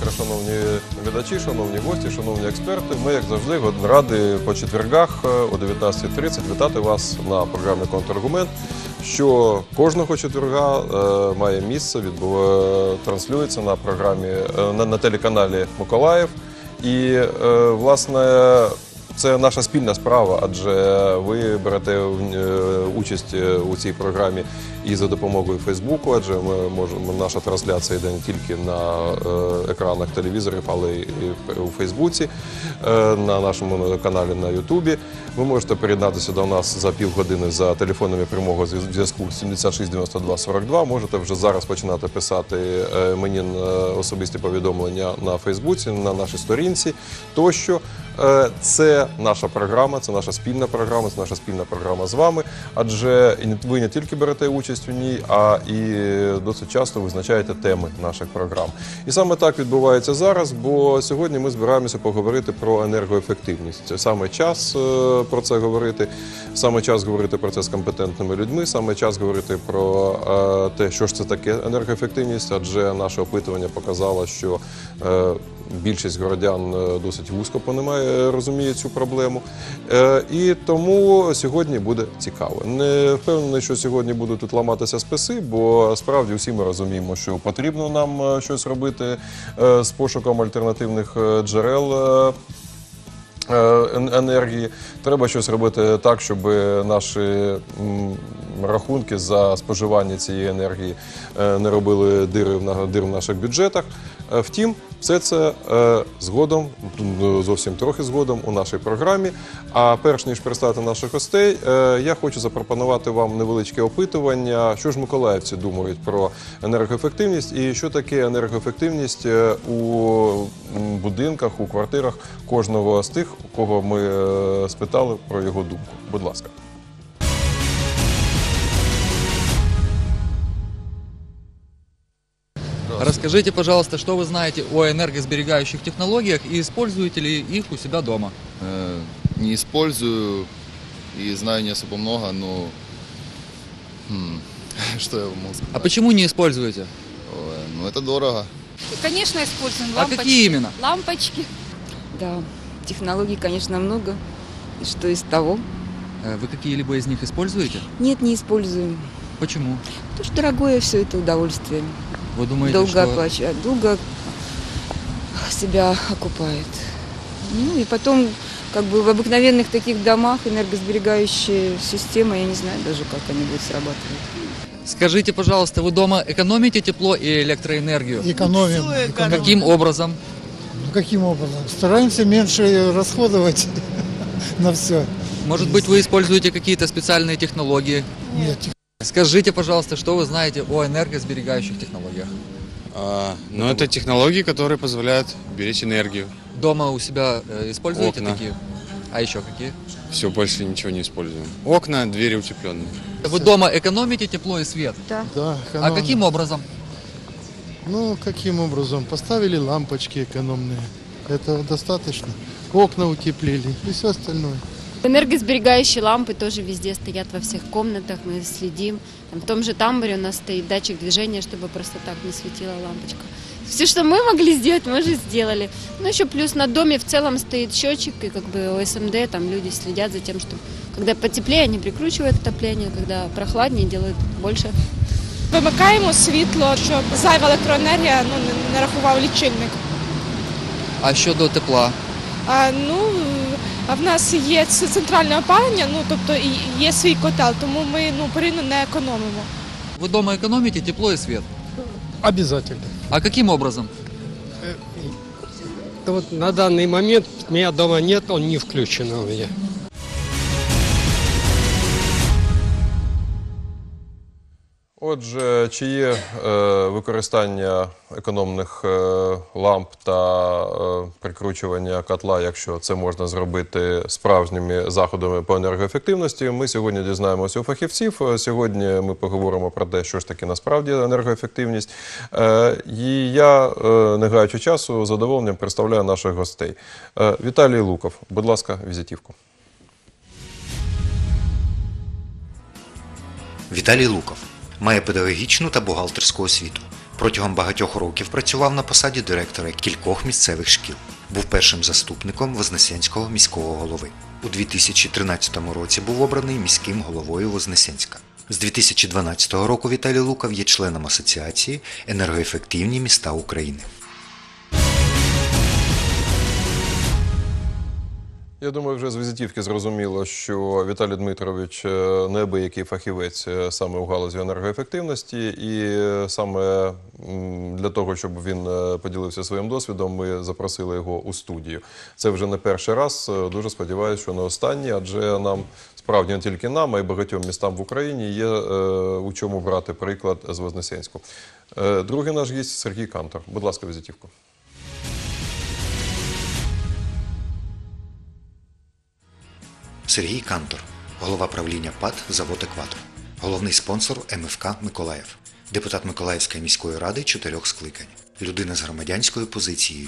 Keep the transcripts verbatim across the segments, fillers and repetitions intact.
вечора, шановні глядачі, шановні гості, шановні експерти. Ми, як завжди, раді по четвергах о дев'ятнадцятій тридцять вітати вас на програмі «Контраргумент», що кожного четверга е, має місце, відбув, транслюється на програмі, е, на, на телеканалі «Миколаїв». І, е, власне, це наша спільна справа, адже ви берете участь у цій програмі і за допомогою Фейсбуку, адже ми можемо, наша трансляція йде не тільки на екранах телевізорів, але й у Фейсбуці, на нашому каналі на Ютубі. Ви можете приєднатися до нас за півгодини за телефонами прямого зв'язку сімдесят шість дев'яносто два сорок два. Можете вже зараз починати писати мені особисті повідомлення на Фейсбуці, на нашій сторінці тощо. Це наша програма, це наша спільна програма, це наша спільна програма з вами, адже ви не тільки берете участь у ній, а і досить часто визначаєте теми наших програм. І саме так відбувається зараз, бо сьогодні ми збираємося поговорити про енергоефективність. Саме час про це говорити, саме час говорити про це з компетентними людьми, саме час говорити про те, що ж це таке енергоефективність, адже наше опитування показало, що більшість городян досить вузько понімає, розуміє цю проблему. І тому сьогодні буде цікаво. Не впевнений, що сьогодні будуть тут ламатися списи, бо справді всі ми розуміємо, що потрібно нам щось робити з пошуком альтернативних джерел енергії. Треба щось робити так, щоб наші рахунки за споживання цієї енергії не робили дири в наших бюджетах. Втім, все це згодом, зовсім трохи згодом у нашій програмі. А перш ніж представити наших гостей, я хочу запропонувати вам невеличке опитування, що ж миколаївці думають про енергоефективність і що таке енергоефективність у будинках, у квартирах кожного з тих, у кого ми спитали про його думку. Будь ласка. Расскажите, пожалуйста, что вы знаете о энергосберегающих технологиях и используете ли их у себя дома? Э, не использую и знаю не особо много, но хм, что я вам могу сказать? А почему не используете? Ой, ну это дорого. Конечно, используем А лампочки. какие именно? Лампочки. Да, технологий, конечно, много. И что из того? Э, Вы какие-либо из них используете? Нет, не используем. Почему? Потому что дорогое все это удовольствие. Вы думаете, Долго что... оплачивает, долго себя окупает. Ну и потом, как бы в обыкновенных таких домах энергосберегающая система, я не знаю даже, как они будут срабатывать. Скажите, пожалуйста, вы дома экономите тепло и электроэнергию? Экономим. экономим. Каким образом? Ну, каким образом? Стараемся меньше расходовать на все. Может быть, вы используете какие-то специальные технологии? Нет. Скажите, пожалуйста, что вы знаете о энергосберегающих технологиях? А, ну, это технологии, которые позволяют беречь энергию. Дома у себя э, используете Окна. такие? А еще какие? Все, больше ничего не используем. Окна, двери утепленные. Вы дома экономите тепло и свет? Да. Да, А экономим. каким образом? Ну, каким образом? Поставили лампочки экономные. Этого достаточно. Окна утеплили и все остальное. Энергосберегающие лампы тоже везде стоят, во всех комнатах, мы следим. Там, в том же тамбуре у нас стоит датчик движения, чтобы просто так не светила лампочка. Все, что мы могли сделать, мы уже сделали. Ну, еще плюс на доме в целом стоит счетчик, и как бы О С М Д, там люди следят за тем, что когда потеплее, они прикручивают отопление, когда прохладнее, делают больше. Вимикаємо світло, щоб зайва електроенергія ну, не, не рахував лічильник. А щодо тепла? А, ну, а в нас є ц- центральне опалення, ну, тобто і є свій котел, тому ми ну, порівняно не економимо. Вы дома экономите тепло и свет? Обязательно. А каким образом? Вот на данный момент меня дома нет, он не включен у меня. Отже, чи є е, використання економних е, ламп та е, прикручування котла, якщо це можна зробити справжніми заходами по енергоефективності, ми сьогодні дізнаємося у фахівців. Сьогодні ми поговоримо про те, що ж таке насправді енергоефективність. Е, і я, е, не гаючи часу, з задоволенням представляю наших гостей. Е, Віталій Луков, будь ласка, візитівку. Віталій Луков має педагогічну та бухгалтерську освіту. Протягом багатьох років працював на посаді директора кількох місцевих шкіл. Був першим заступником Вознесенського міського голови. У дві тисячі тринадцятому році був обраний міським головою Вознесенська. З дві тисячі дванадцятого року Віталій Лукав є членом Асоціації «Енергоефективні міста України». Я думаю, вже з візитівки зрозуміло, що Віталій Дмитрович неабиякий фахівець саме у галузі енергоефективності, і саме для того, щоб він поділився своїм досвідом, ми запросили його у студію. Це вже не перший раз, дуже сподіваюся, що не останній, адже нам, справді не тільки нам, а й багатьом містам в Україні є у чому брати приклад з Вознесенську. Другий наш гість – Сергій Кантор. Будь ласка, візитівку. Сергій Кантор, голова правління ПАТ «Завод Екватор», головний спонсор ем еф ка «Миколаїв», депутат Миколаївської міської ради чотирьох скликань, людина з громадянською позицією.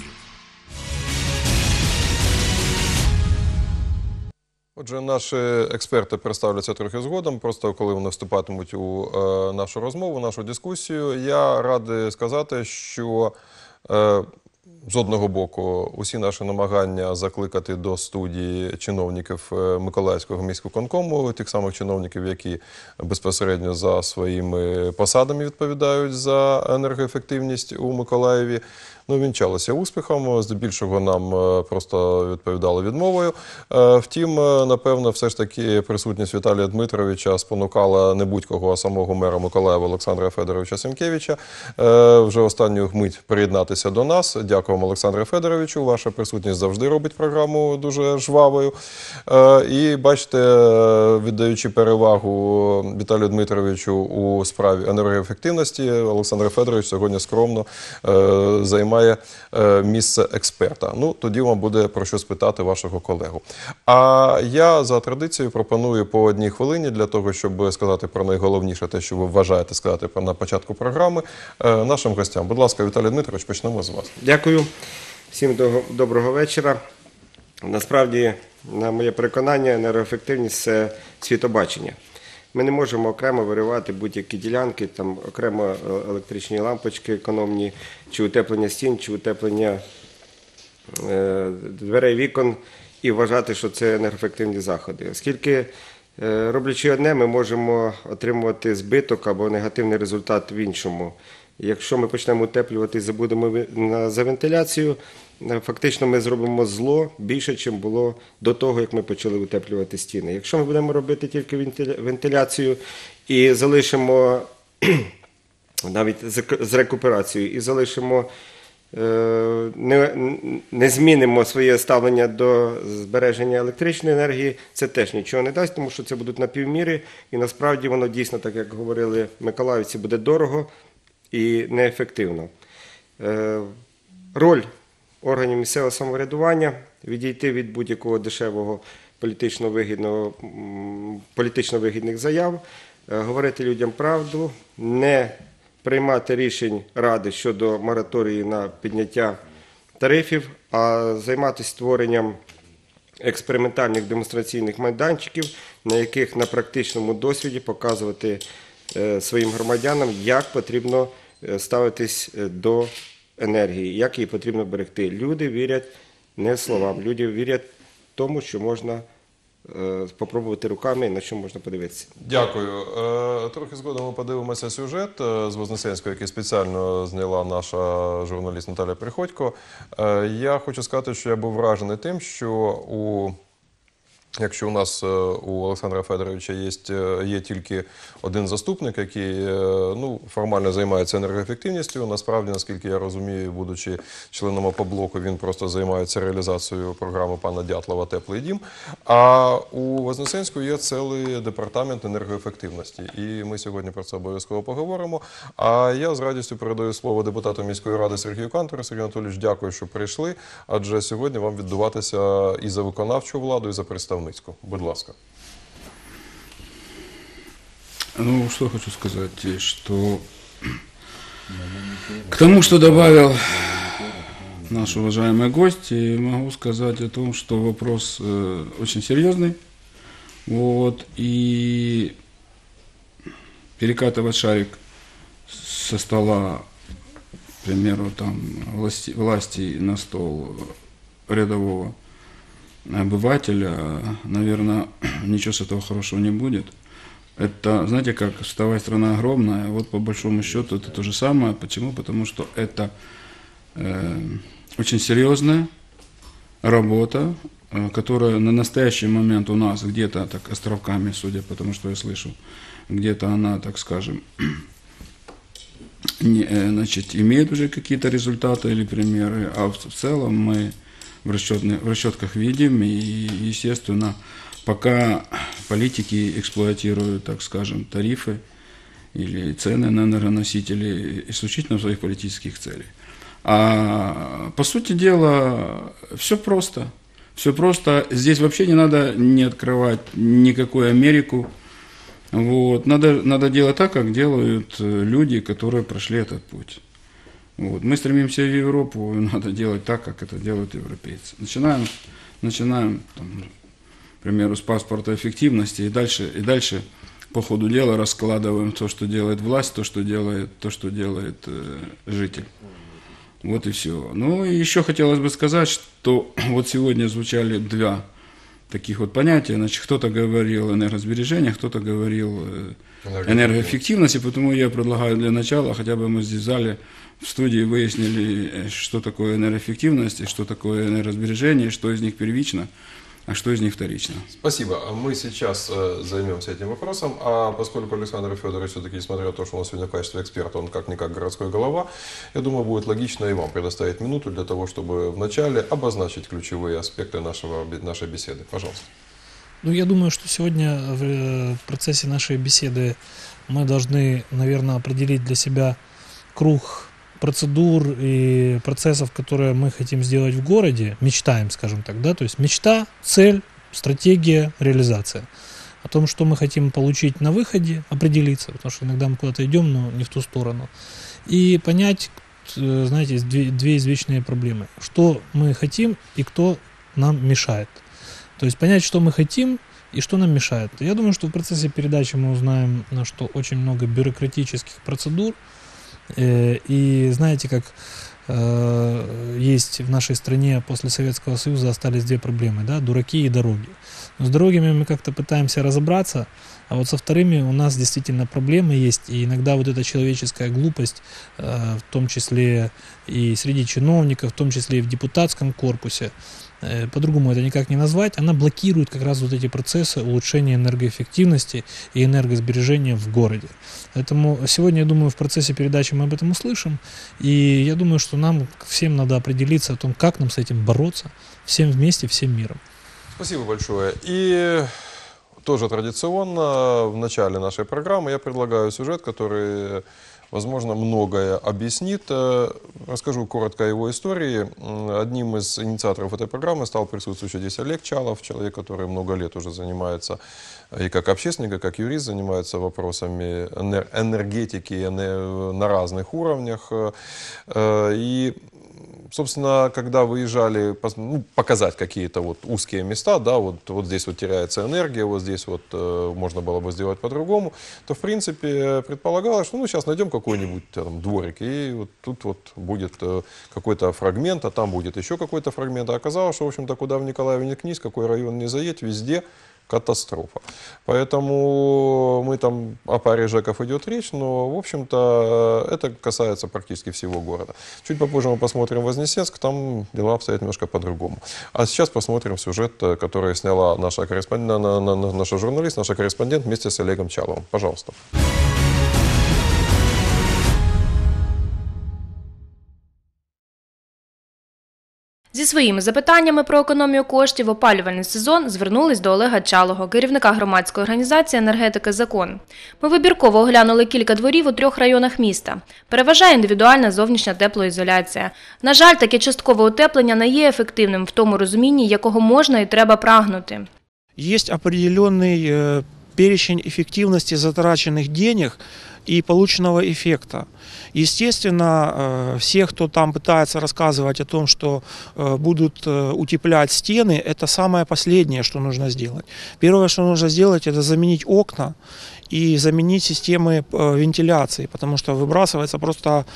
Отже, наші експерти представляться трохи згодом, просто коли вони вступатимуть у е, нашу розмову, нашу дискусію. Я радий сказати, що е, з одного боку, усі наші намагання закликати до студії чиновників Миколаївського міськвиконкому, тих самих чиновників, які безпосередньо за своїми посадами відповідають за енергоефективність у Миколаєві, ну, вінчалося успіхом, здебільшого нам просто відповідали відмовою. Втім, напевно, все ж таки присутність Віталія Дмитровича спонукала не будь-кого, а самого мера Миколаєва Олександра Федоровича Сенкевича вже останню мить приєднатися до нас. Дякуємо, Олександре Федоровичу. Ваша присутність завжди робить програму дуже жвавою. І бачите, віддаючи перевагу Віталію Дмитровичу у справі енергоефективності, Олександр Федорович сьогодні скромно займає має місце експерта. Ну, тоді вам буде про що спитати вашого колегу. А я за традицією пропоную по одній хвилині для того, щоб сказати про найголовніше, те, що ви вважаєте сказати на початку програми, нашим гостям. Будь ласка, Віталій Дмитрович, почнемо з вас. Дякую. Всім доброго вечора. Насправді, на моє переконання, енергоефективність – це світобачення. Ми не можемо окремо виривати будь-які ділянки, там окремо електричні лампочки економні, чи утеплення стін, чи утеплення е, дверей, вікон і вважати, що це енергоефективні заходи. Оскільки, е, роблячи одне, ми можемо отримувати збиток або негативний результат в іншому. Якщо ми почнемо утеплювати і забудемо за вентиляцію, фактично ми зробимо зло більше, ніж було до того, як ми почали утеплювати стіни. Якщо ми будемо робити тільки вентиляцію і залишимо, навіть з рекуперацією, і залишимо, не, не змінимо своє ставлення до збереження електричної енергії, це теж нічого не дасть, тому що це будуть напівміри, і насправді воно дійсно, так як говорили миколаївці, буде дорого і неефективно. Роль органів місцевого самоврядування – відійти від будь-якого дешевого політично вигідного, політично вигідних заяв, говорити людям правду, не приймати рішень ради щодо мораторії на підняття тарифів, а займатися створенням експериментальних демонстраційних майданчиків, на яких на практичному досвіді показувати своїм громадянам, як потрібно ставитись до енергії, як її потрібно берегти. Люди вірять не словам, люди вірять тому, що можна е, спробувати руками і на що можна подивитися. Дякую. Е, трохи згодом ми подивимося сюжет е, з Вознесенського, який спеціально зняла наша журналіст Наталя Приходько. Е, я хочу сказати, що я був вражений тим, що у Якщо у нас у Олександра Федоровича є, є тільки один заступник, який ну, формально займається енергоефективністю, насправді, наскільки я розумію, будучи членом ОПОБЛОКу, він просто займається реалізацією програми пана Дятлова «Теплий дім». А у Вознесенську є цілий департамент енергоефективності. І ми сьогодні про це обов'язково поговоримо. А я з радістю передаю слово депутату міської ради Сергію Кантору. Сергій Анатолійович, дякую, що прийшли, адже сьогодні вам віддуватися і за виконавчу владу, і за представництво. Будь ласка. Ну, что хочу сказать, что к тому, что добавил наш уважаемый гость, могу сказать о том, что вопрос э, очень серьезный. Вот, и перекатывать шарик со стола к примеру, там, власти, власти на стол рядового обывателя, наверное, ничего с этого хорошего не будет. Это, знаете, как «Вставай, страна огромная», вот по большому счету это то же самое. Почему? Потому что это э, очень серьезная работа, э, которая на настоящий момент у нас где-то так островками, судя по тому, что я слышу, где-то она, так скажем, не, э, значит, имеет уже какие-то результаты или примеры, а в, в целом мы в, расчетных, в расчетках видим, и, естественно, пока политики эксплуатируют, так скажем, тарифы или цены на энергоносители исключительно в своих политических целях. А по сути дела все просто. Все просто. Здесь вообще не надо не открывать никакую Америку. Вот. Надо, надо делать так, как делают люди, которые прошли этот путь. Вот. Мы стремимся в Европу, и надо делать так, как это делают европейцы. Начинаем, начинаем там, к примеру, с паспорта эффективности, и дальше, и дальше по ходу дела раскладываем то, что делает власть, то, что делает, то, что делает э, житель. Вот и все. Ну и еще хотелось бы сказать, что вот сегодня звучали два таких вот понятия. Значит, кто-то говорил энергосбережение, кто-то говорил э, энергоэффективность, и потому я предлагаю для начала, хотя бы мы здесь в зале, в студии выяснили, что такое энергоэффективность, и что такое энергосбережение, что из них первично, а что из них вторично. Спасибо. Мы сейчас э, займемся этим вопросом. А поскольку Александр Федорович все-таки, несмотря на то, что он сегодня в качестве эксперта, он как-никак городской голова, я думаю, будет логично и вам предоставить минуту для того, чтобы вначале обозначить ключевые аспекты нашего, нашей беседы. Пожалуйста. Ну, я думаю, что сегодня в процессе нашей беседы мы должны, наверное, определить для себя круг процедур и процессов, которые мы хотим сделать в городе, мечтаем, скажем так, да, то есть мечта, цель, стратегия, реализация. О том, что мы хотим получить на выходе, определиться, потому что иногда мы куда-то идем, но не в ту сторону. И понять, знаете, две, две извечные проблемы. Что мы хотим и кто нам мешает. То есть понять, что мы хотим и что нам мешает. Я думаю, что в процессе передачи мы узнаем, что очень много бюрократических процедур. И знаете, как э, есть в нашей стране после Советского Союза остались две проблемы, да, дураки и дороги. Но с дорогами мы как-то пытаемся разобраться, а вот со вторыми у нас действительно проблемы есть, и иногда вот эта человеческая глупость, э, в том числе и среди чиновников, в том числе и в депутатском корпусе, э, по-другому это никак не назвать, она блокирует как раз вот эти процессы улучшения энергоэффективности и энергосбережения в городе. Поэтому сегодня, я думаю, в процессе передачи мы об этом услышим, и я думаю, что нам всем надо определиться о том, как нам с этим бороться, всем вместе, всем миром. Спасибо большое. И тоже традиционно в начале нашей программы я предлагаю сюжет, который, возможно, многое объяснит. Расскажу коротко о его истории. Одним из инициаторов этой программы стал присутствующий здесь Олег Чалов, человек, который много лет уже занимается и как общественник, и как юрист занимается вопросами энергетики на разных уровнях. И собственно, когда выезжали, ну, показать какие-то вот узкие места, да, вот, вот здесь вот теряется энергия, вот здесь вот э, можно было бы сделать по-другому, то, в принципе, предполагалось, что ну, сейчас найдем какой-нибудь там дворик, и вот тут вот будет э, какой-то фрагмент, а там будет еще какой-то фрагмент. А оказалось, что, в общем-то, куда в Николаеве не ткнись, какой район не заедь, везде катастрофа. Поэтому мы там о паре ЖЭКов идет речь, но, в общем-то, это касается практически всего города. Чуть попозже мы посмотрим Вознесенск, там дела обстоят немножко по-другому. А сейчас посмотрим сюжет, который сняла наша, корреспондент, наша журналист, наша корреспондент вместе с Олегом Чаловым. Пожалуйста. Зі своїми запитаннями про економію коштів в опалювальний сезон звернулись до Олега Чалого, керівника громадської організації «Енергетики Закон». Ми вибірково оглянули кілька дворів у трьох районах міста. Переважає індивідуальна зовнішня теплоізоляція. На жаль, таке часткове утеплення не є ефективним в тому розумінні, якого можна і треба прагнути. Є определенний перечень эффективности затраченных денег и полученного эффекта. Естественно, все, кто там пытается рассказывать о том, что будут утеплять стены, это самое последнее, что нужно сделать. Первое, что нужно сделать, это заменить окна и заменить системы вентиляции, потому что выбрасывается просто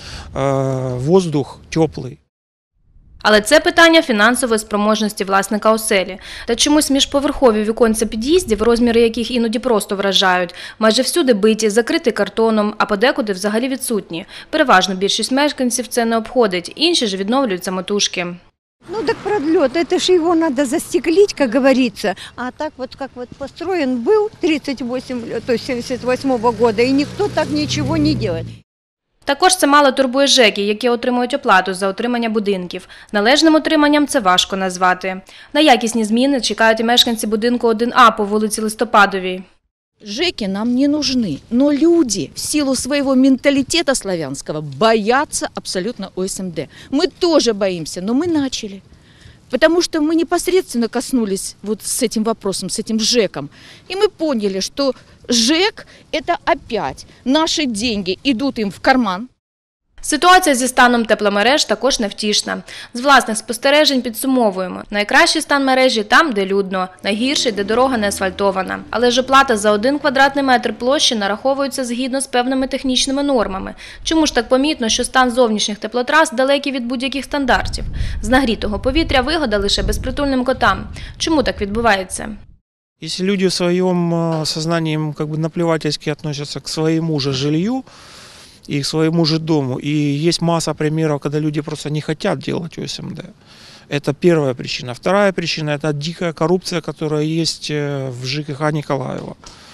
воздух теплый. Але це питання фінансової спроможності власника оселі. Та чомусь міжповерхові віконця під'їздів, розміри яких іноді просто вражають, майже всюди биті, закриті картоном, а подекуди взагалі відсутні. Переважно більшість мешканців це не обходить, інші ж відновлюють самотужки. Ну так продлет, это же его надо застеклить, как говорится. А так вот, как вот построен был тридцать восемь, то есть семьдесят восьмого года, и никто так ничего не делает. Також це мало турбує ЖЕКи, які отримують оплату за отримання будинків. Належним утриманням це важко назвати. На якісні зміни чекають і мешканці будинку один А по вулиці Листопадовій. ЖЭКи нам не нужны, но люди в силу своего менталитета славянского боятся абсолютно О С М Д. Мы тоже боимся, но мы начали. Потому что мы непосредственно коснулись вот с этим вопросом, с этим ЖЭКом. И мы поняли, что ЖЭК – это опять наши деньги идут им в карман. Ситуація зі станом тепломереж також невтішна. З власних спостережень підсумовуємо. Найкращий стан мережі там, де людно, найгірший, де дорога не асфальтована. Але ж оплата за один квадратний метр площі нараховується згідно з певними технічними нормами. Чому ж так помітно, що стан зовнішніх теплотрас далекий від будь-яких стандартів? З нагрітого повітря вигода лише безпритульним котам. Чому так відбувається? Если люди в своем сознании как бы наплевательски относятся к своему же жилью, и к своему же дому. И есть масса примеров, когда люди просто не хотят делать О С М Д. Это первая причина. Вторая причина – это дикая коррупция, которая есть в Ж К Х Николаева.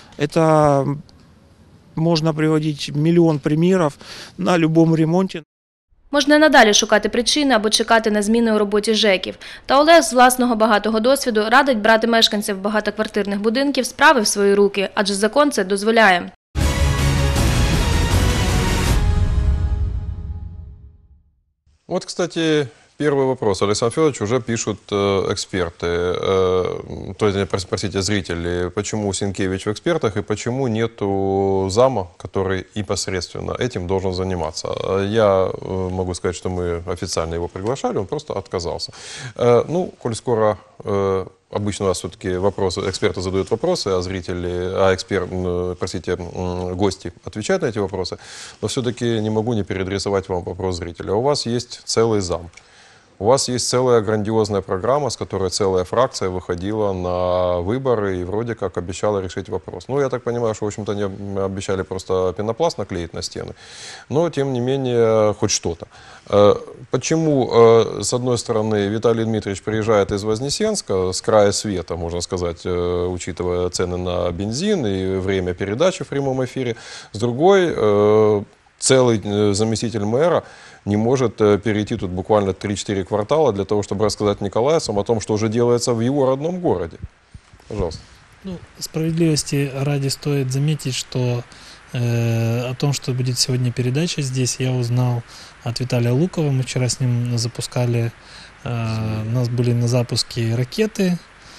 Это можно приводить миллион примеров на любом ремонте. Можна надалі шукати причини або чекати на зміни у роботі ЖЕКів. Та Олег з власного багатого досвіду радить брати мешканців багатоквартирних будинків справи в свої руки, адже закон це дозволяє. Вот, кстати, первый вопрос. Александр Федорович, уже пишут э, эксперты, э, то есть, простите, зрители, почему Сенкевич в экспертах и почему нету зама, который непосредственно этим должен заниматься. Я э, могу сказать, что мы официально его приглашали, он просто отказался. Э, ну, коль скоро... Э, Обычно у нас все-таки вопросы, эксперты задают вопросы, а зрители, а эксперт, простите, гости отвечают на эти вопросы. Но все-таки не могу не переадресовать вам вопрос зрителя. У вас есть целый зам. У вас есть целая грандиозная программа, с которой целая фракция выходила на выборы и вроде как обещала решить вопрос. Ну, я так понимаю, что, в общем-то, не обещали просто пенопласт наклеить на стены, но, тем не менее, хоть что-то. Почему, с одной стороны, Виталий Дмитриевич приезжает из Вознесенска, с края света, можно сказать, учитывая цены на бензин и время передачи в прямом эфире, с другой, целый заместитель мэра не может перейти тут буквально три-четыре квартала для того, чтобы рассказать николаевцам о том, что уже делается в его родном городе. Пожалуйста. Ну, справедливости ради стоит заметить, что э, о том, что будет сегодня передача здесь, я узнал от Виталия Лукова. Мы вчера с ним запускали, э, у нас были на запуске ракеты.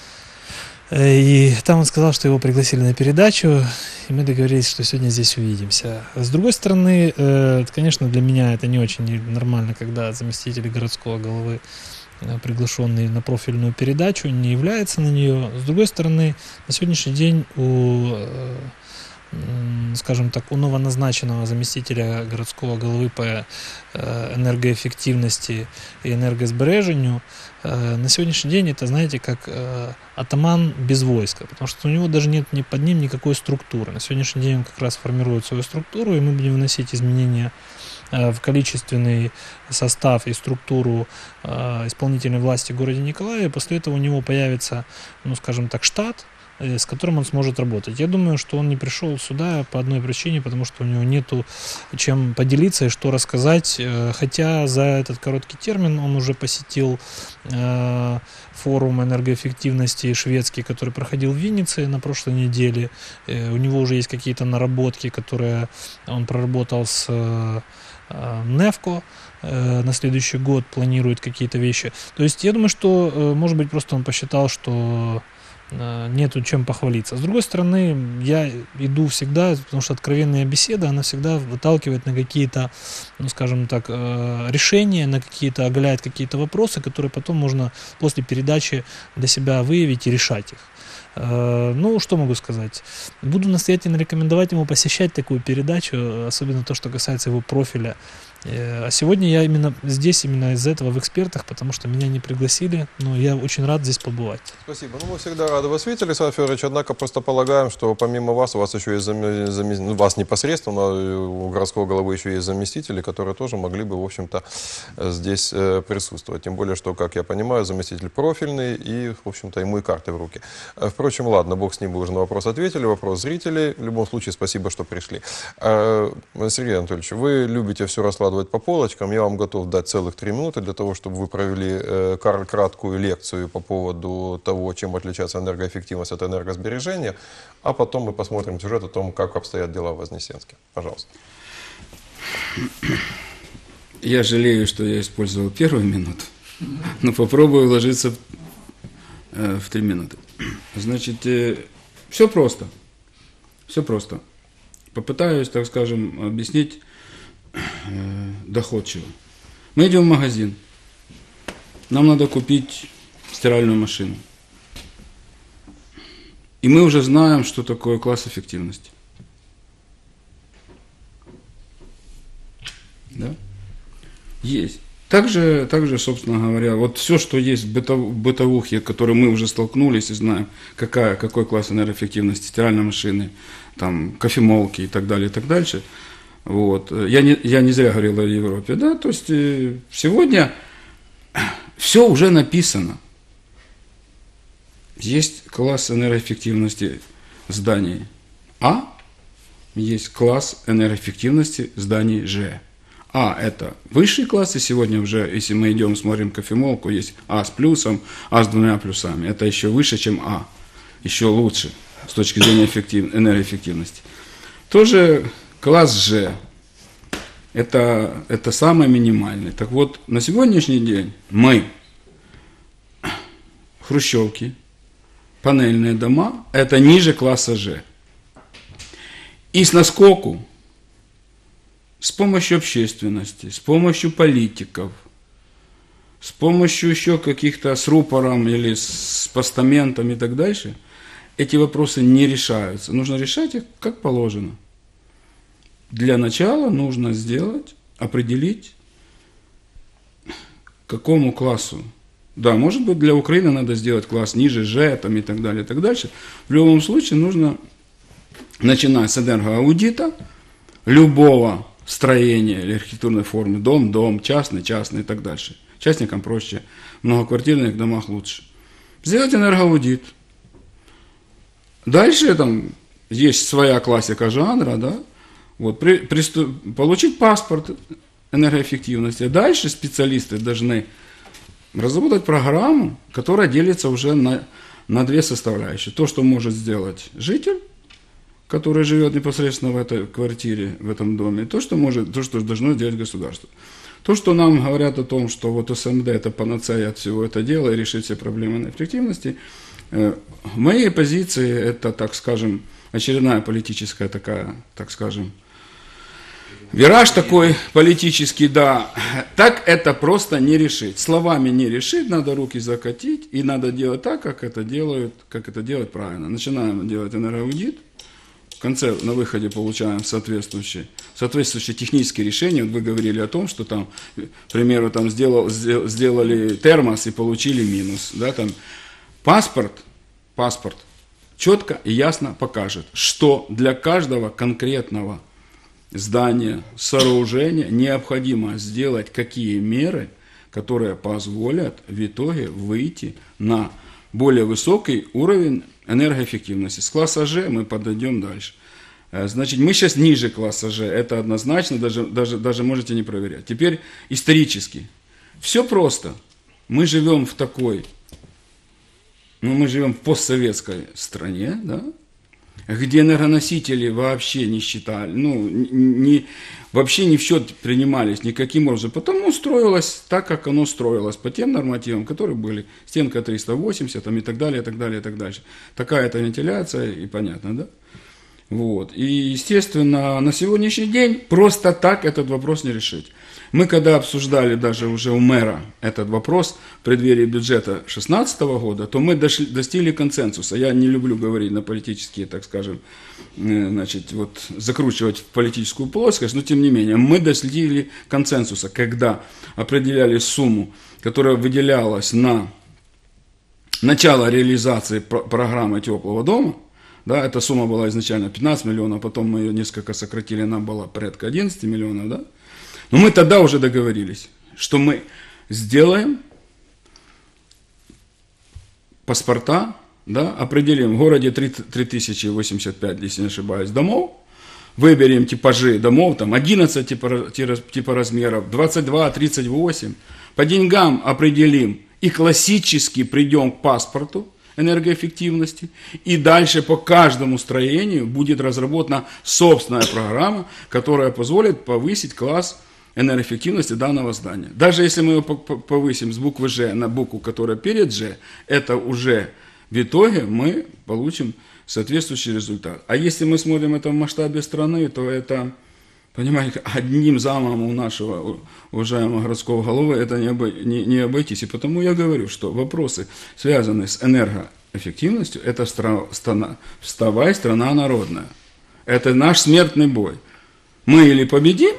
И там он сказал, что его пригласили на передачу, и мы договорились, что сегодня здесь увидимся. С другой стороны, конечно, для меня это не очень нормально, когда заместитель городского головы, приглашенный на профильную передачу, не является на нее. С другой стороны, на сегодняшний день у, скажем так, у новоназначенного заместителя городского головы по энергоэффективности и энергосбережению на сегодняшний день это, знаете, как атаман без войска, потому что у него даже нет ни под ним никакой структуры. На сегодняшний день он как раз формирует свою структуру, и мы будем вносить изменения в количественный состав и структуру исполнительной власти в городе Николаеве. После этого у него появится, ну, скажем так, штат, с которым он сможет работать. Я думаю, что он не пришел сюда по одной причине, потому что у него нету чем поделиться и что рассказать, хотя за этот короткий термин он уже посетил э, форум энергоэффективности шведский, который проходил в Виннице на прошлой неделе. Э, у него уже есть какие-то наработки, которые он проработал с э, Нефко. Э, на следующий год планирует какие-то вещи. То есть я думаю, что, э, может быть, просто он посчитал, что нету чем похвалиться. С другой стороны, я иду всегда, потому что откровенная беседа, она всегда выталкивает на какие-то, ну, скажем так, решения, на какие-то, оголяет какие-то вопросы, которые потом можно после передачи для себя выявить и решать их. Э, Ну, что могу сказать? Буду настоятельно рекомендовать ему посещать такую передачу, особенно то, что касается его профиля. Э, А сегодня я именно здесь, именно из-за этого в экспертах, потому что меня не пригласили, но я очень рад здесь побывать. Спасибо. Ну, мы всегда рады вас видеть, Александр Федорович, однако просто полагаем, что помимо вас, у вас еще есть зам... зам... ну, вас непосредственно, у городского головы еще есть заместители, которые тоже могли бы, в общем-то, здесь э, присутствовать. Тем более, что, как я понимаю, заместитель профильный, и, в общем-то, ему и карты в руки. Впрочем, ладно, бог с ним, вы уже на вопрос ответили, вопрос зрителей. В любом случае, спасибо, что пришли. Э, Сергей Анатольевич, вы любите все раскладывать по полочкам. Я вам готов дать целых три минуты для того, чтобы вы провели э, краткую лекцию по поводу того, чем отличается энергоэффективность от энергосбережения, а потом мы посмотрим сюжет о том, как обстоят дела в Вознесенске. Пожалуйста. Я жалею, что я использовал первую минуту, но попробую вложиться в, э, в три минуты. Значит, э, все просто. Все просто. Попытаюсь, так скажем, объяснить э, доходчиво. Мы идем в магазин. Нам надо купить стиральную машину. И мы уже знаем, что такое класс эффективности. Да? Есть. Также, также, собственно говоря, вот все, что есть в бытов, бытовухе, которые мы уже столкнулись и знаем, какая, какой класс энергоэффективности стиральной машины, там, кофемолки и так далее, и так дальше. Вот. Я, не, я не зря говорил о Европе. Да? То есть сегодня все уже написано. Есть класс энергоэффективности зданий А, есть класс энергоэффективности зданий Ж. А – это высший класс, и сегодня уже, если мы идем, смотрим кофемолку, есть А с плюсом, А с двумя плюсами. Это еще выше, чем А, еще лучше с точки зрения эффектив... энергоэффективности. Тоже класс Ж – это, это самый минимальный. Так вот, на сегодняшний день мы, хрущевки, панельные дома – это ниже класса Ж. И с наскоку, с помощью общественности, с помощью политиков, с помощью еще каких-то с рупором или с постаментом и так дальше, эти вопросы не решаются. Нужно решать их как положено. Для начала нужно сделать, определить, какому классу. Да, может быть, для Украины надо сделать класс ниже Ж там, и так далее, и так дальше. В любом случае нужно начинать с энергоаудита любого строения или архитектурной формы, дом, дом, частный, частный и так дальше. Частникам проще, в многоквартирных домах лучше. Сделать энергоаудит. Дальше там есть своя классика жанра, да, вот, при, приступ, получить паспорт энергоэффективности. Дальше специалисты должны разработать программу, которая делится уже на, на две составляющие. То, что может сделать житель, который живет непосредственно в этой квартире, в этом доме, и то, что может, то, что должно сделать государство. То, что нам говорят о том, что вот СМД это панацея от всего это дела и решит все проблемы энергоэффективности, в моей позиции это, так скажем, очередная политическая такая, так скажем, вираж такой политический, да, так это просто не решить. Словами не решить, надо руки закатить, и надо делать так, как это делают, как это делать правильно. Начинаем делать энергоаудит, в конце, на выходе получаем соответствующие, соответствующие технические решения. Вот вы говорили о том, что там, к примеру, там сделал, сделали термос и получили минус. Да, там. Паспорт, паспорт четко и ясно покажет, что для каждого конкретного здания, сооружения необходимо сделать какие меры, которые позволят в итоге выйти на более высокий уровень энергоэффективности. С класса Ж мы подойдем дальше. Значит, мы сейчас ниже класса Ж, это однозначно, даже, даже, даже можете не проверять. Теперь исторически. Все просто. Мы живем в такой, ну, мы живем в постсоветской стране, да, где энергоносители вообще не считали, ну, не, вообще не в счет принимались никаким образом. Потому строилось так, как оно строилось, по тем нормативам, которые были. Стенка триста восемьдесят там, и так далее, и так далее, и так дальше. Такая-то вентиляция, и понятно, да? Вот. И, естественно, на сегодняшний день просто так этот вопрос не решить. Мы когда обсуждали даже уже у мэра этот вопрос в преддверии бюджета две тысячи шестнадцатого года, то мы дошли, достигли консенсуса. Я не люблю говорить на политические, так скажем, значит, вот, закручивать в политическую плоскость, но тем не менее, мы достигли консенсуса, когда определяли сумму, которая выделялась на начало реализации про- программы теплого дома. Да, эта сумма была изначально пятнадцать миллионов, потом мы ее несколько сократили, она была порядка одиннадцать миллионов, да. Но мы тогда уже договорились, что мы сделаем паспорта, да, определим в городе три тысячи восемьдесят пять, если не ошибаюсь, домов, выберем типажи домов, там одиннадцать типа, типа размеров, двадцать два, тридцать восемь, по деньгам определим и классически придем к паспорту энергоэффективности, и дальше по каждому строению будет разработана собственная программа, которая позволит повысить класс энергоэффективности данного здания. Даже если мы его повысим с буквы Ж на букву, которая перед Ж, это уже в итоге мы получим соответствующий результат. А если мы смотрим это в масштабе страны, то это, понимаете, одним замом у нашего уважаемого городского головы это не, обой, не, не обойтись. И потому я говорю, что вопросы, связанные с энергоэффективностью, это страна, вставай, страна народная. Это наш смертный бой. Мы или победим,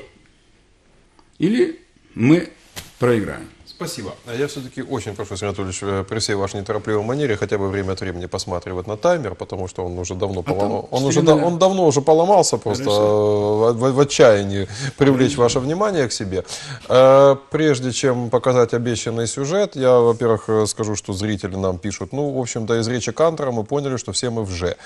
или мы проиграем. Спасибо. Я все-таки очень прошу, Сергей Анатольевич, при всей вашей неторопливой манере хотя бы время от времени посматривать на таймер, потому что он уже давно, а полом... он уже, он давно уже поломался, просто в, в отчаянии привлечь ваше внимание к себе. Прежде чем показать обещанный сюжет, я, во-первых, скажу, что зрители нам пишут, ну, в общем-то, из речи Кантора мы поняли, что все мы в Ж.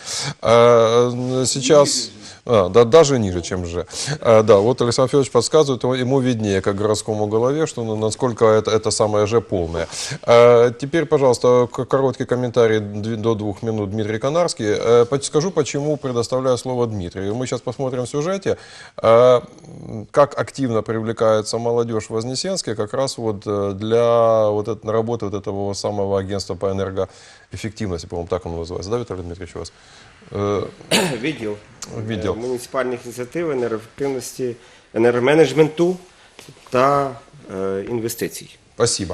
Сейчас... А, да, даже ниже, чем Ж. А, да, вот Александр Федорович подсказывает, ему виднее, как городскому голове, что ну, насколько это, это самое Ж полное. А, теперь, пожалуйста, короткий комментарий до двух минут Дмитрий Канарский. А, скажу, почему предоставляю слово Дмитрию. Мы сейчас посмотрим в сюжете, а, как активно привлекается молодежь в Вознесенске как раз вот для вот этой работы вот этого самого агентства по энергоэффективности, по-моему, так оно называется. Да, Виталий Дмитриевич, у вас? Відділ. Відділ. Муніципальних ініціатив, енергоефективності, енергоменеджменту та е, інвестицій. Спасибо.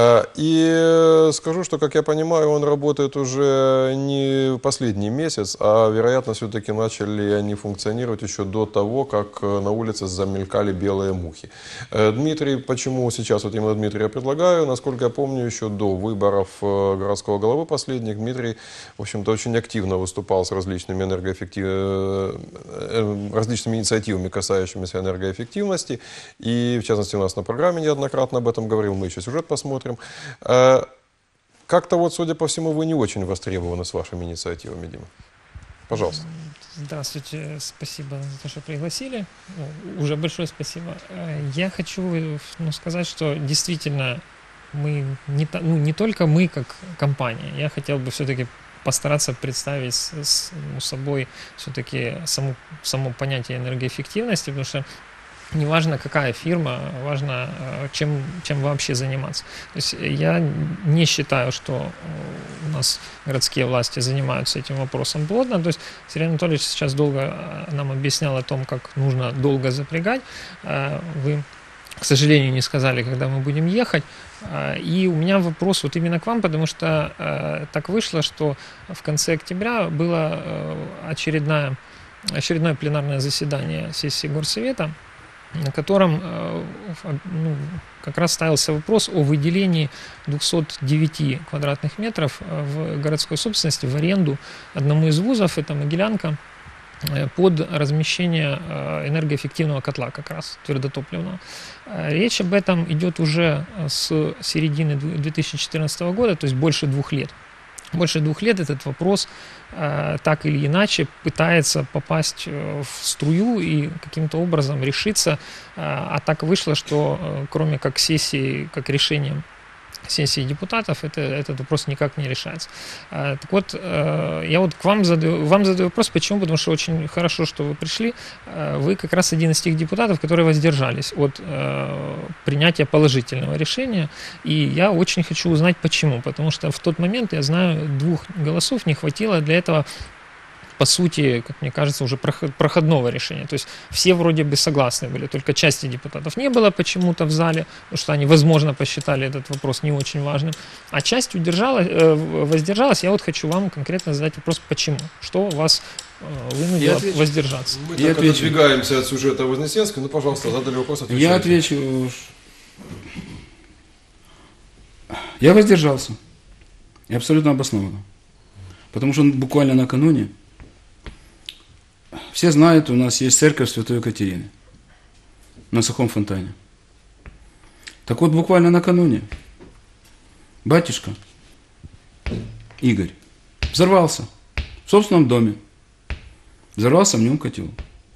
И скажу, что, как я понимаю, он работает уже не последний месяц, а, вероятно, все-таки начали они функционировать еще до того, как на улице замелькали белые мухи. Дмитрий, почему сейчас вот именно Дмитрия предлагаю? Насколько я помню, еще до выборов городского головы последних Дмитрий, в общем-то, очень активно выступал с различными, энергоэффектив... различными инициативами, касающимися энергоэффективности. И, в частности, у нас на программе неоднократно об этом говорил. Мы еще сюжет посмотрим. Как-то вот, судя по всему, вы не очень востребованы с вашими инициативами, Дима. Пожалуйста. Здравствуйте, спасибо за то, что пригласили. Уже большое спасибо. Я хочу ну, сказать, что действительно мы не, ну, не только мы как компания. Я хотел бы все-таки постараться представить с, с ну, собой все-таки само, само понятие энергоэффективности, потому что неважно, какая фирма, важно, чем, чем вообще заниматься. То есть я не считаю, что у нас городские власти занимаются этим вопросом плотно. То есть Сергей Анатольевич сейчас долго нам объяснял о том, как нужно долго запрягать. Вы, к сожалению, не сказали, когда мы будем ехать. И у меня вопрос вот именно к вам, потому что так вышло, что в конце октября было очередное, очередное пленарное заседание сессии Горсовета, на котором ну, как раз ставился вопрос о выделении двухсот девяти квадратных метров в городской собственности в аренду одному из вузов, это Могилянка, под размещение энергоэффективного котла как раз твердотопливного. Речь об этом идет уже с середины две тысячи четырнадцатого года, то есть больше двух лет. Больше двух лет этот вопрос э, так или иначе пытается попасть в струю и каким-то образом решиться, э, а так вышло, что э, кроме как сессии, как решением сессии депутатов, это, этот вопрос никак не решается. А, так вот, э, я вот к вам задаю, вам задаю вопрос, почему? Потому что очень хорошо, что вы пришли. Э, вы как раз один из тех депутатов, которые воздержались от э, принятия положительного решения. И я очень хочу узнать, почему. Потому что в тот момент, я знаю, двух голосов не хватило для этого, по сути, как мне кажется, уже проходного решения. То есть все вроде бы согласны были, только части депутатов не было почему-то в зале, потому что они, возможно, посчитали этот вопрос не очень важным, а часть удержалась, воздержалась. Я вот хочу вам конкретно задать вопрос, почему? Что вас вынудило воздержаться? Мы так отодвигаемся от сюжета Вознесенской. Ну, пожалуйста, задали вопрос, отвечайте. Я отвечу. Я воздержался. И абсолютно обоснованно. Потому что буквально накануне, все знают, у нас есть церковь Святой Екатерины на Сухом фонтане. Так вот, буквально накануне батюшка Игорь взорвался в собственном доме. Взорвался в нем котел.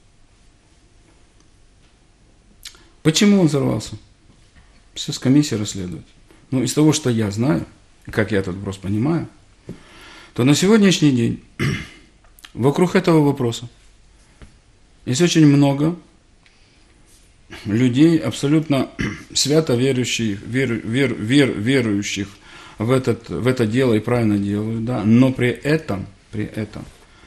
Почему он взорвался? Сейчас комиссия расследует. Ну, из того, что я знаю, и как я этот вопрос понимаю, то на сегодняшний день вокруг этого вопроса есть очень много людей, абсолютно свято верующих, вер, вер, вер, верующих в, этот, в это дело и правильно делают, да, но при этом, при этом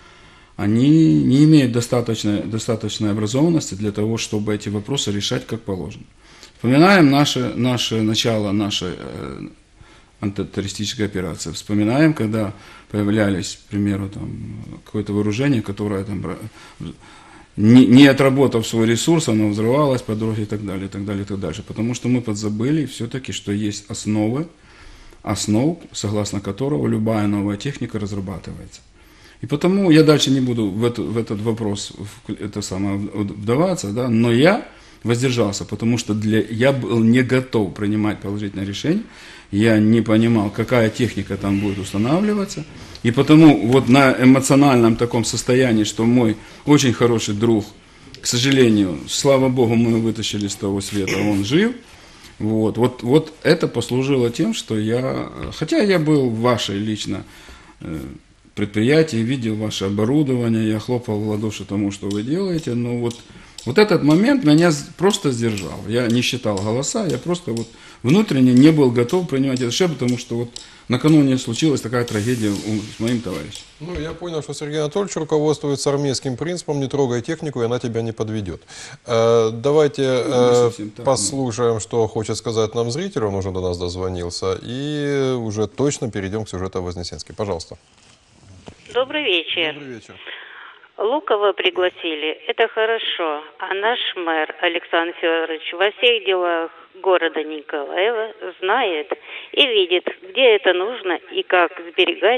они не имеют достаточной, достаточной образованности для того, чтобы эти вопросы решать как положено. Вспоминаем наше, наше начало нашей э, антитеррористической операции. Вспоминаем, когда появлялись, к примеру, там, какое-то вооружение, которое там, не, не отработав свой ресурс, оно взрывалось по дороге и так далее, и так далее, и так дальше. Потому что мы подзабыли все-таки, что есть основы, основ, согласно которого любая новая техника разрабатывается. И потому я дальше не буду в, эту, в этот вопрос в, это самое, вдаваться, да, но я воздержался, потому что для, я был не готов принимать положительное решение, я не понимал, какая техника там будет устанавливаться, и потому вот на эмоциональном таком состоянии, что мой очень хороший друг, к сожалению, слава Богу, мы его вытащили с того света, он жив, вот, вот, вот это послужило тем, что я, хотя я был в вашей лично предприятии, видел ваше оборудование, я хлопал в ладоши тому, что вы делаете, но вот, вот этот момент меня просто сдержал. Я не считал голоса, я просто вот внутренне не был готов принимать это решение, потому что вот накануне случилась такая трагедия с моим товарищем. Ну, я понял, что Сергей Анатольевич руководствуется армейским принципом «не трогай технику, и она тебя не подведет». Э, давайте э, так, послушаем, что хочет сказать нам зритель, он уже до нас дозвонился, и уже точно перейдем к сюжету Вознесенской. Пожалуйста. Добрый вечер. Добрый вечер. Лукова пригласили, это хорошо, а наш мэр Александр Федорович во всех делах города Николаева знает и видит, где это нужно и как сберегать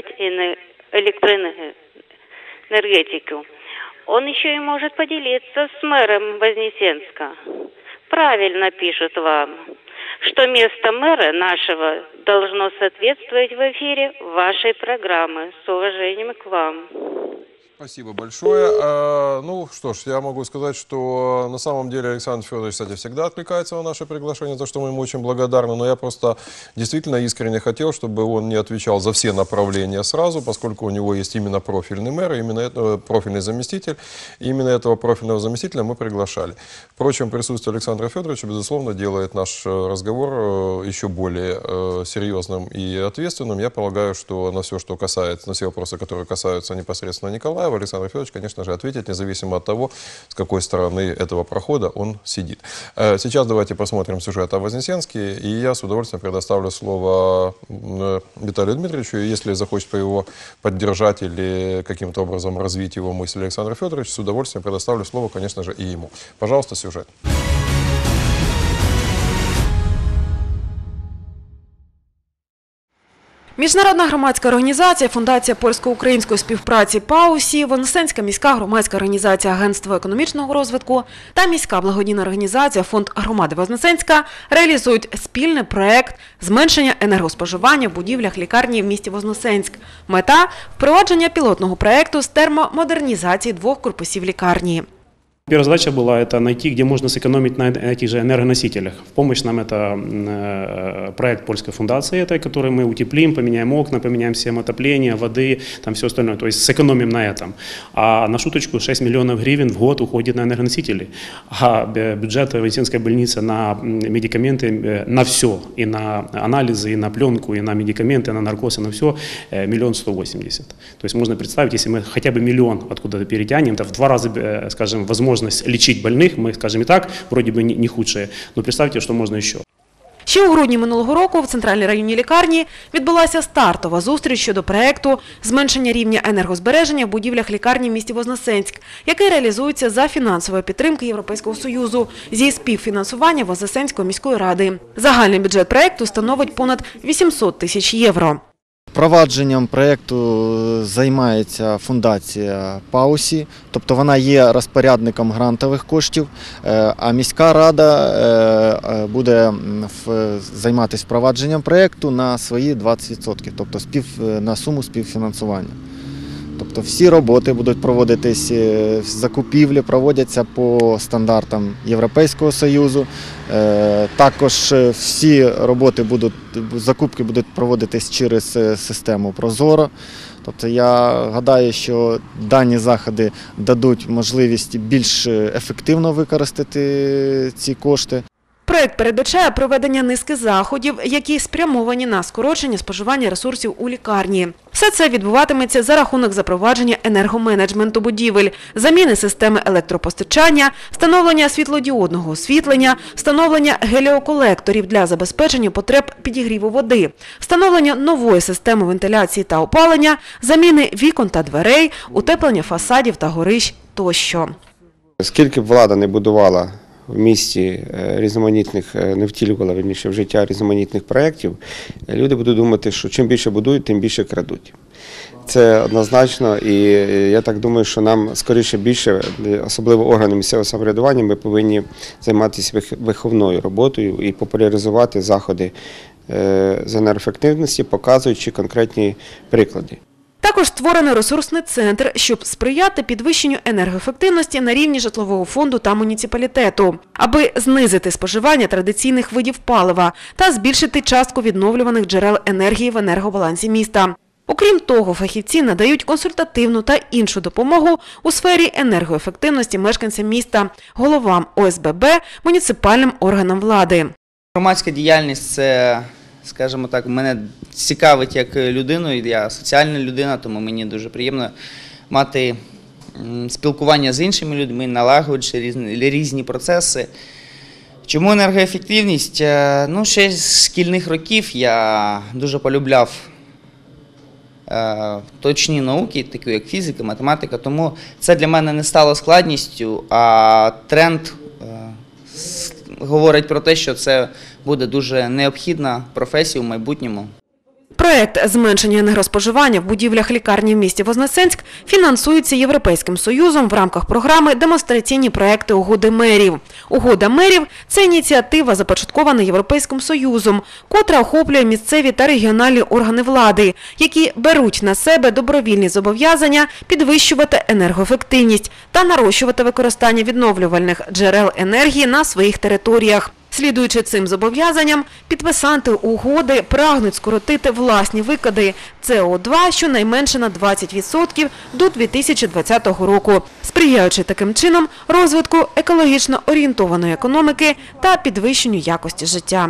электроэнергетику. Он еще и может поделиться с мэром Вознесенска. Правильно пишут вам, что место мэра нашего должно соответствовать в эфире вашей программы. С уважением к вам. Спасибо большое. А, ну что ж, я могу сказать, что на самом деле Александр Федорович, кстати, всегда откликается на наше приглашение, за что мы ему очень благодарны. Но я просто действительно искренне хотел, чтобы он не отвечал за все направления сразу, поскольку у него есть именно профильный мэр, именно это, профильный заместитель. И именно этого профильного заместителя мы приглашали. Впрочем, присутствие Александра Федоровича, безусловно, делает наш разговор еще более серьезным и ответственным. Я полагаю, что на все, что касается, на все вопросы, которые касаются непосредственно Николая, Александр Федорович, конечно же, ответит, независимо от того, с какой стороны этого прохода он сидит. Сейчас давайте посмотрим сюжет о Вознесенске, и я с удовольствием предоставлю слово Виталию Дмитриевичу, и если захочет его поддержать или каким-то образом развить его мысли Александр Федорович, с удовольствием предоставлю слово, конечно же, и ему. Пожалуйста, сюжет. Міжнародна громадська організація Фундація польсько-української співпраці ПАУСі, Вознесенська міська громадська організація Агентство економічного розвитку та міська благодійна організація Фонд громади Вознесенська реалізують спільний проект зменшення енергоспоживання в будівлях лікарні в місті Вознесенськ. Мета – впровадження пілотного проекту з термомодернізації двох корпусів лікарні. Первая задача была это найти, где можно сэкономить на этих же энергоносителях. В помощь нам это проект польской фундации, этой, который мы утеплим, поменяем окна, поменяем систему отопления, воды, там все остальное. То есть сэкономим на этом. А на шуточку шесть миллионов гривен в год уходит на энергоносители. А бюджет Вознесенской больницы на медикаменты, на все, и на анализы, и на пленку, и на медикаменты, и на наркоз, и на все, миллион сто восемьдесят. То есть можно представить, если мы хотя бы миллион откуда-то перетянем, то в два раза, скажем, возможно, лечить больных, ми, скажімо так, вроді би не худшие, но представте, що можна ще. Ще у грудні минулого року в центральній районній лікарні відбулася стартова зустріч щодо проєкту зменшення рівня енергозбереження в будівлях лікарні в місті Вознесенськ, який реалізується за фінансової підтримки Європейського Союзу зі співфінансування Вознесенської міської ради. Загальний бюджет проєкту становить понад вісімсот тисяч євро. Провадженням проєкту займається фундація ПАУСі, тобто вона є розпорядником грантових коштів, а міська рада буде займатися впровадженням проєкту на свої двадцять відсотків, тобто спів, на суму співфінансування. Тобто всі роботи будуть проводитись, закупівлі проводяться по стандартам Європейського Союзу. Також всі роботи будуть, закупки будуть проводитись через систему Прозоро. Тобто я гадаю, що дані заходи дадуть можливість більш ефективно використати ці кошти. Проєкт передбачає проведення низки заходів, які спрямовані на скорочення споживання ресурсів у лікарні. Все це відбуватиметься за рахунок запровадження енергоменеджменту будівель, заміни системи електропостачання, встановлення світлодіодного освітлення, встановлення геліоколекторів для забезпечення потреб підігріву води, встановлення нової системи вентиляції та опалення, заміни вікон та дверей, утеплення фасадів та горищ тощо. Скільки б влада не будувала в місті різноманітних, не втілювала вірніше в життя різноманітних проєктів, люди будуть думати, що чим більше будують, тим більше крадуть. Це однозначно, і я так думаю, що нам скоріше більше, особливо органи місцевого самоврядування, ми повинні займатися виховною роботою і популяризувати заходи з енергоефективності, показуючи конкретні приклади. Також створено ресурсний центр, щоб сприяти підвищенню енергоефективності на рівні житлового фонду та муніципалітету, аби знизити споживання традиційних видів палива та збільшити частку відновлюваних джерел енергії в енергобалансі міста. Окрім того, фахівці надають консультативну та іншу допомогу у сфері енергоефективності мешканцям міста, головам О С Б Б, муніципальним органам влади. Громадська діяльність – це, скажімо так, мене цікавить як людину, я соціальна людина, тому мені дуже приємно мати спілкування з іншими людьми, налагоджувати різні, різні процеси. Чому енергоефективність? Ну, ще з шкільних років я дуже полюбляв е, точні науки, такі як фізика, математика, тому це для мене не стало складністю, а тренд е, говорить про те, що це буде дуже необхідна професія в майбутньому. Проєкт зменшення енергоспоживання в будівлях лікарні в місті Вознесенськ фінансується Європейським Союзом в рамках програми «Демонстраційні проєкти угоди мерів». Угода мерів – це ініціатива, започаткована Європейським Союзом, котра охоплює місцеві та регіональні органи влади, які беруть на себе добровільні зобов'язання підвищувати енергоефективність та нарощувати використання відновлювальних джерел енергії на своїх територіях. Слідуючи цим зобов'язанням, підписанти угоди прагнуть скоротити власні викиди С О два щонайменше на двадцять відсотків до дві тисячі двадцятого року, сприяючи таким чином розвитку екологічно орієнтованої економіки та підвищенню якості життя.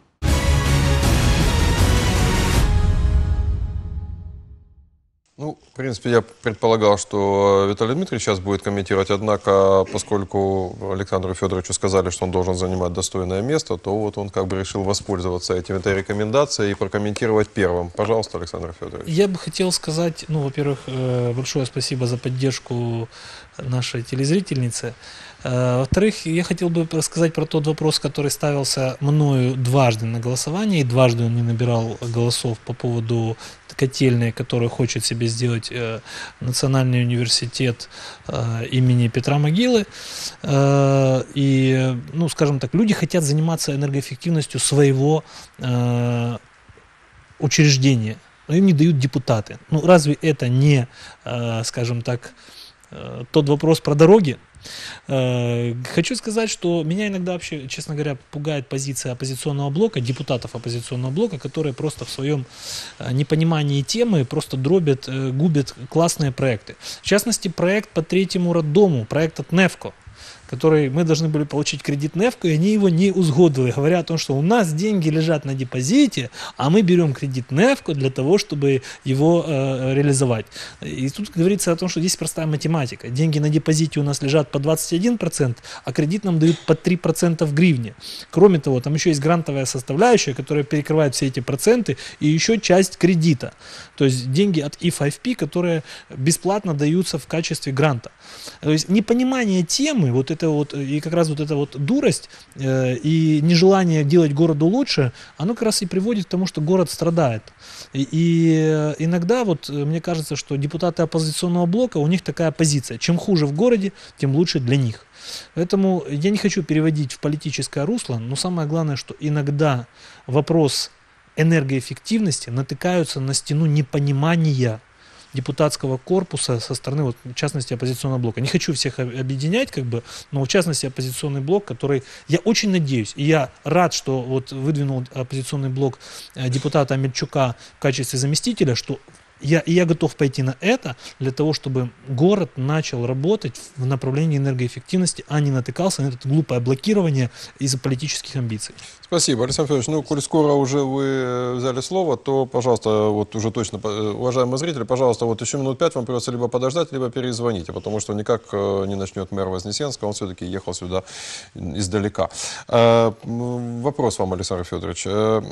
Ну, в принципе, я предполагал, что Виталий Дмитриевич сейчас будет комментировать, однако, поскольку Александру Федоровичу сказали, что он должен занимать достойное место, то вот он как бы решил воспользоваться этим, этой рекомендацией и прокомментировать первым. Пожалуйста, Александр Федорович. Я бы хотел сказать, ну, во-первых, большое спасибо за поддержку нашей телезрительницы. Во-вторых, я хотел бы рассказать про тот вопрос, который ставился мною дважды на голосование, и дважды он не набирал голосов по поводу котельной, которую хочет себе сделать э, Национальный университет э, имени Петра Могилы. Э, и, ну, скажем так, люди хотят заниматься энергоэффективностью своего э, учреждения, но им не дают депутаты. Ну, разве это не, э, скажем так, э, тот вопрос про дороги? Э, Хочу сказать, что меня иногда вообще, честно говоря, пугает позиция оппозиционного блока, депутатов оппозиционного блока, которые просто в своем э, непонимании темы просто дробят, э, губят классные проекты. В частности, проект по третьему роддому, проект от НЕФКО, который мы должны были получить кредит НЕФКО, и они его не узгодили, говоря о том, что у нас деньги лежат на депозите, а мы берем кредит НЕФКО для того, чтобы его э, реализовать. И тут говорится о том, что здесь простая математика. Деньги на депозите у нас лежат по двадцать один процент, а кредит нам дают по три процента в гривне. Кроме того, там еще есть грантовая составляющая, которая перекрывает все эти проценты, и еще часть кредита. То есть деньги от и пять пи, которые бесплатно даются в качестве гранта. То есть непонимание темы, вот это вот, и как раз вот эта вот дурость э, и нежелание делать городу лучше, оно как раз и приводит к тому, что город страдает. И, и иногда вот мне кажется, что депутаты оппозиционного блока, у них такая позиция: чем хуже в городе, тем лучше для них. Поэтому я не хочу переводить в политическое русло, но самое главное, что иногда вопрос энергоэффективности натыкаются на стену непонимания депутатского корпуса со стороны, вот, в частности, оппозиционного блока. Не хочу всех объединять, как бы, но в частности оппозиционный блок, который, я очень надеюсь, и я рад, что вот выдвинул оппозиционный блок депутата Амельчука в качестве заместителя, что я, и я готов пойти на это для того, чтобы город начал работать в направлении энергоэффективности, а не натыкался на это глупое блокирование из-за политических амбиций. Спасибо, Александр Федорович. Ну, коль скоро уже вы взяли слово, то, пожалуйста, вот уже точно, уважаемые зрители, пожалуйста, вот еще минут пять вам придется либо подождать, либо перезвоните, потому что никак не начнет мэр Вознесенска, он все-таки ехал сюда издалека. Вопрос вам, Александр Федорович.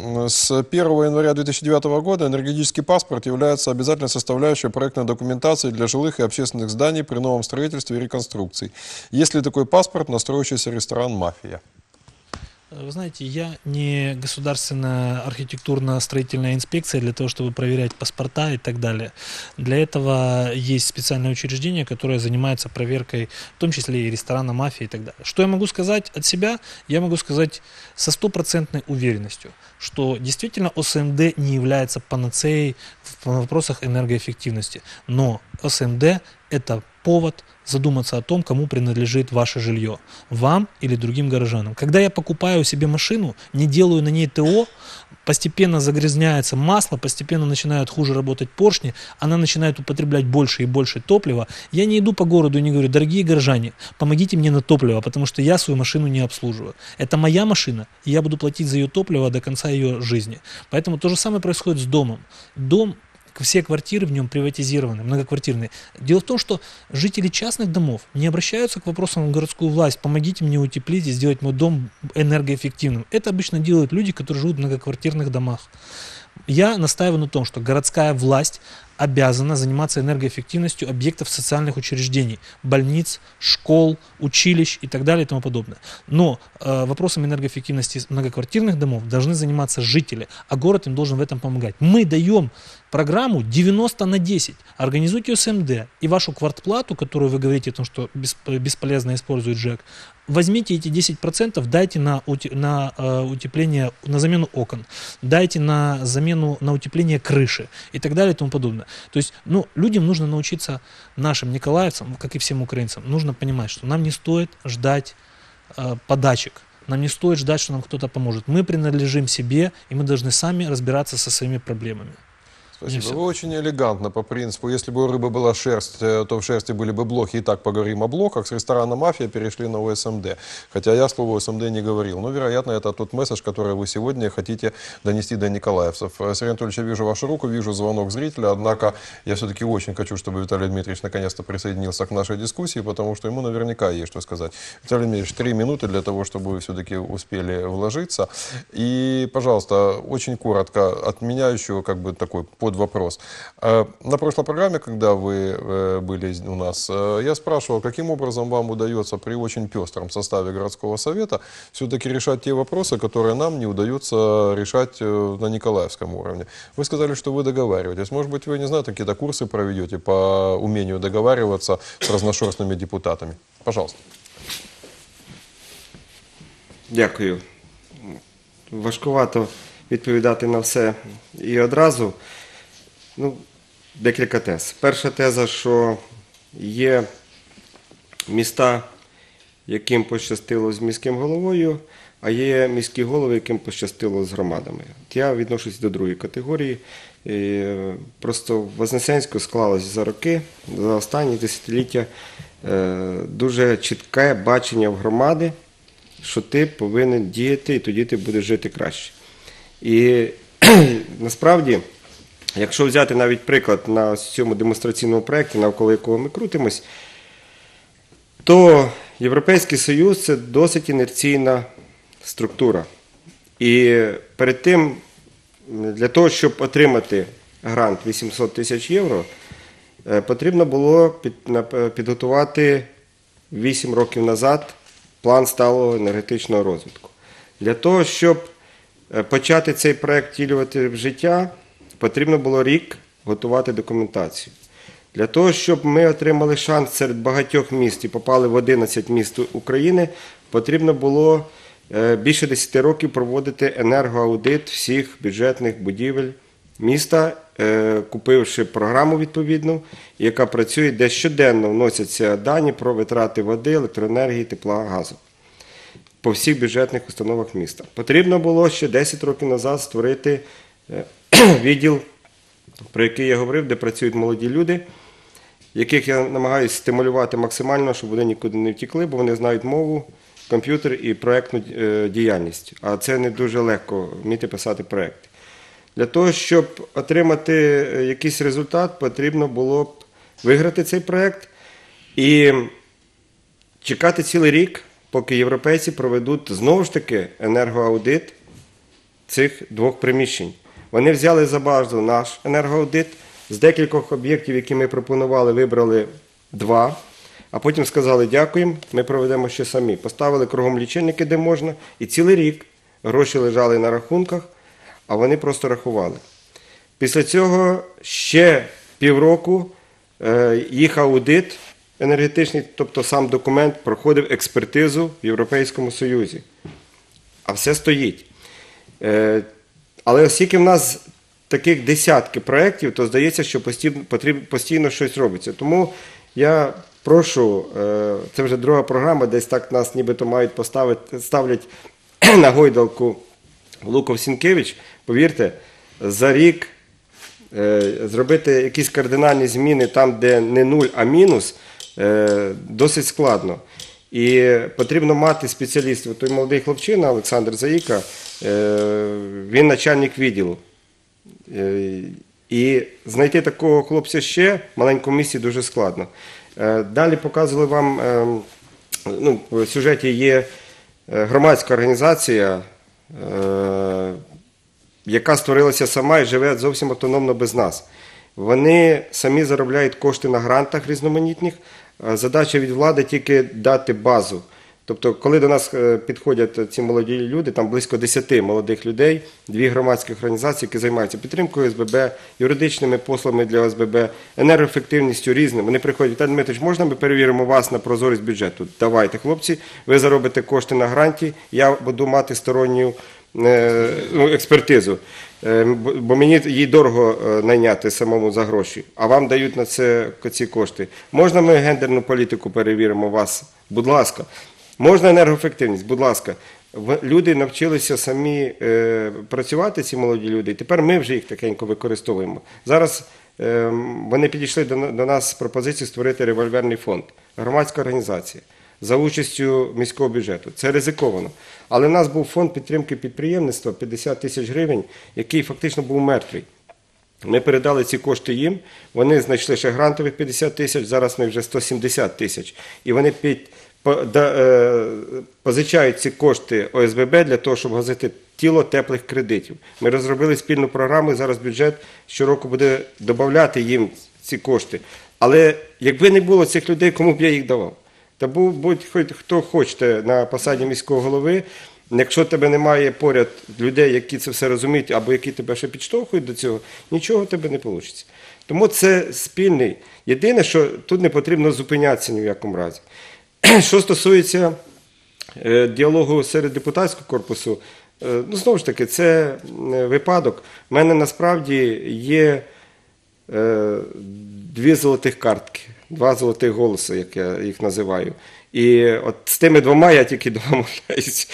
С первого января две тысячи девятого года энергетический паспорт является обязательной составляющей проектной документации для жилых и общественных зданий при новом строительстве и реконструкции. Есть ли такой паспорт на строящийся ресторан «Мафия»? Вы знаете, я не государственная архитектурно-строительная инспекция для того, чтобы проверять паспорта и так далее. Для этого есть специальное учреждение, которое занимается проверкой, в том числе и ресторана «Мафия» и так далее. Что я могу сказать от себя? Я могу сказать со стопроцентной уверенностью, что действительно о эс эм дэ не является панацеей в вопросах энергоэффективности. Но о эс эм дэ – это повод задуматься о том, кому принадлежит ваше жилье, вам или другим горожанам. Когда я покупаю себе машину, не делаю на ней тэ о, постепенно загрязняется масло, постепенно начинают хуже работать поршни, она начинает употреблять больше и больше топлива, я не иду по городу и не говорю: дорогие горожане, помогите мне на топливо, потому что я свою машину не обслуживаю. Это моя машина, и я буду платить за ее топливо до конца ее жизни. Поэтому то же самое происходит с домом. Дом, все квартиры в нем приватизированы, многоквартирные. Дело в том, что жители частных домов не обращаются к вопросам в городскую власть: помогите мне утеплить и сделать мой дом энергоэффективным. Это обычно делают люди, которые живут в многоквартирных домах. Я настаиваю на том, что городская власть обязана заниматься энергоэффективностью объектов социальных учреждений, больниц, школ, училищ и так далее и тому подобное. Но э, вопросом энергоэффективности многоквартирных домов должны заниматься жители, а город им должен в этом помогать. Мы даем программу девяносто на десять. Организуйте эс эм дэ и вашу квартплату, которую вы говорите о том, что бесполезно использует ЖЭК, возьмите эти десять процентов, дайте на, на э, утепление, на замену окон, дайте на замену, на утепление крыши и так далее и тому подобное. То есть, ну, людям нужно научиться, нашим николаевцам, как и всем украинцам, нужно понимать, что нам не стоит ждать э, подачек, нам не стоит ждать, что нам кто-то поможет. Мы принадлежим себе, и мы должны сами разбираться со своими проблемами. Спасибо. Вы очень элегантно по принципу: если бы у рыбы была шерсть, то в шерсти были бы блохи. Итак, поговорим о блоках. С ресторана «Мафия» перешли на о эс эм дэ. Хотя я слово о эс эм дэ не говорил. Но, вероятно, это тот месседж, который вы сегодня хотите донести до николаевцев. Сергей Анатольевич, я вижу вашу руку, вижу звонок зрителя. Однако я все-таки очень хочу, чтобы Виталий Дмитриевич наконец-то присоединился к нашей дискуссии, потому что ему наверняка есть что сказать. Виталий Дмитриевич, три минуты для того, чтобы вы все-таки успели вложиться. И, пожалуйста, очень коротко от меня еще как бы такой под вопрос. На прошлой программе, когда вы были у нас, я спрашивал, каким образом вам удается при очень пестром составе городского совета все-таки решать те вопросы, которые нам не удается решать на николаевском уровне. Вы сказали, что вы договариваетесь. Может быть, вы, не знаю, какие-то курсы проведете по умению договариваться с разношерстными депутатами. Пожалуйста. Дякую. Важкувато відповідати на все і одразу. Ну, декілька тез. Перша теза, що є міста яким пощастило з міським головою, а є міські голови, яким пощастило з громадами. Я відношусь до другої категорії. І просто в Вознесенську склалось за роки, за останні десятиліття дуже чітке бачення в громади, що ти повинен діяти і тоді ти будеш жити краще. І насправді, якщо взяти навіть приклад на цьому демонстраційному проєкті, навколо якого ми крутимось, то Європейський Союз – це досить інерційна структура. І перед тим, для того, щоб отримати грант вісімсот тисяч євро, потрібно було підготувати вісім років назад план сталого енергетичного розвитку. Для того, щоб почати цей проєкт втілювати в життя, потрібно було рік готувати документацію. Для того, щоб ми отримали шанс серед багатьох міст і попали в одинадцять міст України, потрібно було більше десяти років проводити енергоаудит всіх бюджетних будівель міста, купивши програму відповідну, яка працює, де щоденно вносяться дані про витрати води, електроенергії, тепла, газу по всіх бюджетних установах міста. Потрібно було ще десять років назад створити відділ, про який я говорив, де працюють молоді люди, яких я намагаюся стимулювати максимально, щоб вони нікуди не втекли, бо вони знають мову, комп'ютер і проєктну діяльність. А це не дуже легко вміти писати проєкти. Для того, щоб отримати якийсь результат, потрібно було б виграти цей проєкт і чекати цілий рік, поки європейці проведуть знову ж таки енергоаудит цих двох приміщень. Вони взяли за базу наш енергоаудит, з декількох об'єктів, які ми пропонували, вибрали два, а потім сказали дякуємо, ми проведемо ще самі. Поставили кругом лічильники, де можна, і цілий рік гроші лежали на рахунках, а вони просто рахували. Після цього ще півроку їх аудит енергетичний, тобто сам документ, проходив експертизу в Європейському Союзі. А все стоїть. Але оскільки в нас таких десятки проєктів, то здається, що постійно, потрібно, постійно щось робиться. Тому я прошу, це вже друга програма, десь так нас нібито мають поставити, ставлять на гойдалку Луков-Сінкевич. Повірте, за рік зробити якісь кардинальні зміни там, де не нуль, а мінус, досить складно. І потрібно мати спеціалістів. Той молодий хлопчина Олександр Заїка, він начальник відділу. І знайти такого хлопця ще в маленькому місті дуже складно. Далі показували вам, ну, в сюжеті є громадська організація, яка створилася сама і живе зовсім автономно без нас. Вони самі заробляють кошти на грантах різноманітних. Задача від влади тільки дати базу. Тобто, коли до нас підходять ці молоді люди, там близько десяти молодих людей, дві громадські організації, які займаються підтримкою О С Б Б, юридичними послугами для О С Б Б, енергоефективністю різним. Вони приходять: Віталій Дмитрович, можна ми перевіримо вас на прозорість бюджету? Давайте, хлопці, ви заробите кошти на гранті, я буду мати сторонню експертизу, бо мені їй дорого найняти самому за гроші, а вам дають на це ці кошти. Можна ми гендерну політику перевіримо вас? Будь ласка. Можна енергоефективність? Будь ласка. Люди навчилися самі працювати, ці молоді люди, і тепер ми вже їх такенько використовуємо. Зараз вони підійшли до нас з пропозицією створити револьверний фонд, громадська організація, за участю міського бюджету. Це ризиковано. Але в нас був фонд підтримки підприємництва п'ятдесят тисяч гривень, який фактично був мертвий. Ми передали ці кошти їм, вони знайшли ще грантових п'ятдесят тисяч, зараз ми вже сто сімдесят тисяч. І вони під, по, да, е, позичають ці кошти О С Б Б для того, щоб гасити тіло теплих кредитів. Ми розробили спільну програму, і зараз бюджет щороку буде додавати їм ці кошти. Але якби не було цих людей, кому б я їх давав? Та будь-хто хочете на посаді міського голови, якщо тебе немає поряд людей, які це все розуміють, або які тебе ще підштовхують до цього, нічого в тебе не вийде. Тому це спільний. Єдине, що тут не потрібно зупинятися ні в якому разі. Що стосується діалогу серед депутатського корпусу, ну, знову ж таки, це випадок. У мене насправді є дві золотих картки. Два золотих голоси, як я їх називаю. І от з тими двома я тільки домовляюсь.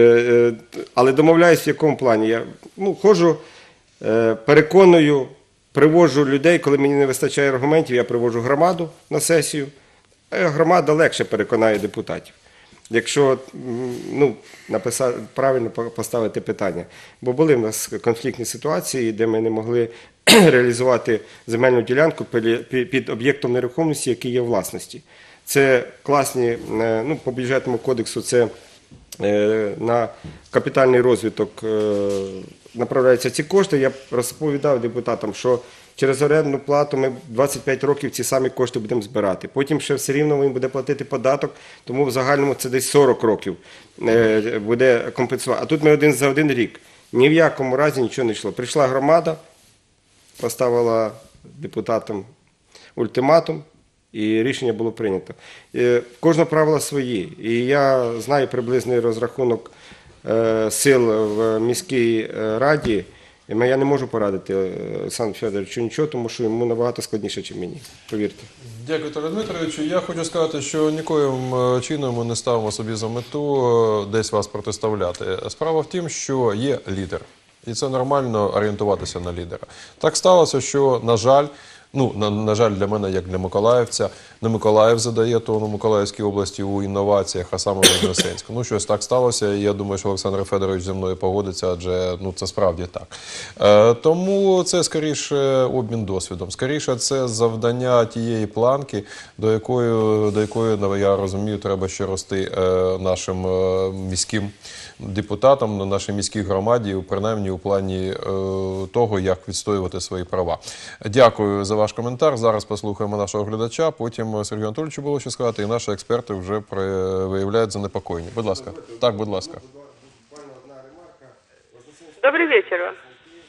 Але домовляюсь в якому плані? Я ну, ходжу, переконую, приводжу людей, коли мені не вистачає аргументів, я приводжу громаду на сесію. Громада легше переконає депутатів, якщо ну, написати, правильно поставити питання. Бо були в нас конфліктні ситуації, де ми не могли реалізувати земельну ділянку під об'єктом нерухомості, який є у власності. Це класні, ну, по бюджетному кодексу, це на капітальний розвиток направляються ці кошти. Я розповідав депутатам, що через орендну плату ми двадцять п'ять років ці самі кошти будемо збирати. Потім ще все рівно він буде платити податок, тому в загальному це десь сорок років буде компенсувати. А тут ми один за один рік. Ні в якому разі нічого не йшло. Прийшла громада, поставила депутатам ультиматум, і рішення було прийнято. Кожного правила свої. І я знаю приблизний розрахунок сил в міській раді. Я не можу порадити Олександру Федоровичу нічого, тому що йому набагато складніше, ніж мені, повірте. Дякую, Віталію Дмитровичу. Я хочу сказати, що нікоїм чином ми не ставимо собі за мету десь вас протиставляти. Справа в тім, що є лідер. І це нормально орієнтуватися на лідера. Так сталося, що, на жаль, ну, на, на жаль, для мене, як для миколаївця, не Миколаїв задає тону в Миколаївській області у інноваціях, а саме Вознесенську. Ну, щось так сталося, і я думаю, що Олександр Федорович зі мною погодиться, адже ну, це справді так. Е, тому це, скоріше, обмін досвідом. Скоріше, це завдання тієї планки, до якої, до якої, я розумію, треба ще рости е, нашим е, міським депутатам, на нашій міській громаді, принаймні у плані е, того, як відстоювати свої права. Дякую за ваш коментар. Зараз послухаємо нашого глядача, потім Сергію Анатолійовичу було що сказати, і наші експерти вже виявляють занепокоєння. Будь ласка. Так, будь ласка. Добрий вечір вам.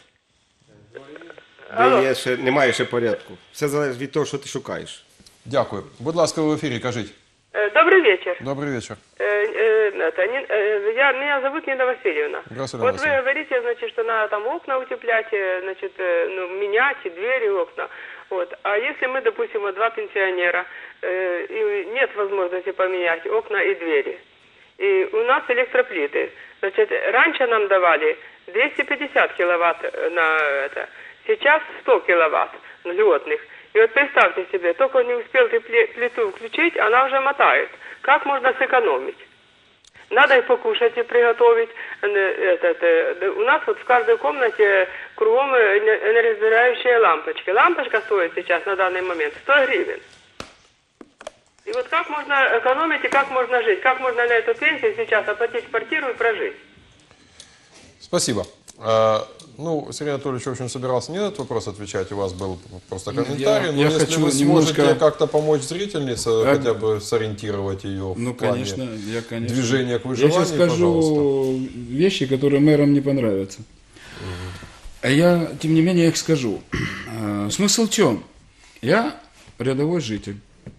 Алло. Є ще, немає ще порядку. Все залежить від того, що ти шукаєш. Дякую. Будь ласка, ви в ефірі, кажіть. Добрый вечер. Добрый вечер. Э, э, это, не, э, я, меня зовут Нина Васильевна. Здравствуйте, вот Васильевна. вы говорите, значит, что надо там окна утеплять, значит, э, ну, менять и двери, и окна. Вот. А если мы, допустим, вот два пенсионера, э, и нет возможности поменять окна и двери, и у нас электроплиты, значит, раньше нам давали двести пятьдесят киловатт на это, сейчас сто киловатт льготных. И вот представьте себе, только не успел ты плиту включить, она уже мотает. Как можно сэкономить? Надо и покушать, и приготовить. Этот, у нас вот в каждой комнате кругом энергосберегающие лампочки. Лампочка стоит сейчас на данный момент сто гривен. И вот как можно экономить и как можно жить? Как можно на эту пенсию сейчас оплатить квартиру и прожить? Спасибо. А, ну, Сергей Анатольевич, в общем, собирался не на этот вопрос отвечать, у вас был просто комментарий, я, но я если хочу вы сможете немножко... как-то помочь зрительнице, а... хотя бы сориентировать ее ну, в плане конечно, я, конечно. движения к выживанию, я сейчас скажу пожалуйста. Вещи, которые мэрам не понравятся. Угу. А я, тем не менее, их скажу. Смысл в чем? Я рядовой житель,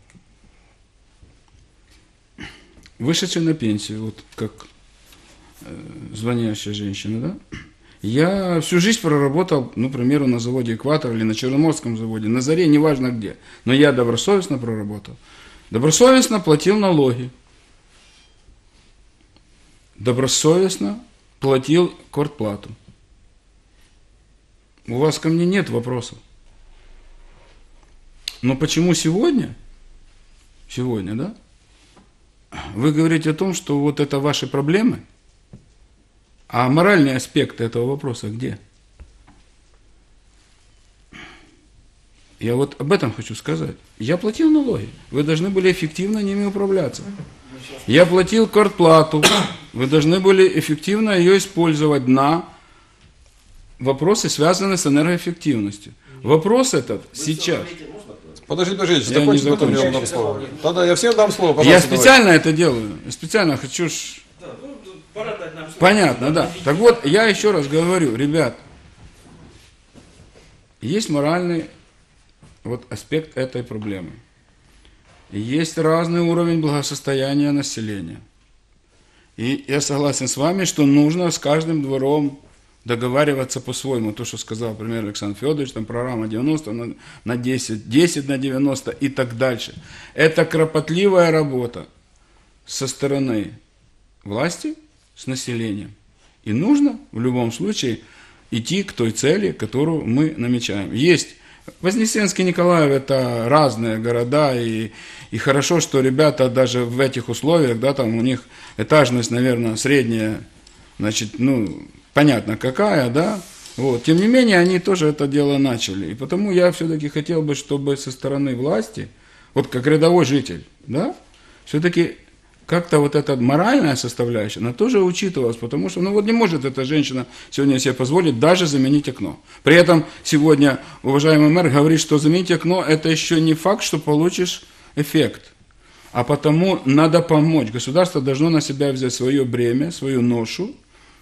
вышедший на пенсию, вот как звонящая женщина, да? Я всю жизнь проработал, ну, к примеру, на заводе «Экватор» или на Черноморском заводе, на Заре, неважно где. Но я добросовестно проработал. Добросовестно платил налоги. Добросовестно платил квартплату. У вас ко мне нет вопросов. Но почему сегодня, сегодня, да, вы говорите о том, что вот это ваши проблемы? А моральный аспект этого вопроса где? Я вот об этом хочу сказать. Я платил налоги. Вы должны были эффективно ними управляться. Я платил квартплату. Вы должны были эффективно ее использовать на вопросы, связанные с энергоэффективностью. Вопрос этот сейчас... Подождите, подождите, закончите, потом я вам дам слово. Тогда я всем дам слово, пожалуйста. Я специально давайте. это делаю. Я специально хочу... Понятно, да. Так вот, я еще раз говорю, ребят, есть моральный вот, аспект этой проблемы. И есть разный уровень благосостояния населения. И я согласен с вами, что нужно с каждым двором договариваться по-своему. То, что сказал, например, Александр Федорович, там программа девяносто на, на десять, десять на девяносто и так дальше. Это кропотливая работа. со стороны власти, с населением. И нужно в любом случае идти к той цели, которую мы намечаем. Есть Вознесенск и Николаев — это разные города, и, и хорошо, что ребята даже в этих условиях, да, там у них этажность, наверное, средняя, значит, ну, понятно какая, да, вот. Тем не менее, они тоже это дело начали. И потому я все-таки хотел бы, чтобы со стороны власти, вот как рядовой житель, да, все-таки как-то вот эта моральная составляющая, она тоже учитывалась, потому что, ну вот не может эта женщина сегодня себе позволить даже заменить окно. При этом сегодня уважаемый мэр говорит, что заменить окно — это еще не факт, что получишь эффект. А потому надо помочь. Государство должно на себя взять свое бремя, свою ношу.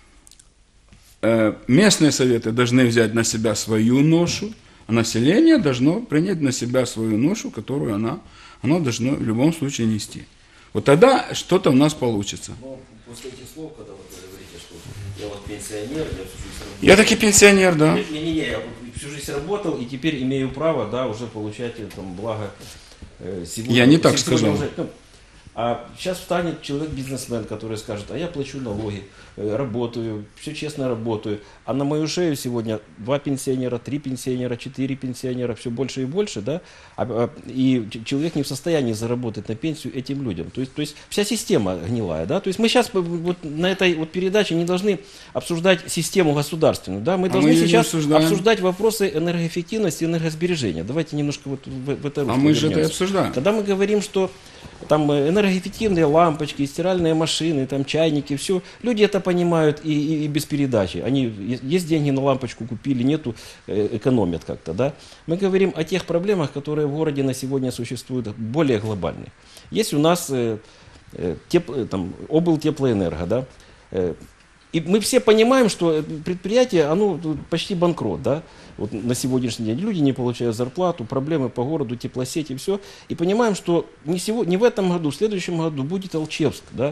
Местные советы должны взять на себя свою ношу, а население должно принять на себя свою ношу, которую она, оно должно в любом случае нести. Вот тогда что-то у нас получится. Но после этих слов, когда вы говорите, что я вот пенсионер, я всю жизнь работал. Я таки пенсионер, да. Не-не-не, я всю жизнь работал и теперь имею право, да, уже получать там благо э, сегодня. Я не так сегодня сказал. Уже, ну, а сейчас встанет человек-бизнесмен, который скажет: а я плачу налоги, э, работаю, все честно работаю. А на мою шею сегодня два пенсионера, три пенсионера, четыре пенсионера, все больше и больше, да, а, а, и человек не в состоянии заработать на пенсию этим людям. То есть, то есть вся система гнилая, да. То есть мы сейчас вот на этой вот передаче не должны обсуждать систему государственную, да, мы А должны мы сейчас обсуждаем. обсуждать вопросы энергоэффективности, энергосбережения. Давайте немножко вот в, в это русло А мы же это и вернемся. обсуждаем. Когда мы говорим, что там энергоэффективные лампочки, стиральные машины, там чайники, все, люди это понимают и, и, и без передачи. Они есть деньги на лампочку купили, нету, экономят как-то, да. Мы говорим о тех проблемах, которые в городе на сегодня существуют, более глобальные. Есть у нас э, теп, там, облтеплоэнерго, да. Э, И мы все понимаем, что предприятие, оно почти банкрот, да, вот на сегодняшний день. Люди не получают зарплату, проблемы по городу, теплосети, все. И понимаем, что не, сегодня, не в этом году, в следующем году будет Алчевск, да,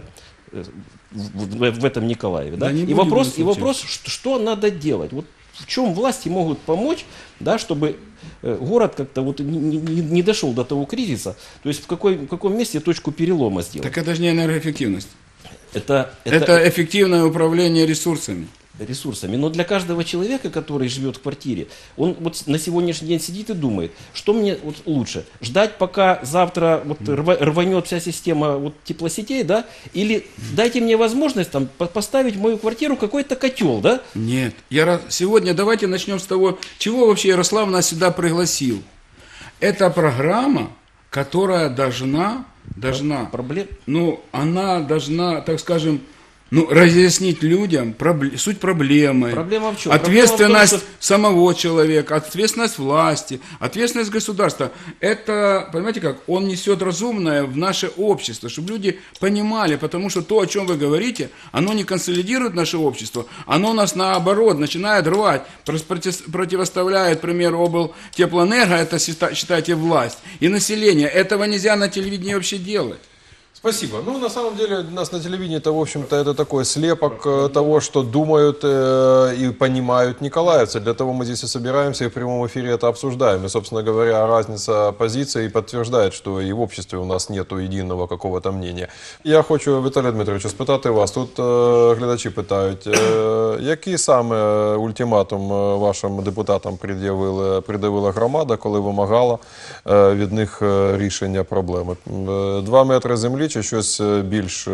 в, в, в этом Николаеве, да. Да, и, вопрос, и вопрос, что, что надо делать? Вот в чем власти могут помочь, да, чтобы город как-то вот не, не, не дошел до того кризиса, то есть в, какой, в каком месте точку перелома сделать? Так это же не энергоэффективность. Это, это, это эффективное управление ресурсами. Ресурсами. Но для каждого человека, который живет в квартире, он вот на сегодняшний день сидит и думает, что мне вот лучше, ждать, пока завтра вот рва, рванет вся система вот теплосетей, да, или дайте мне возможность там поставить в мою квартиру какой-то котел, да? Нет. Я, сегодня давайте начнем с того, чего вообще Ярослав нас сюда пригласил. Это программа, которая должна должна, Проблем? ну, она должна, так скажем, ну, разъяснить людям проблем, суть проблемы, Проблема в чем? ответственность Проблема в том, что... самого человека, ответственность власти, ответственность государства. Это, понимаете как, он несет разумное в наше общество, чтобы люди понимали, потому что то, о чем вы говорите, оно не консолидирует наше общество, оно нас наоборот начинает рвать, противоставляет, к примеру, облтеплоэнерго, это считайте власть, и население. Этого нельзя на телевидении вообще делать. Спасибо. Ну, на самом деле, у нас на телевидении-то, в общем-то, это такой слепок э, того, что думают э, и понимают николаевцы. Для того мы здесь и собираемся, и в прямом эфире это обсуждаем. И, собственно говоря, разница позиций подтверждает, что и в обществе у нас нету единого какого-то мнения. Я хочу, Віталій Дмитровичу, спитати вас. Тут е, глядачі питають, е, який саме ультиматум вашим депутатам пред'явила, пред'явила громада, коли вимагала е, від них рішення проблеми? Е, два метри землі чи щось більш,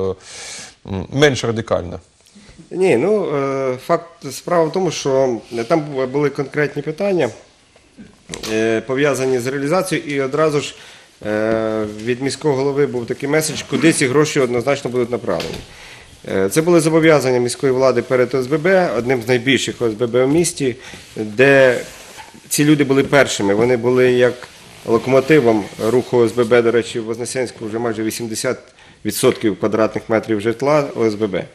менш радикальне? Ні, ну, факт, справа в тому, що там були конкретні питання, пов'язані з реалізацією, і одразу ж від міського голови був такий меседж, куди ці гроші однозначно будуть направлені. Це були зобов'язання міської влади перед О С Б Б, одним з найбільших О С Б Б в місті, де ці люди були першими, вони були як локомотивом руху О С Б Б, до речі, в Вознесенську вже майже вісімдесят відсотків квадратних метрів житла О С Б Б.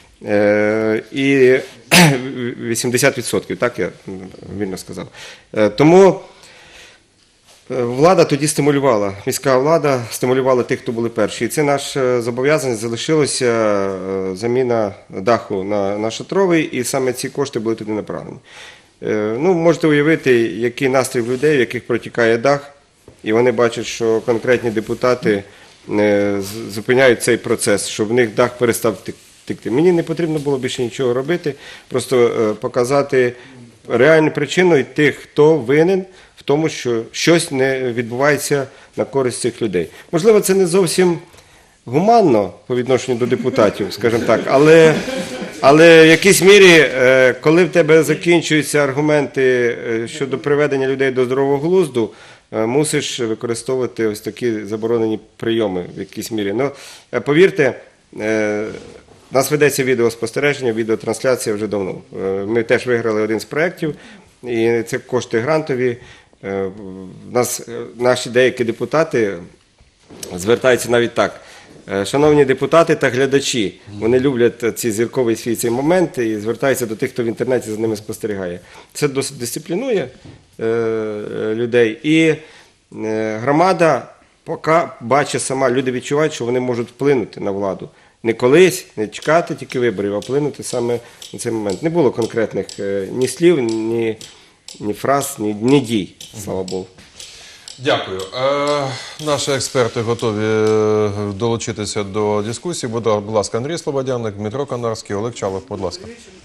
І вісімдесят відсотків, так я вільно сказав. Тому влада тоді стимулювала, міська влада стимулювала тих, хто були перші. І це наше зобов'язання, залишилося заміна даху на, на шатровий, і саме ці кошти були туди направлені. Ну, можете уявити, який настрій в людей, в яких протікає дах, і вони бачать, що конкретні депутати е, з- зупиняють цей процес, щоб в них дах перестав тек- текти. Мені не потрібно було більше нічого робити, просто е, показати реальну причину і тих, хто винен в тому, що щось не відбувається на користь цих людей. Можливо, це не зовсім гуманно по відношенню до депутатів, скажімо так, але, але в якійсь мірі, е, коли в тебе закінчуються аргументи е, щодо приведення людей до здорового глузду, е, мусиш використовувати ось такі заборонені прийоми в якійсь мірі. Ну, е, повірте, е, у нас ведеться відеоспостереження, відеотрансляція вже давно. Е, Ми теж виграли один з проєктів, і це кошти грантові. Е, в нас е, наші деякі депутати звертаються навіть так. Е, Шановні депутати та глядачі, вони люблять ці зірковий свій цей момент і звертаються до тих, хто в інтернеті за ними спостерігає. Це досить дисциплінує е, е, людей. І е, громада поки бачить сама, люди відчувають, що вони можуть вплинути на владу. Не колись, не чекати тільки виборів, а вплинути саме на цей момент. Не було конкретних е, ні слів, ні, ні фраз, ні, ні дій, слава Богу. Дякую. Е, наші експерти готові е, долучитися до дискусії. Будь ласка, Андрій Слободяник, Дмитро Конарський, Олег Чалов, будь ласка.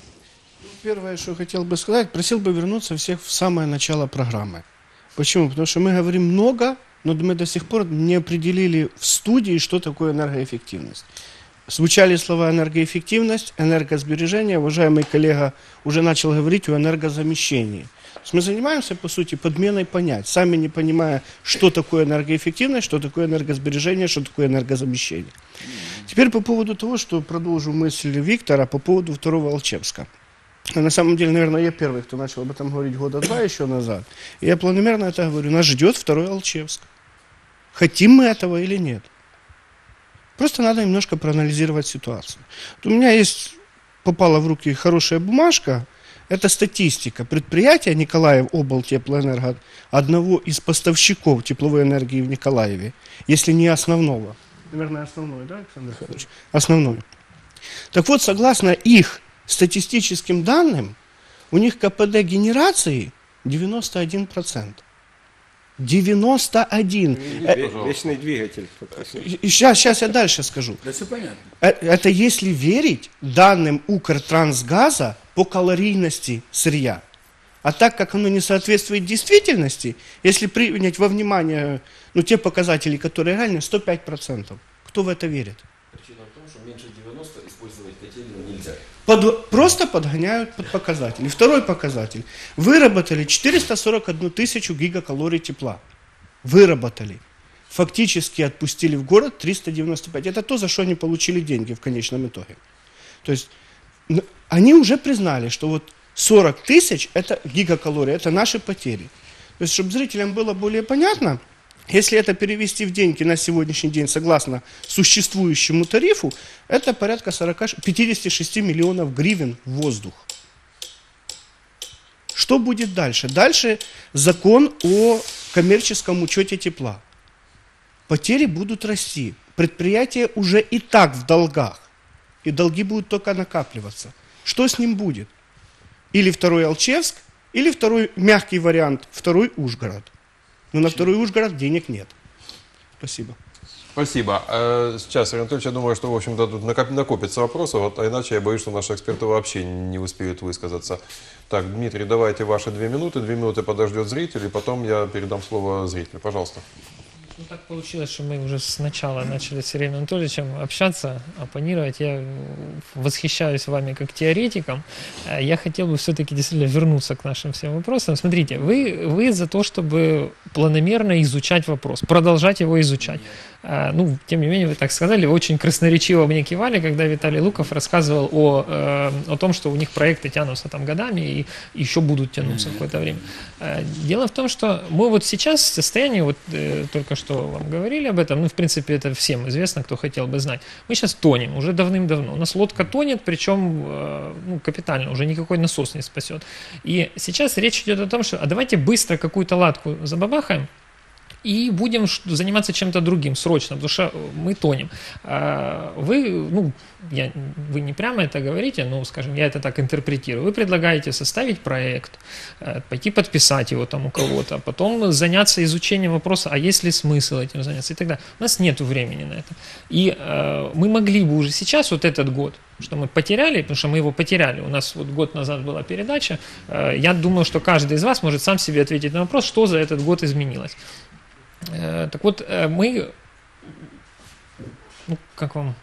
Первое, что хотел бы сказать, просил бы вернуться всех в самое начало программы. Почему? Потому что мы говорим много, но мы до сих пор не определили в студии, что такое энергоэффективность. Звучали слова энергоэффективность, энергосбережение. Уважаемый коллега уже начал говорить о энергозамещении. То есть мы занимаемся, по сути, подменой понять, сами не понимая, что такое энергоэффективность, что такое энергосбережение, что такое энергозамещение. Теперь по поводу того, что продолжу мысль Виктора по поводу второго Алчевска. На самом деле, наверное, я первый, кто начал об этом говорить года два еще назад. И я планомерно это говорю. Нас ждет второй Алчевск. Хотим мы этого или нет? Просто надо немножко проанализировать ситуацию. Вот у меня есть, попала в руки хорошая бумажка. Это статистика. Предприятие Николаев облтеплоэнерго, одного из поставщиков тепловой энергии в Николаеве, если не основного. Наверное, основной, да, Александр Федорович? Основной. Так вот, согласно их статистическим данным, у них КПД генерации девяносто один процент. девяносто один. Вечный двигатель. И сейчас, сейчас я дальше скажу. Да все понятно. Это если верить данным Укртрансгаза по калорийности сырья. А так как оно не соответствует действительности, если принять во внимание ну, те показатели, которые реальны, сто пять процентов. Кто в это верит? Причина в том, что меньше девяноста использовать котельную нельзя. Под, просто подгоняют под показатели. Второй показатель. Выработали четыреста сорок одну тысячу гигакалорий тепла. Выработали. Фактически отпустили в город триста девяносто пять. Это то, за что они получили деньги в конечном итоге. То есть они уже признали, что вот сорок тысяч это гигакалории, это наши потери. То есть, чтобы зрителям было более понятно, если это перевести в деньги на сегодняшний день, согласно существующему тарифу, это порядка сорок, пятьдесят шесть миллионов гривен в воздух. Что будет дальше? Дальше закон о коммерческом учете тепла. Потери будут расти. Предприятие уже и так в долгах. И долги будут только накапливаться. Что с ним будет? Или второй Алчевск, или второй мягкий вариант, второй Ужгород. Но на второй Ужгород денег нет. Спасибо. Спасибо. Э, Сейчас, Сергей Анатольевич, я думаю, что, в общем-то, тут накоп- накопится вопросов, вот, а иначе я боюсь, что наши эксперты вообще не успеют высказаться. Так, Дмитрий, давайте ваши две минуты. Две минуты подождет зритель, и потом я передам слово зрителю. Пожалуйста. Ну, так получилось, что мы уже сначала начали с Сергеем Анатольевичем общаться, оппонировать. Я восхищаюсь вами как теоретиком. Я хотел бы все-таки действительно вернуться к нашим всем вопросам. Смотрите, вы, вы за то, чтобы планомерно изучать вопрос, продолжать его изучать. Ну, тем не менее, вы так сказали, вы очень красноречиво мне кивали, когда Виталий Луков рассказывал о, э, о том, что у них проекты тянутся там годами и еще будут тянуться какое-то время. Дело в том, что мы вот сейчас в состоянии, вот э, только что вам говорили об этом, ну, в принципе, это всем известно, кто хотел бы знать. Мы сейчас тонем, уже давным-давно. У нас лодка тонет, причем э, ну, капитально, уже никакой насос не спасет. И сейчас речь идет о том, что а давайте быстро какую-то лодку забабахаем, и будем заниматься чем-то другим срочно, потому что мы тонем. Вы, ну, я, вы не прямо это говорите, но, скажем, я это так интерпретирую. Вы предлагаете составить проект, пойти подписать его там у кого-то, потом заняться изучением вопроса, а есть ли смысл этим заняться и так далее. У нас нет времени на это. И э, мы могли бы уже сейчас, вот этот год, что мы потеряли, потому что мы его потеряли. У нас вот год назад была передача. Э, я думаю, что каждый из вас может сам себе ответить на вопрос, что за этот год изменилось. Э, так вот, э, мы, ну, как вам...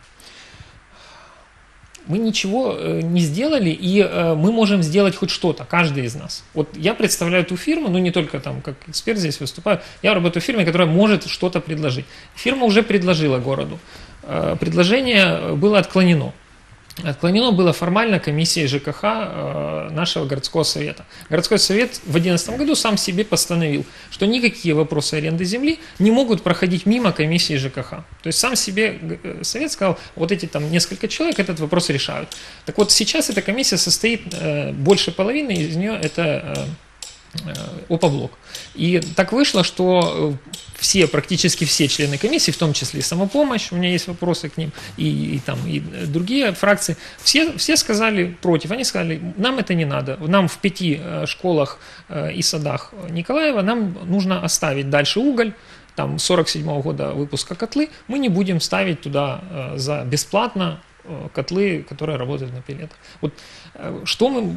Мы ничего не сделали, и мы можем сделать хоть что-то, каждый из нас. Вот я представляю ту фирму, ну не только там как эксперт здесь выступаю, я работаю в фирме, которая может что-то предложить. Фирма уже предложила городу. Предложение было отклонено. Отклонено было формально комиссией ЖКХ нашего городского совета. Городской совет в две тысячи одиннадцатом году сам себе постановил, что никакие вопросы аренды земли не могут проходить мимо комиссии ЖКХ. То есть сам себе совет сказал, вот эти там несколько человек этот вопрос решают. Так вот сейчас эта комиссия состоит, больше половины из нее это ОПОБлок. И так вышло, что все, практически все члены комиссии, в том числе и самопомощь, у меня есть вопросы к ним, и, и, там, и другие фракции, все, все сказали против. Они сказали, нам это не надо. Нам в пяти школах и садах Николаева нам нужно оставить дальше уголь, там сорок седьмого года выпуска котлы, мы не будем ставить туда за бесплатно котлы, которые работают на пеллетах. Вот что мы,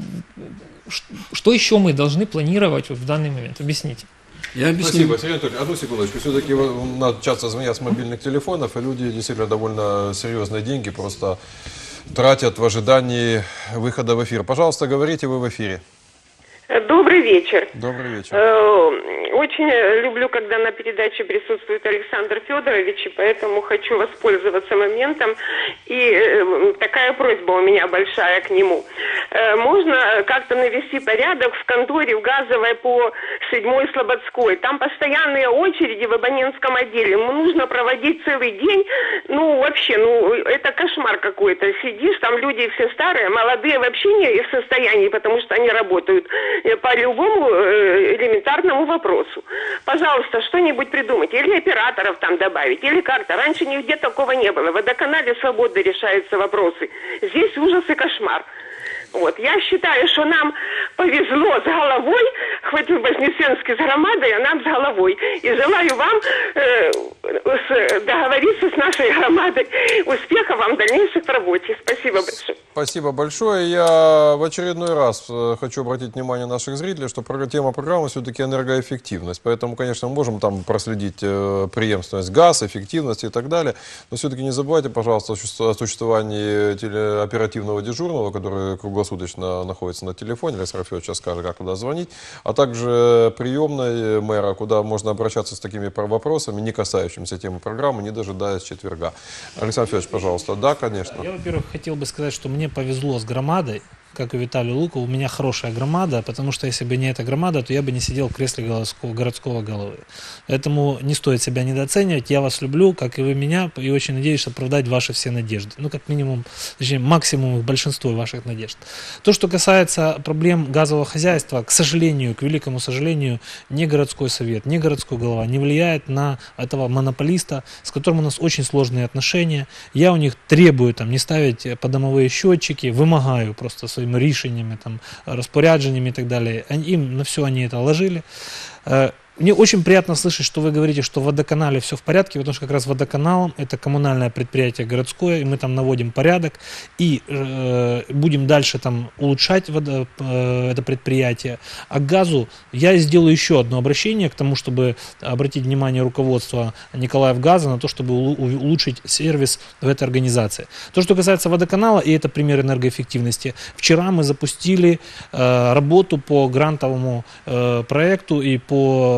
что еще мы должны планировать вот в данный момент? Объясните. Я объясню. Спасибо, Сергей Анатольевич. Одну секундочку. Все-таки нам часто звонят с мобильных телефонов, и люди действительно довольно серьезные деньги просто тратят в ожидании выхода в эфир. Пожалуйста, говорите, вы в эфире. Добрый вечер. Добрый вечер. Очень люблю, когда на передаче присутствует Александр Федорович, и поэтому хочу воспользоваться моментом. И такая просьба у меня большая к нему. Можно как-то навести порядок в конторе в Газовой по седьмой Слободской. Там постоянные очереди в абонентском отделе. Ему нужно проводить целый день. Ну, вообще, ну, это кошмар какой-то. Сидишь, там люди все старые, молодые вообще не в состоянии, потому что они работают по любому элементарному вопросу. Пожалуйста, что-нибудь придумайте. Или операторов там добавить, или как-то. Раньше нигде такого не было. В водоканале свободно решаются вопросы. Здесь ужас и кошмар. Вот. Я считаю, что нам повезло с головой, хоть в Вознесенске с громадой, а нам с головой. И желаю вам э, с, договориться с нашей громадой. Успехов вам дальнейших в работе. Спасибо большое. Спасибо большое. Я в очередной раз хочу обратить внимание наших зрителей, что тема программы все-таки энергоэффективность. Поэтому, конечно, мы можем там проследить преемственность газ, эффективность и так далее. Но все-таки не забывайте, пожалуйста, о существовании оперативного дежурного, который круглосуточно находится на телефоне. Александр Рафиович сейчас скажет, как туда звонить. А также приемной мэра, куда можно обращаться с такими вопросами, не касающимися темы программы, не дожидаясь четверга. Александр Рафиович, пожалуйста. Да, конечно. Я, во-первых, хотел бы сказать, что мне повезло с громадой, как и Виталию Лукову. У меня хорошая громада, потому что если бы не эта громада, то я бы не сидел в кресле городского, городского головы. Поэтому не стоит себя недооценивать. Я вас люблю, как и вы меня, и очень надеюсь оправдать ваши все надежды. Ну, как минимум, точнее, максимум их, большинство ваших надежд. То, что касается проблем газового хозяйства, к сожалению, к великому сожалению, ни городской совет, ни городской голова не влияет на этого монополиста, с которым у нас очень сложные отношения. Я у них требую там, не ставить подомовые счетчики, вымогаю просто свои рішеннями, там, розпорядженнями и так далее. Им на все они это ложили. Мне очень приятно слышать, что вы говорите, что в водоканале все в порядке, потому что как раз водоканалом это коммунальное предприятие городское, и мы там наводим порядок, и э, будем дальше там улучшать водо, э, это предприятие. А к газу я сделаю еще одно обращение к тому, чтобы обратить внимание руководства Николаевгаза на то, чтобы улучшить сервис в этой организации. То, что касается водоканала, и это пример энергоэффективности, вчера мы запустили э, работу по грантовому э, проекту и по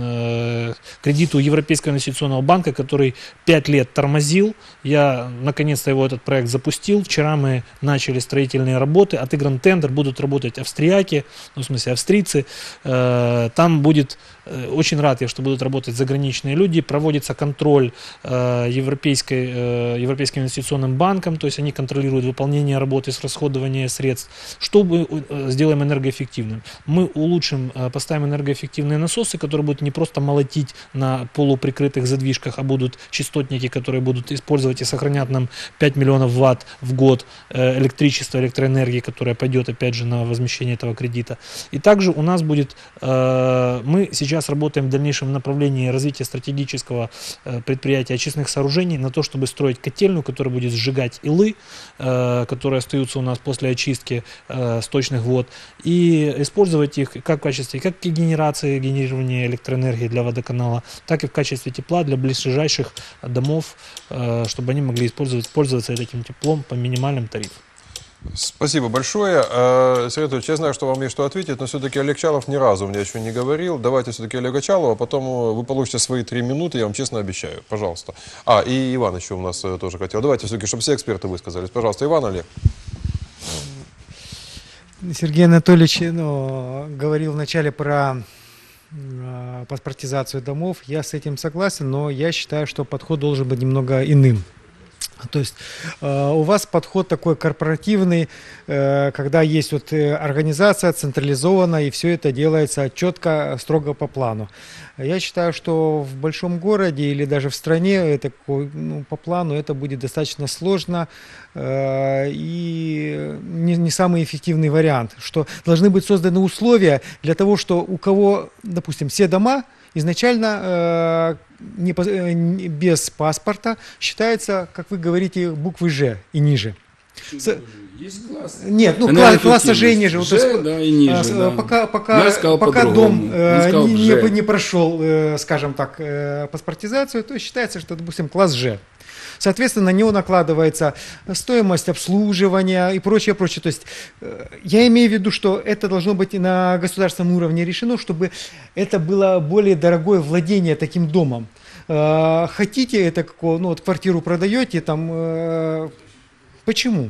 кредиту Европейского инвестиционного банка, который пять лет тормозил. Я наконец-то его этот проект запустил. Вчера мы начали строительные работы. Отыгран тендер, будут работать австрияки, ну, в смысле австрийцы. Там будет, очень рад я, что будут работать заграничные люди. Проводится контроль Европейской, Европейским инвестиционным банком, то есть они контролируют выполнение работы с расходованием средств. Что мы сделаем энергоэффективным? Мы улучшим, поставим энергоэффективные насосы, которые будут не просто молотить на полуприкрытых задвижках, а будут частотники, которые будут использовать и сохранят нам пять миллионов ватт в год электричества, электроэнергии, которая пойдет опять же на возмещение этого кредита. И также у нас будет, мы сейчас работаем в дальнейшем направлении развития стратегического предприятия очистных сооружений на то, чтобы строить котельную, которая будет сжигать илы, которые остаются у нас после очистки сточных вод, и использовать их как в качестве как генерации, генерирования электроэнергии для водоканала, так и в качестве тепла для близлежащих домов, чтобы они могли использовать, пользоваться этим теплом по минимальным тарифам. Спасибо большое. Сергей Анатольевич, я знаю, что вам есть что ответить, но все-таки Олег Чалов ни разу мне еще не говорил. Давайте все-таки Олега Чалова, потом вы получите свои три минуты, я вам честно обещаю. Пожалуйста. А, и Иван еще у нас тоже хотел. Давайте все-таки, чтобы все эксперты высказались. Пожалуйста, Иван, Олег. Сергей Анатольевич ну, говорил вначале про э, паспортизацию домов. Я с этим согласен, но я считаю, что подход должен быть немного иным. То есть э, у вас подход такой корпоративный, э, когда есть вот э, организация централизованная, и все это делается четко, строго по плану. Я считаю, что в большом городе или даже в стране это, ну, по плану это будет достаточно сложно э, и не, не самый эффективный вариант. Что должны быть созданы условия для того, что у кого, допустим, все дома изначально э, не, э, без паспорта считается, как вы говорите, буквы «Ж» и ниже. С... Есть класс. Нет, ну класс, класса Ж и ниже. Ж, вот, да, и ниже, а, да. Пока, пока, пока дом э, не, не прошел, э, скажем так, э, паспортизацию, то считается, что, допустим, класс Ж. Соответственно, на него накладывается стоимость обслуживания и прочее, прочее. То есть я имею в виду, что это должно быть на государственном уровне решено, чтобы это было более дорогое владение таким домом. Хотите это, ну вот квартиру продаете, там, почему?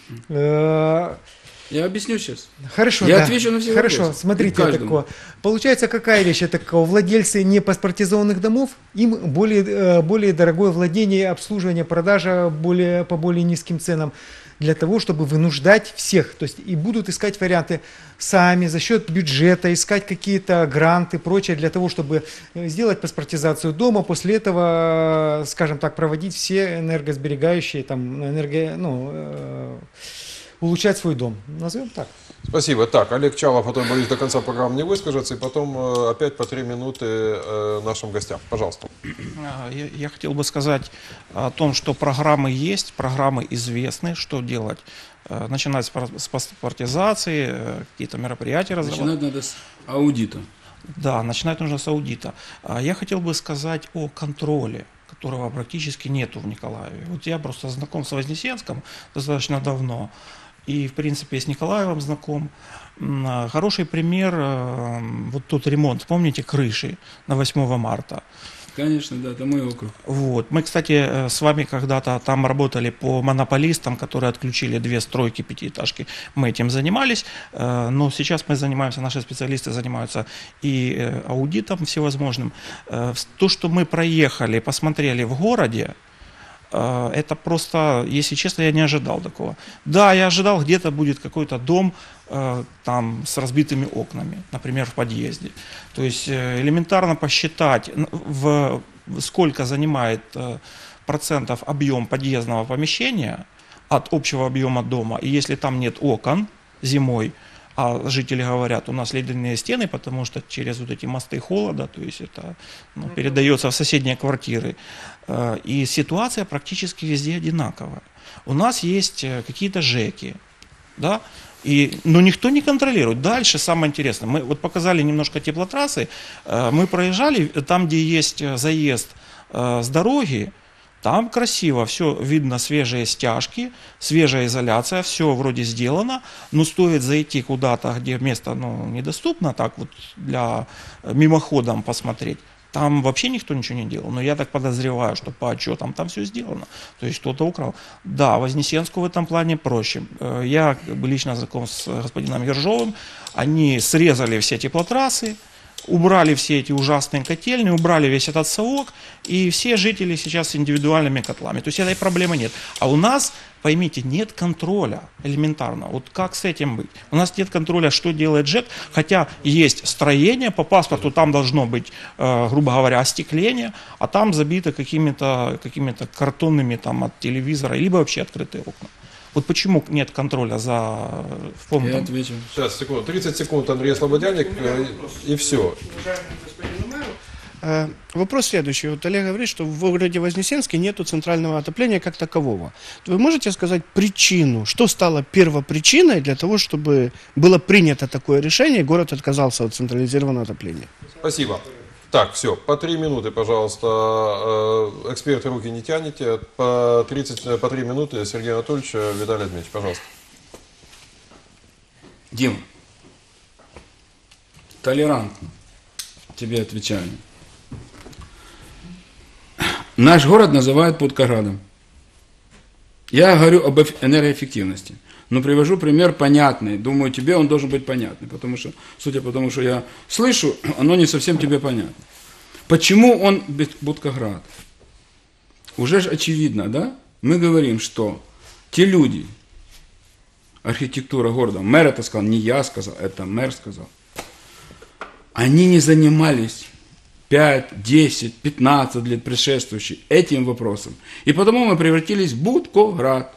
Я объясню сейчас. Хорошо, я да. отвечу на все Хорошо, вопросы. смотрите, такое. Получается, какая вещь? Это такое, владельцы непаспортизованных домов, им более, более дорогое владение, обслуживание, продажа более, по более низким ценам, для того, чтобы вынуждать всех. То есть и будут искать варианты сами, за счет бюджета, искать какие-то гранты, прочее, для того, чтобы сделать паспортизацию дома, после этого, скажем так, проводить все энергосберегающие, там, энерго, ну, э, улучшать свой дом. Назовем так. Спасибо. Так, Олег Чалов, а то, боюсь, до конца программы не выскажется, и потом э, опять по три минуты э, нашим гостям. Пожалуйста. Я, я хотел бы сказать о том, что программы есть, программы известны, что делать. Начинать с паспортизации, какие-то мероприятия разрабатывать. Начинать надо с аудита. Да, начинать нужно с аудита. Я хотел бы сказать о контроле, которого практически нету в Николаеве. Вот я просто знаком с Вознесенском достаточно давно. И, в принципе, с Николаевым знаком. Хороший пример, вот тот ремонт, помните, крыши на восьмое марта? Конечно, да, это мой округ. Вот. Мы, кстати, с вами когда-то там работали по монополистам, которые отключили две стройки, пятиэтажки. Мы этим занимались, но сейчас мы занимаемся, наши специалисты занимаются и аудитом всевозможным. То, что мы проехали, посмотрели в городе, это просто, если честно, я не ожидал такого. Да, я ожидал, где-то будет какой-то дом э, там с разбитыми окнами, например, в подъезде. То есть э, элементарно посчитать, в, в сколько занимает э, процентов объем подъездного помещения от общего объема дома. И если там нет окон зимой, а жители говорят, у нас ледяные стены, потому что через вот эти мосты холода, то есть это ну, передается в соседние квартиры. И ситуация практически везде одинаковая. У нас есть какие-то ЖЭКи, да, и, но никто не контролирует. Дальше самое интересное, мы вот показали немножко теплотрассы, мы проезжали там, где есть заезд с дороги. Там красиво, все видно, свежие стяжки, свежая изоляция, все вроде сделано, но стоит зайти куда-то, где место ну, недоступно, так вот для мимоходом посмотреть, там вообще никто ничего не делал. Но я так подозреваю, что по отчетам там все сделано, то есть кто-то украл. Да, Вознесенску в этом плане проще. Я лично знаком с господином Ержовым, они срезали все теплотрассы, убрали все эти ужасные котельные, убрали весь этот совок, и все жители сейчас с индивидуальными котлами. То есть этой проблемы нет. А у нас поймите, нет контроля элементарно. Вот как с этим быть? У нас нет контроля, что делает ЖЭК, хотя есть строение по паспорту, там должно быть, э, грубо говоря, остекление, а там забито какими-то какими-то картонными там от телевизора, либо вообще открытые окна. Вот почему нет контроля за фондом? Я отвечу. Сейчас, секунду, тридцать секунд, Андрей Слободяник, и все. Вопрос следующий. Вот Олег говорит, что в городе Вознесенске нет центрального отопления как такового. Вы можете сказать причину, что стало первопричиной для того, чтобы было принято такое решение, и город отказался от централизированного отопления? Спасибо. Так, все, по три минуты, пожалуйста. Эксперты руки не тянете. По, тридцать, по три минуты Сергей Анатольевич, Виталий Дмитриевич, пожалуйста. Дим, толерантно тебе отвечаю. Наш город называют Путкоградом. Я говорю об энергоэффективности. Но привожу пример понятный. Думаю, тебе он должен быть понятный. Потому что, судя по тому, что я слышу, оно не совсем тебе понятно. Почему он Путкоград? Уже же очевидно, да? Мы говорим, что те люди, архитектура города, мэр это сказал, не я сказал, это мэр сказал, они не занимались пять, десять, пятнадцать лет предшествующих этим вопросом. И потому мы превратились в Путкоград.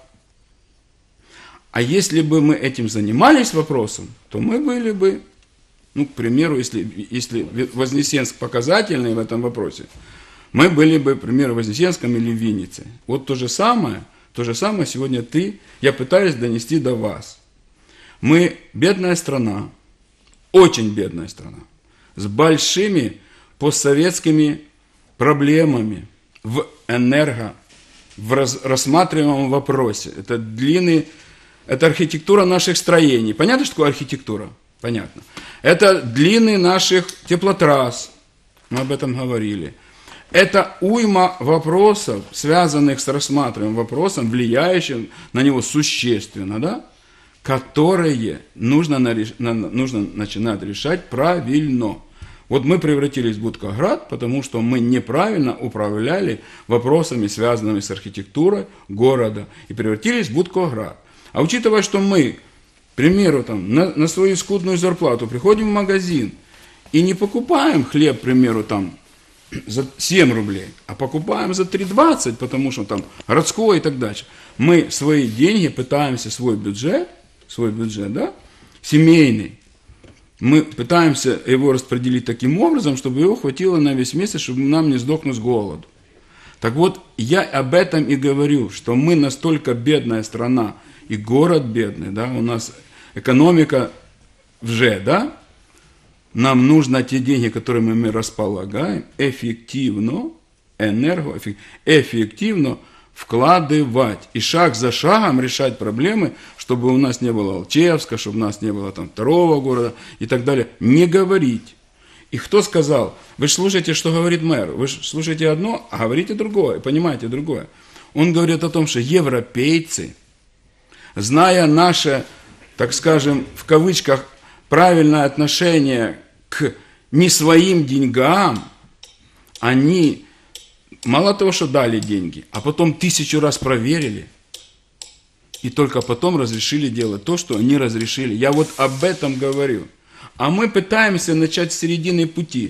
А если бы мы этим занимались вопросом, то мы были бы, ну, к примеру, если, если Вознесенск показательный в этом вопросе, мы были бы, к примеру, Вознесенском или Виннице. Вот то же самое, то же самое сегодня ты, я пытаюсь донести до вас. Мы бедная страна, очень бедная страна, с большими постсоветскими проблемами в энерго, в раз, рассматриваемом вопросе. Это длинный, это архитектура наших строений. Понятно, что такое архитектура? Понятно. Это длины наших теплотрасс. Мы об этом говорили. Это уйма вопросов, связанных с рассматриваемым вопросом, влияющим на него существенно, да? Которые нужно, нужно начинать решать правильно. Вот мы превратились в Путкоград, потому что мы неправильно управляли вопросами, связанными с архитектурой города, и превратились в Путкоград. А учитывая, что мы, к примеру, там, на, на свою скудную зарплату приходим в магазин и не покупаем хлеб, к примеру, там, за семь рублей, а покупаем за три двадцать, потому что там городской и так дальше. Мы свои деньги пытаемся, свой бюджет, свой бюджет, да, семейный, мы пытаемся его распределить таким образом, чтобы его хватило на весь месяц, чтобы нам не сдохнуть с голоду. Так вот, я об этом и говорю, что мы настолько бедная страна, и город бедный, да, у нас экономика вже, да, нам нужно те деньги, которыми мы располагаем, эффективно, энергоэффективно вкладывать и шаг за шагом решать проблемы, чтобы у нас не было Алчевска, чтобы у нас не было там второго города и так далее. Не говорить. И кто сказал? Вы же слушаете, что говорит мэр. Вы же слушаете одно, а говорите другое, понимаете другое. Он говорит о том, что европейцы, зная наше, так скажем, в кавычках, правильное отношение к не своим деньгам, они мало того, что дали деньги, а потом тысячу раз проверили, и только потом разрешили делать то, что они разрешили. Я вот об этом говорю. А мы пытаемся начать с середины пути.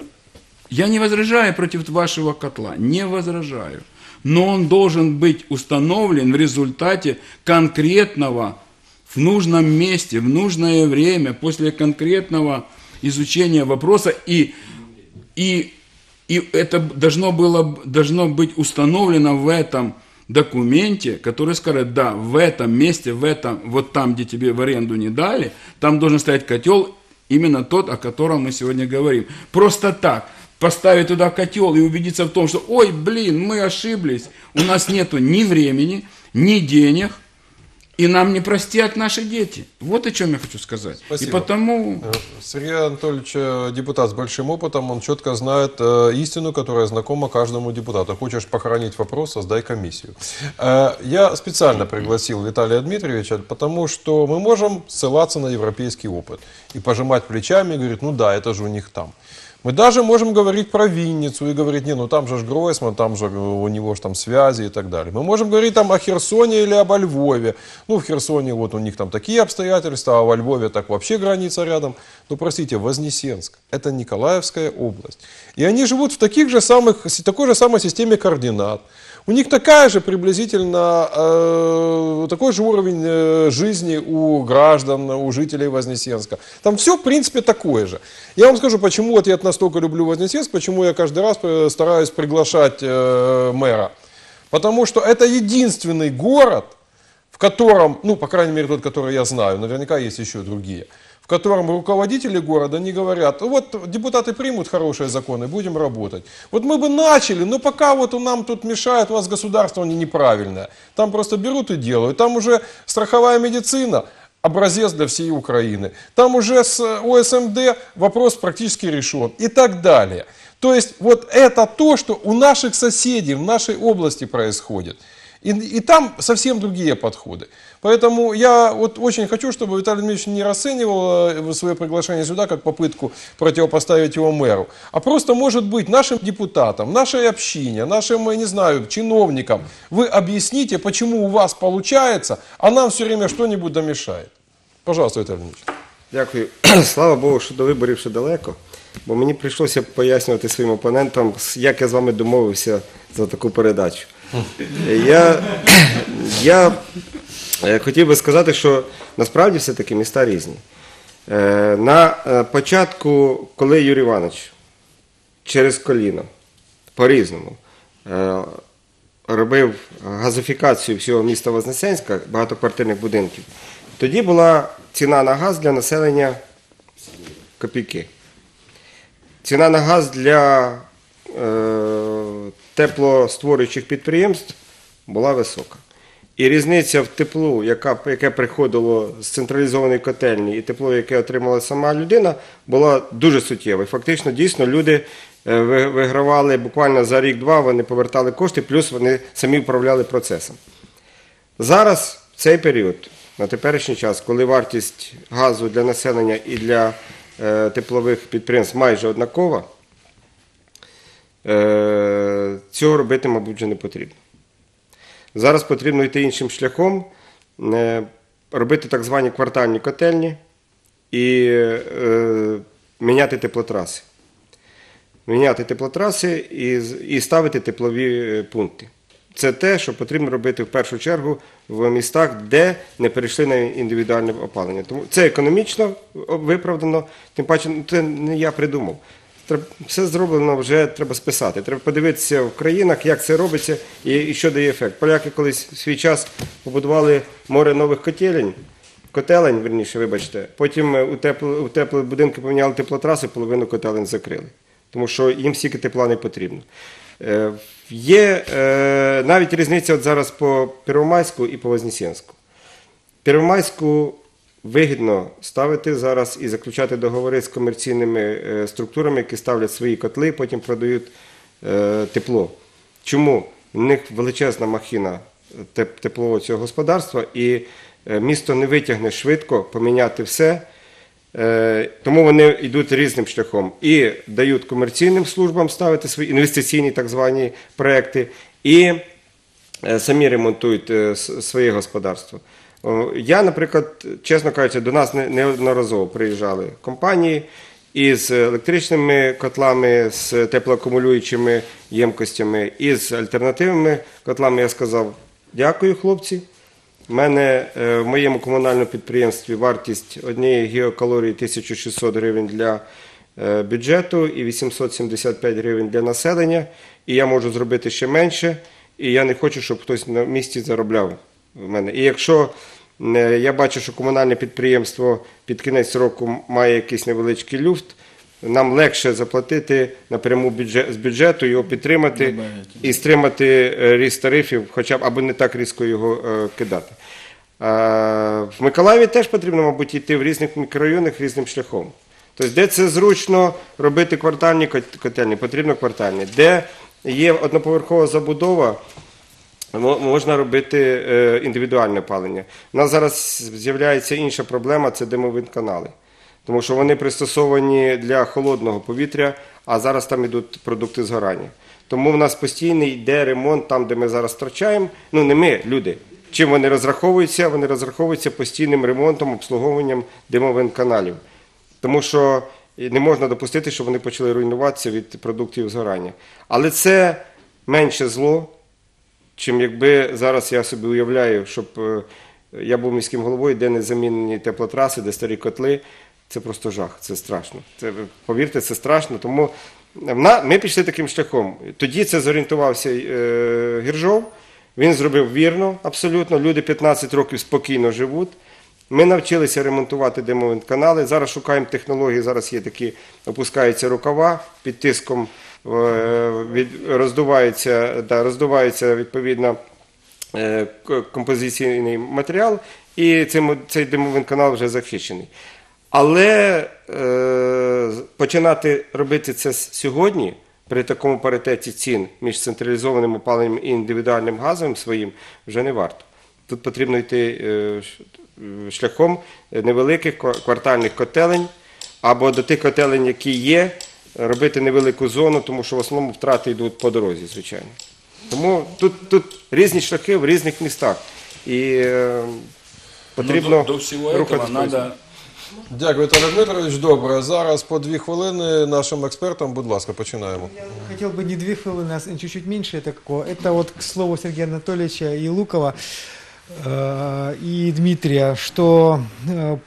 Я не возражаю против вашего котла, не возражаю. Но он должен быть установлен в результате конкретного, в нужном месте, в нужное время, после конкретного изучения вопроса. И, и, и это должно, было, должно быть установлено в этом документе, который скажет, да, в этом месте, в этом, вот там, где тебе в аренду не дали, там должен стоять котел, именно тот, о котором мы сегодня говорим. Просто так поставить туда котел и убедиться в том, что, ой, блин, мы ошиблись, у нас нету ни времени, ни денег, и нам не простят наши дети. Вот о чем я хочу сказать. Спасибо. И потому... Сергей Анатольевич депутат с большим опытом, он четко знает э, истину, которая знакома каждому депутату. Хочешь похоронить вопрос, создай комиссию. Э, я специально пригласил Виталия Дмитриевича, потому что мы можем ссылаться на европейский опыт и пожимать плечами и говорить, ну да, это же у них там. Мы даже можем говорить про Винницу и говорить, не, ну там же ж Гройсман, там же у него ж там связи и так далее. Мы можем говорить там о Херсоне или об Львове. Ну, в Херсоне вот у них там такие обстоятельства, а во Львове так вообще граница рядом. Ну, простите, Вознесенск – это Николаевская область. И они живут в таких же самых, такой же самой системе координат. У них такая же приблизительно, э, такой же уровень э, жизни у граждан, у жителей Вознесенска. Там все, в принципе, такое же. Я вам скажу, почему вот я настолько люблю Вознесенск, почему я каждый раз стараюсь приглашать э, мэра. Потому что это единственный город, в котором, ну, по крайней мере, тот, который я знаю, наверняка есть еще другие, в котором руководители города не говорят, вот депутаты примут хорошие законы, будем работать. Вот мы бы начали, но пока вот нам тут мешает, у вас государство не неправильное. Там просто берут и делают. Там уже страховая медицина, образец для всей Украины. Там уже с О С М Д вопрос практически решен и так далее. То есть вот это то, что у наших соседей в нашей области происходит. И, и там совсем другие подходы. Поэтому я вот очень хочу, чтобы Виталий Дмитриевич не расценивал свое приглашение сюда как попытку противопоставить его мэру, а просто, может быть, нашим депутатам, нашей общине, нашим, не знаю, чиновникам вы объясните, почему у вас получается, а нам все время что-нибудь домешает. Пожалуйста, Виталий Дмитриевич. Дякую. Слава Богу, що до виборів ще далеко, бо мені прийшлося пояснювати своїм опонентам, як я з вами домовився за таку передачу. Я, я хотів би сказати, що насправді все-таки міста різні. На початку, коли Юрій Іванович через коліно, по-різному, робив газифікацію всього міста Вознесенська, багатоквартирних будинків, тоді була ціна на газ для населення копійки. Ціна на газ для е, теплостворюючих підприємств була висока. І різниця в теплу, яка, яке приходило з централізованої котельні, і тепло, яке отримала сама людина, була дуже суттєва. І фактично, дійсно, люди е, вигравали буквально за рік-два, вони повертали кошти, плюс вони самі управляли процесом. Зараз, в цей період, на теперішній час, коли вартість газу для населення і для е, теплових підприємств майже однакова, е, цього робити, мабуть, вже не потрібно. Зараз потрібно йти іншим шляхом, е, робити так звані квартальні котельні і е, міняти теплотраси. Міняти теплотраси і, і ставити теплові пункти. Це те, що потрібно робити в першу чергу в містах, де не перейшли на індивідуальне опалення. Тому це економічно виправдано, тим паче це не я придумав. Все зроблено вже треба списати. Треба подивитися в країнах, як це робиться і, і що дає ефект. Поляки колись в свій час побудували море нових котелень, котелень, верніше, вибачте. Потім у теплі, у теплі будинки поміняли теплотраси, половину котелень закрили. Тому що їм стільки тепла не потрібно. Е, є е, навіть різниця от зараз по Первомайську і по Вознесенську. Первомайську вигідно ставити зараз і заключати договори з комерційними е, структурами, які ставлять свої котли, потім продають е, тепло. Чому? У них величезна махіна теп, теплового цього господарства, і е, місто не витягне швидко поміняти все. Тому вони йдуть різним шляхом і дають комерційним службам ставити свої інвестиційні так звані проекти, і самі ремонтують своє господарство. Я, наприклад, чесно кажучи, до нас неодноразово приїжджали компанії із електричними котлами, з теплоакумулюючими ємкостями, і з альтернативними котлами. Я сказав, дякую, хлопці. У мене в моєму комунальному підприємстві вартість однієї гігакалорії тисяча шістсот гривень для бюджету і вісімсот сімдесят п'ять гривень для населення. І я можу зробити ще менше, і я не хочу, щоб хтось на місці заробляв в мене. І якщо я бачу, що комунальне підприємство під кінець року має якийсь невеличкий люфт, нам легше заплатити напряму бюджет, з бюджету, його підтримати і стримати ріст тарифів, хоча б або не так різко його е, кидати. А, в Миколаєві теж потрібно, мабуть, йти в різних мікрорайонах різним шляхом. Тобто, де це зручно робити квартальні котельні, потрібно квартальні. Де є одноповерхова забудова, можна робити е, індивідуальне опалення. У нас зараз з'являється інша проблема – це димові канали. тому що вони пристосовані для холодного повітря, а зараз там йдуть продукти згорання. Тому в нас постійно йде ремонт там, де ми зараз втрачаємо. Ну, не ми, люди. Чим вони розраховуються? Вони розраховуються постійним ремонтом, обслуговуванням димових каналів. Тому що не можна допустити, щоб вони почали руйнуватися від продуктів згорання. Але це менше зло, чим якби зараз я собі уявляю, щоб я був міським головою, де не замінені теплотраси, де старі котли. Це просто жах, це страшно. Це, повірте, це страшно. Тому ми пішли таким шляхом. Тоді це зорієнтувався е, Гіржов, він зробив вірно, абсолютно. Люди п'ятнадцять років спокійно живуть. Ми навчилися ремонтувати димові канали. Зараз шукаємо технології, зараз є такі, опускаються рукава, під тиском е, від, роздувається, да, роздувається відповідно е, композиційний матеріал, і цей, цей димовий канал вже захищений. Але е, починати робити це сьогодні, при такому паритеті цін між централізованим опаленням і індивідуальним газовим своїм, вже не варто. Тут потрібно йти е, шляхом невеликих квартальних котелень, або до тих котелень, які є, робити невелику зону, тому що в основному втрати йдуть по дорозі, звичайно. Тому тут, тут різні шляхи в різних містах. І е, потрібно ну, до, до всього рухатись. Надо... Дякую, Віталій Дмитрович. Добре, зараз по дві хвилини нашим експертам, будь ласка, починаємо. Я хотел бы не две хвилины, а чуть-чуть меньше. Это, это вот к слову Сергея Анатольевича и Лукова, э, и Дмитрия, что э,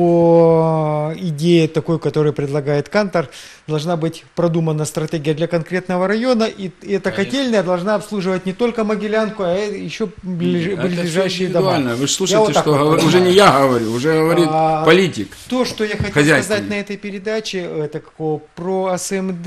по идее такой, которую предлагает Кантор, должна быть продумана стратегия для конкретного района, и эта котельная должна обслуживать не только Могилянку, а еще ближ, ближайшие дома. Вы же слушаете, вот что говорю, уже не я говорю, уже говорит а, политик. То, что я хотел сказать на этой передаче, это какого, про АСМД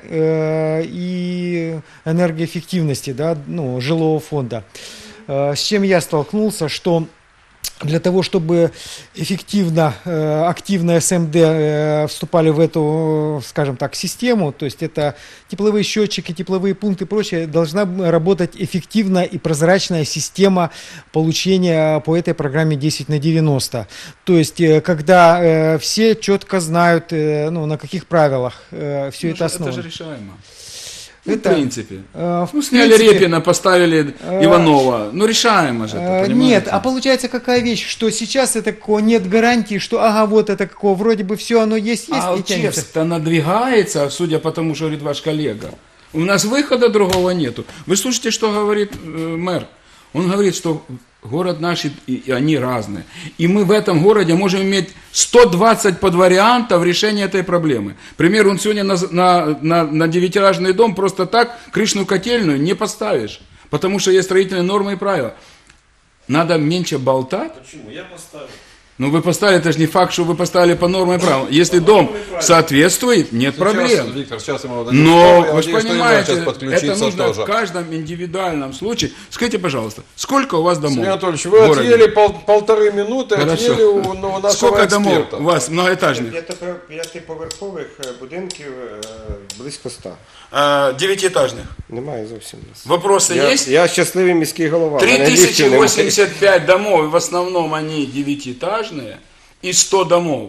э, и энергоэффективности, да, ну, жилого фонда. Э, с чем я столкнулся, что для того, чтобы эффективно, активно СМД вступали в эту, скажем так, систему, то есть это тепловые счетчики, тепловые пункты и прочее, должна работать эффективная и прозрачная система получения по этой программе десять на девяносто. То есть когда все четко знают, ну, на каких правилах все это основано. Это же решаемо. Это, в принципе. Э, ну, в сняли принципе, Репина, поставили э, Иванова. Ну, решаемо же это, э, Нет, а получается какая вещь, что сейчас это какого нет гарантии, что ага, вот это какого, вроде бы все оно есть, есть а и тянется. А надвигается, судя по тому, что говорит ваш коллега. У нас выхода другого нету. Вы слушайте, что говорит э, мэр. Он говорит, что город наш, и, и они разные. И мы в этом городе можем иметь сто двадцать подвариантов решения этой проблемы. К примеру, он сегодня на, на, на, на девятиэтажный дом просто так крышную котельную не поставишь. Потому что есть строительные нормы и правила. Надо меньше болтать. Почему? Я поставил. Ну, вы поставили, это же не факт, что вы поставили по нормам и правилам. Если дом соответствует, нет сейчас, проблем. Виктор, сейчас ему дадим Но, слово. вы же понимаете, это нужно тоже. в каждом индивидуальном случае. Скажите, пожалуйста, сколько у вас домов? Сергей Анатольевич, вы отъели пол, полторы минуты, Хорошо. отъели у, ну, у нашего Сколько эксперта. домов у вас многоэтажных? П'ятиповерхових будинків близько ста. Девятиэтажных? Немає зовсім. Вопросы я, есть? Я щасливий міський голова. три тысячи восемьдесят пять домов, в основном они девятиэтажные, и сто домов.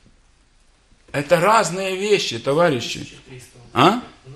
Это разные вещи, товарищи. А?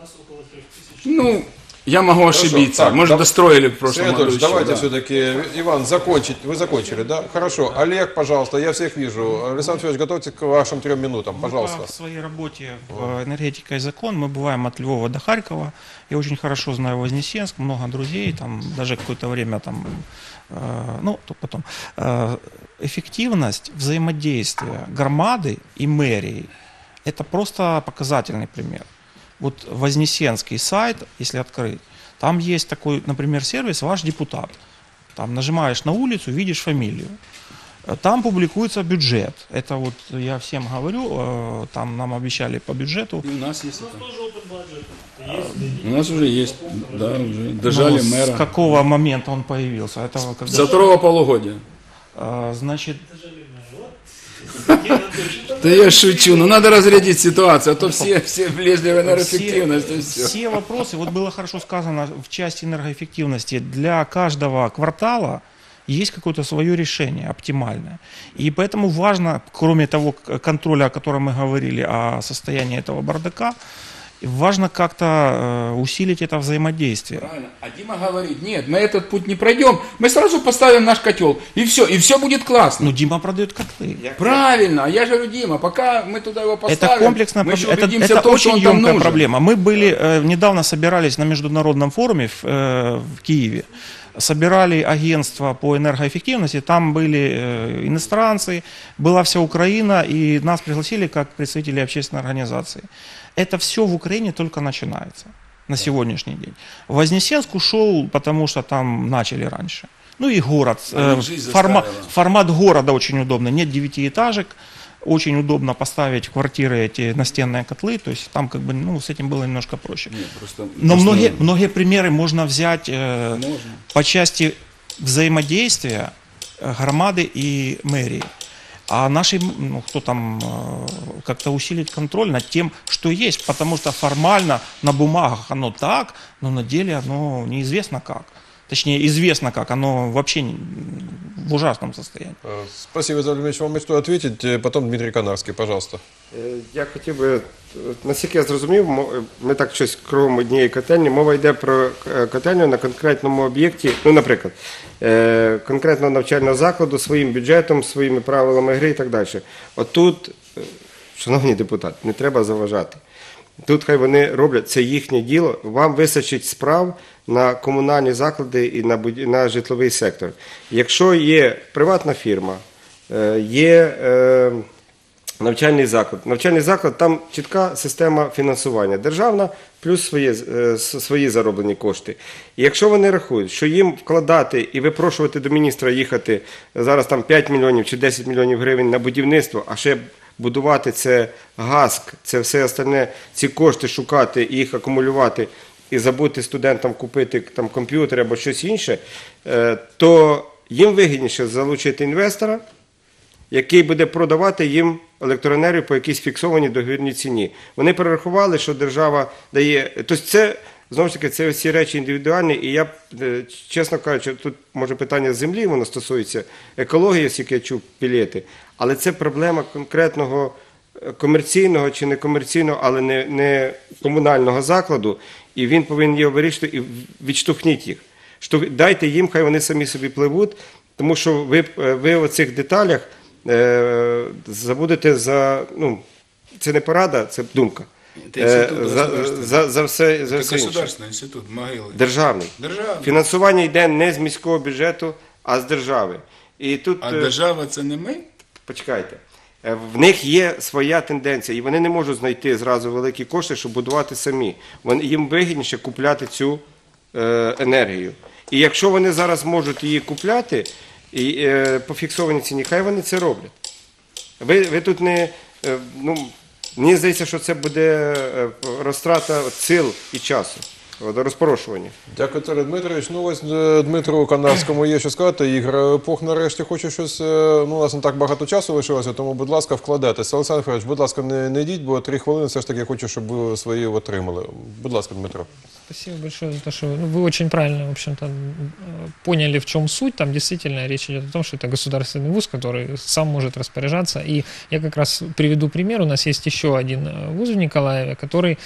Ну, я могу ошибиться. Так, Может, да, достроили в прошлом году. Анатольевич, давайте да. все-таки, Иван, закончить. Вы закончили, да? Хорошо. Олег, пожалуйста, я всех вижу. Александр Федорович, готовьте к вашим трем минутам, пожалуйста. Мы в своей работе в «Энергетика и закон» мы бываем от Львова до Харькова. Я очень хорошо знаю Вознесенск, много друзей, там даже какое-то время там, э, ну, то потом. Э, эффективность взаимодействия громады и мэрии – это просто показательный пример. Вот Вознесенский сайт, если открыть, там есть такой, например, сервис «Ваш депутат». Там нажимаешь на улицу, видишь фамилию. Там публикуется бюджет. Это вот я всем говорю, там нам обещали по бюджету. И у нас есть это. У нас уже есть, да, уже дожали ну, мэра. С какого момента он появился? Это когда... Со второго полугодия. А, значит... Да я шучу, но надо разрядить ситуацию, а то все, все влезли в энергоэффективность. Все, все. все вопросы, вот было хорошо сказано в части энергоэффективности, для каждого квартала есть какое-то свое решение оптимальное. И поэтому важно, кроме того контроля, о котором мы говорили, о состоянии этого бардака, важно как-то э, усилить это взаимодействие. Правильно. А Дима говорит, нет, мы этот путь не пройдем, мы сразу поставим наш котел, и все, и все будет классно. Ну, Дима продает котлы. Правильно, а я же говорю, Дима, пока мы туда его поставим, это комплексная мы еще проблема. Это, убедимся это в том, очень что он там емкая нужен. проблема. Мы были, э, недавно собирались на международном форуме в, э, в Киеве, собирали агентство по энергоэффективности, там были э, иностранцы, была вся Украина, и нас пригласили как представители общественной организации. Это все в Украине только начинается на сегодняшний день. Вознесенск ушел, потому что там начали раньше. Ну и город. Э, форма, формат города очень удобный. Нет девятиэтажек. Очень удобно поставить в квартиры эти настенные котлы. То есть там как бы, ну, с этим было немножко проще. Нет, просто, Но просто... многие, многие примеры можно взять э, можно. по части взаимодействия громады и мэрии. А наши, ну, кто там, как-то усилить контроль над тем, что есть, потому что формально на бумагах оно так, но на деле оно неизвестно как. Точнее, известно как, оно вообще в ужасном состоянии. Спасибо, Виталий Ильич, вам что ответить, потом Дмитрий Канарський, пожалуйста. Я хотів би, наскільки я зрозумів, ми так щось кругом однієї котельні, мова йде про котельню на конкретному об'єкті, ну, наприклад, конкретного навчального закладу, своїм бюджетом, своїми правилами гри і так далі. Отут, шановні депутати, не треба заважати. Тут хай вони роблять, це їхнє діло, вам вистачить справ на комунальні заклади і на, на житловий сектор. Якщо є приватна фірма, є е, навчальний заклад, навчальний заклад, там чітка система фінансування, державна плюс свої, е, свої зароблені кошти. І якщо вони рахують, що їм вкладати і випрошувати до міністра їхати зараз там п'ять мільйонів чи десять мільйонів гривень на будівництво, а ще будувати це ГАСК, це все остальне, ці кошти шукати і їх акумулювати, і забути студентам купити там комп'ютер або щось інше, то їм вигідніше залучити інвестора, який буде продавати їм електроенергію по якійсь фіксованій договірній ціні. Вони перерахували, що держава дає... Тобто це, знову ж таки, це всі речі індивідуальні, і я, чесно кажучи, тут може питання землі, воно стосується екології, оскільки я чув пілети, але це проблема конкретного комерційного чи некомерційного, але не, не комунального закладу, і він повинен його вирішити і відштовхніть їх. Дайте їм, хай вони самі собі пливуть, тому що ви, ви в цих деталях е, забудете за, ну, це не порада, це думка. Е, за, за, за все, за все інше. Інститут, могили. Державний. Державний. Фінансування йде не з міського бюджету, а з держави. І тут, а держава це не ми? Почекайте. В них є своя тенденція, і вони не можуть знайти зразу великі кошти, щоб будувати самі. Вони, їм вигідніше купляти цю е, енергію. І якщо вони зараз можуть її купляти і, е, по фіксованій ціні, хай вони це роблять. Ви, ви тут не... Е, ну, мені здається, що це буде розтрата сил і часу. Розпорошування. Дякую, Віталій Дмитрович. Ну ось Дмитру Канарському є що сказати. Ігор Пох нарешті хоче щось, ну у нас не так багато часу лишилося, тому, будь ласка, вкладайтеся. Олександр Федорович, будь ласка, не, не йдіть, бо три хвилини все ж таки хочу, щоб ви свої отримали. Будь ласка, Дмитро. Спасибо большое за то, что ну, вы очень правильно, в общем-то, поняли, в чем суть. Там действительно речь идет о том, что это государственный вуз, который сам может распоряжаться. И я как раз приведу пример. У нас есть еще один вуз в Николаеве, который,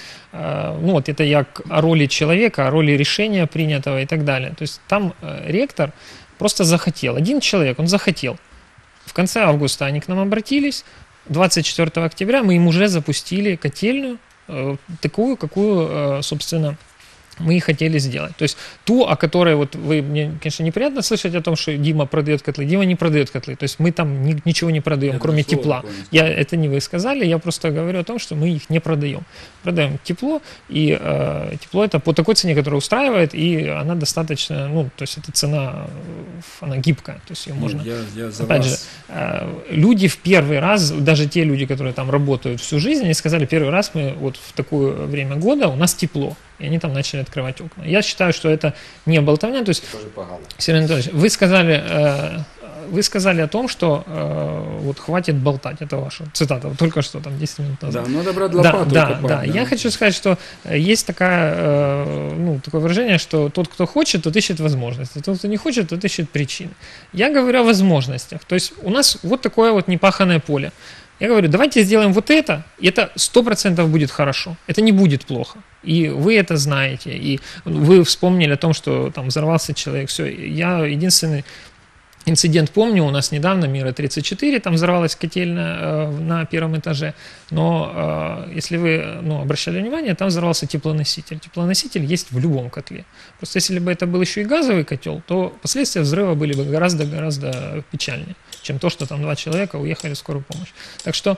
ну вот это як о роли человека, о роли решения принятого и так далее. То есть там ректор просто захотел. Один человек, он захотел. В конце августа они к нам обратились. двадцать четвёртого октября мы им уже запустили котельную, такую, какую, собственно, мы и хотели сделать. То есть ту, о которой вот вы, мне, конечно, неприятно слышать о том, что Дима продает котлы. Дима не продает котлы. То есть мы там ни, ничего не продаем, я кроме тепла. Я, это не вы сказали, я просто говорю о том, что мы их не продаем. Продаем тепло, и э, тепло это по такой цене, которая устраивает, и она достаточно, ну, то есть эта цена, она гибкая. То есть ее можно... Я, я за Опять вас. же, э, люди в первый раз, даже те люди, которые там работают всю жизнь, они сказали, первый раз мы вот в такое время года у нас тепло. И они там начали открывать окна. Я считаю, что это не болтовня. То есть, Сергей Анатольевич, вы сказали, э, вы сказали о том, что э, вот хватит болтать, это ваша цитата, вот только что, там, десять минут назад. Да, надо брать лопату. Да, и копать, да, да. Я хочу сказать, что есть такая, э, ну, такое выражение, что тот, кто хочет, тот ищет возможности, тот, кто не хочет, тот ищет причины. Я говорю о возможностях. То есть у нас вот такое вот непаханное поле. Я говорю, давайте сделаем вот это, и это сто процентов будет хорошо, это не будет плохо. И вы это знаете, и вы вспомнили о том, что там взорвался человек, все. Я единственный инцидент помню, у нас недавно, Мира тридцать четыре, там взорвалась котельная э, на первом этаже, но э, если вы ну, обращали внимание, там взорвался теплоноситель. Теплоноситель есть в любом котле. Просто если бы это был еще и газовый котел, то последствия взрыва были бы гораздо-гораздо печальнее, чем то, что там два человека уехали в скорую помощь. Так что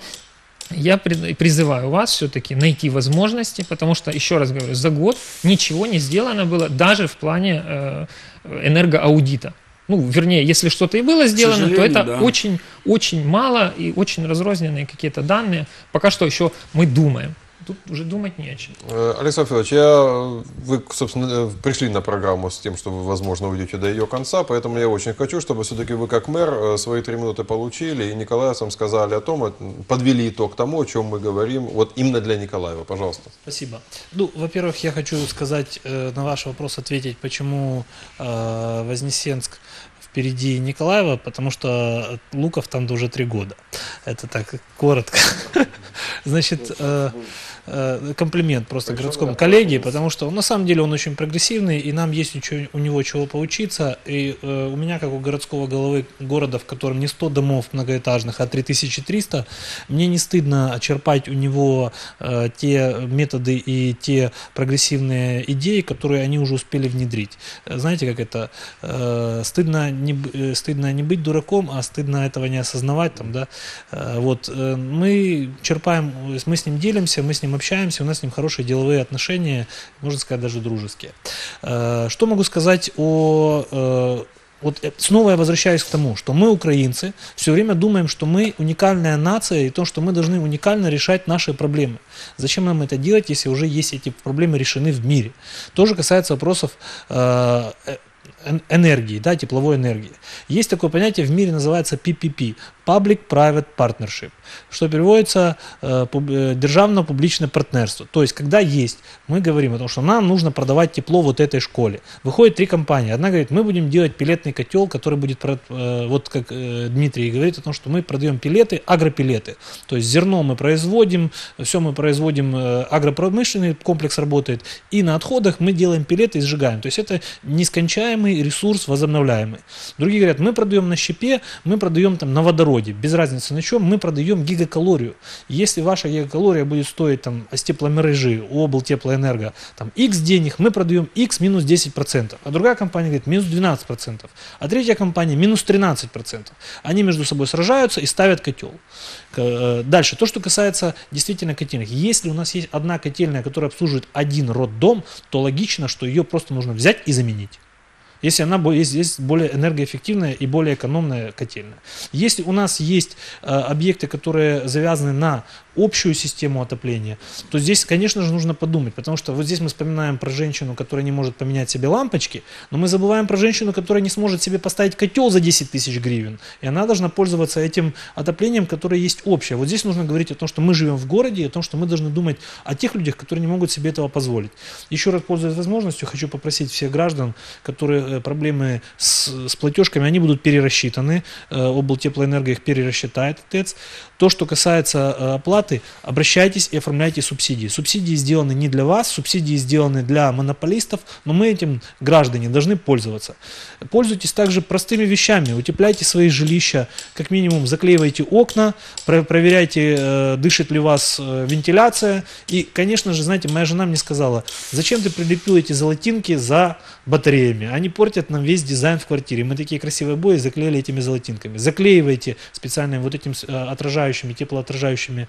я призываю вас все-таки найти возможности, потому что, еще раз говорю, за год ничего не сделано было даже в плане э, энергоаудита. Ну, вернее, если что-то и было сделано, то это да. очень, очень мало и очень разрозненные какие-то данные. Пока что еще мы думаем. Тут уже думать не о чем. Александр Федорович, я, вы, собственно, пришли на программу с тем, что вы, возможно, уйдете до ее конца, поэтому я очень хочу, чтобы все-таки вы, как мэр, свои три минуты получили и николаевцам сказали о том, подвели итог тому, о чем мы говорим, вот именно для Николаева. Пожалуйста. Спасибо. Ну, во-первых, я хочу сказать, э, на ваш вопрос ответить, почему э, Вознесенск впереди Николаева, потому что Луков там уже три года. Это так коротко. Значит, э, э, комплимент просто городскому коллеге, потому что на самом деле он очень прогрессивный, и нам есть у него чего поучиться. И э, у меня, как у городского головы города, в котором не сто домов многоэтажных, а три тысячи триста, мне не стыдно черпать у него э, те методы и те прогрессивные идеи, которые они уже успели внедрить. Знаете, как это? Э, стыдно не, стыдно не быть дураком, а стыдно этого не осознавать. Там, да? э, вот, э, мы черпаем, мы с ним делимся, мы с ним общаемся, у нас с ним хорошие деловые отношения, можно сказать, даже дружеские. Э, что могу сказать о... Э, Вот снова я возвращаюсь к тому, что мы, украинцы, все время думаем, что мы уникальная нация и то, что мы должны уникально решать наши проблемы. Зачем нам это делать, если уже есть эти проблемы решены в мире? То же касается вопросов э, энергии, да, тепловой энергии. Есть такое понятие в мире, называется пи пи пи – Public-Private Partnership, что переводится э, державно-публичное партнерство. То есть, когда есть, мы говорим о том, что нам нужно продавать тепло вот этой школе. Выходит три компании. Одна говорит, мы будем делать пеллетный котел, который будет, э, вот как э, Дмитрий говорит о том, что мы продаем пеллеты, агропеллеты. То есть, зерно мы производим, все мы производим, э, агропромышленный комплекс работает, и на отходах мы делаем пеллеты и сжигаем. То есть, это нескончаемый ресурс возобновляемый. Другие говорят, мы продаем на щепе, мы продаем там на водороде. Без разницы на чем, мы продаем гигакалорию. Если ваша гигакалория будет стоить там с тепломережи, у облтеплоэнерго там X денег, мы продаем X минус десять процентов. А другая компания говорит минус двенадцать процентов. А третья компания минус тринадцать процентов. Они между собой сражаются и ставят котел. Дальше, то, что касается действительно котельных. Если у нас есть одна котельная, которая обслуживает один роддом, то логично, что ее просто нужно взять и заменить. Если она есть, есть более энергоэффективная и более экономная котельная. Если у нас есть э, объекты, которые завязаны на общую систему отопления, то здесь, конечно же, нужно подумать, потому что вот здесь мы вспоминаем про женщину, которая не может поменять себе лампочки, но мы забываем про женщину, которая не сможет себе поставить котел за десять тысяч гривен, и она должна пользоваться этим отоплением, которое есть общее. Вот здесь нужно говорить о том, что мы живем в городе, и о том, что мы должны думать о тех людях, которые не могут себе этого позволить. Еще раз, пользуясь возможностью, хочу попросить всех граждан, которые проблемы с, с платежками, они будут перерасчитаны, облтеплоэнерго их перерасчитает, ТЭЦ. То, что касается оплаты, обращайтесь и оформляйте субсидии. Субсидии сделаны не для вас, субсидии сделаны для монополистов, но мы этим, граждане, должны пользоваться. Пользуйтесь также простыми вещами, утепляйте свои жилища, как минимум заклеивайте окна, проверяйте, дышит ли у вас вентиляция. И, конечно же, знаете, моя жена мне сказала, зачем ты прилепил эти золотинки за батареями? Они портят нам весь дизайн в квартире. Мы такие красивые обои заклеили этими золотинками. Заклеивайте специальными вот этим отражающими, теплоотражающими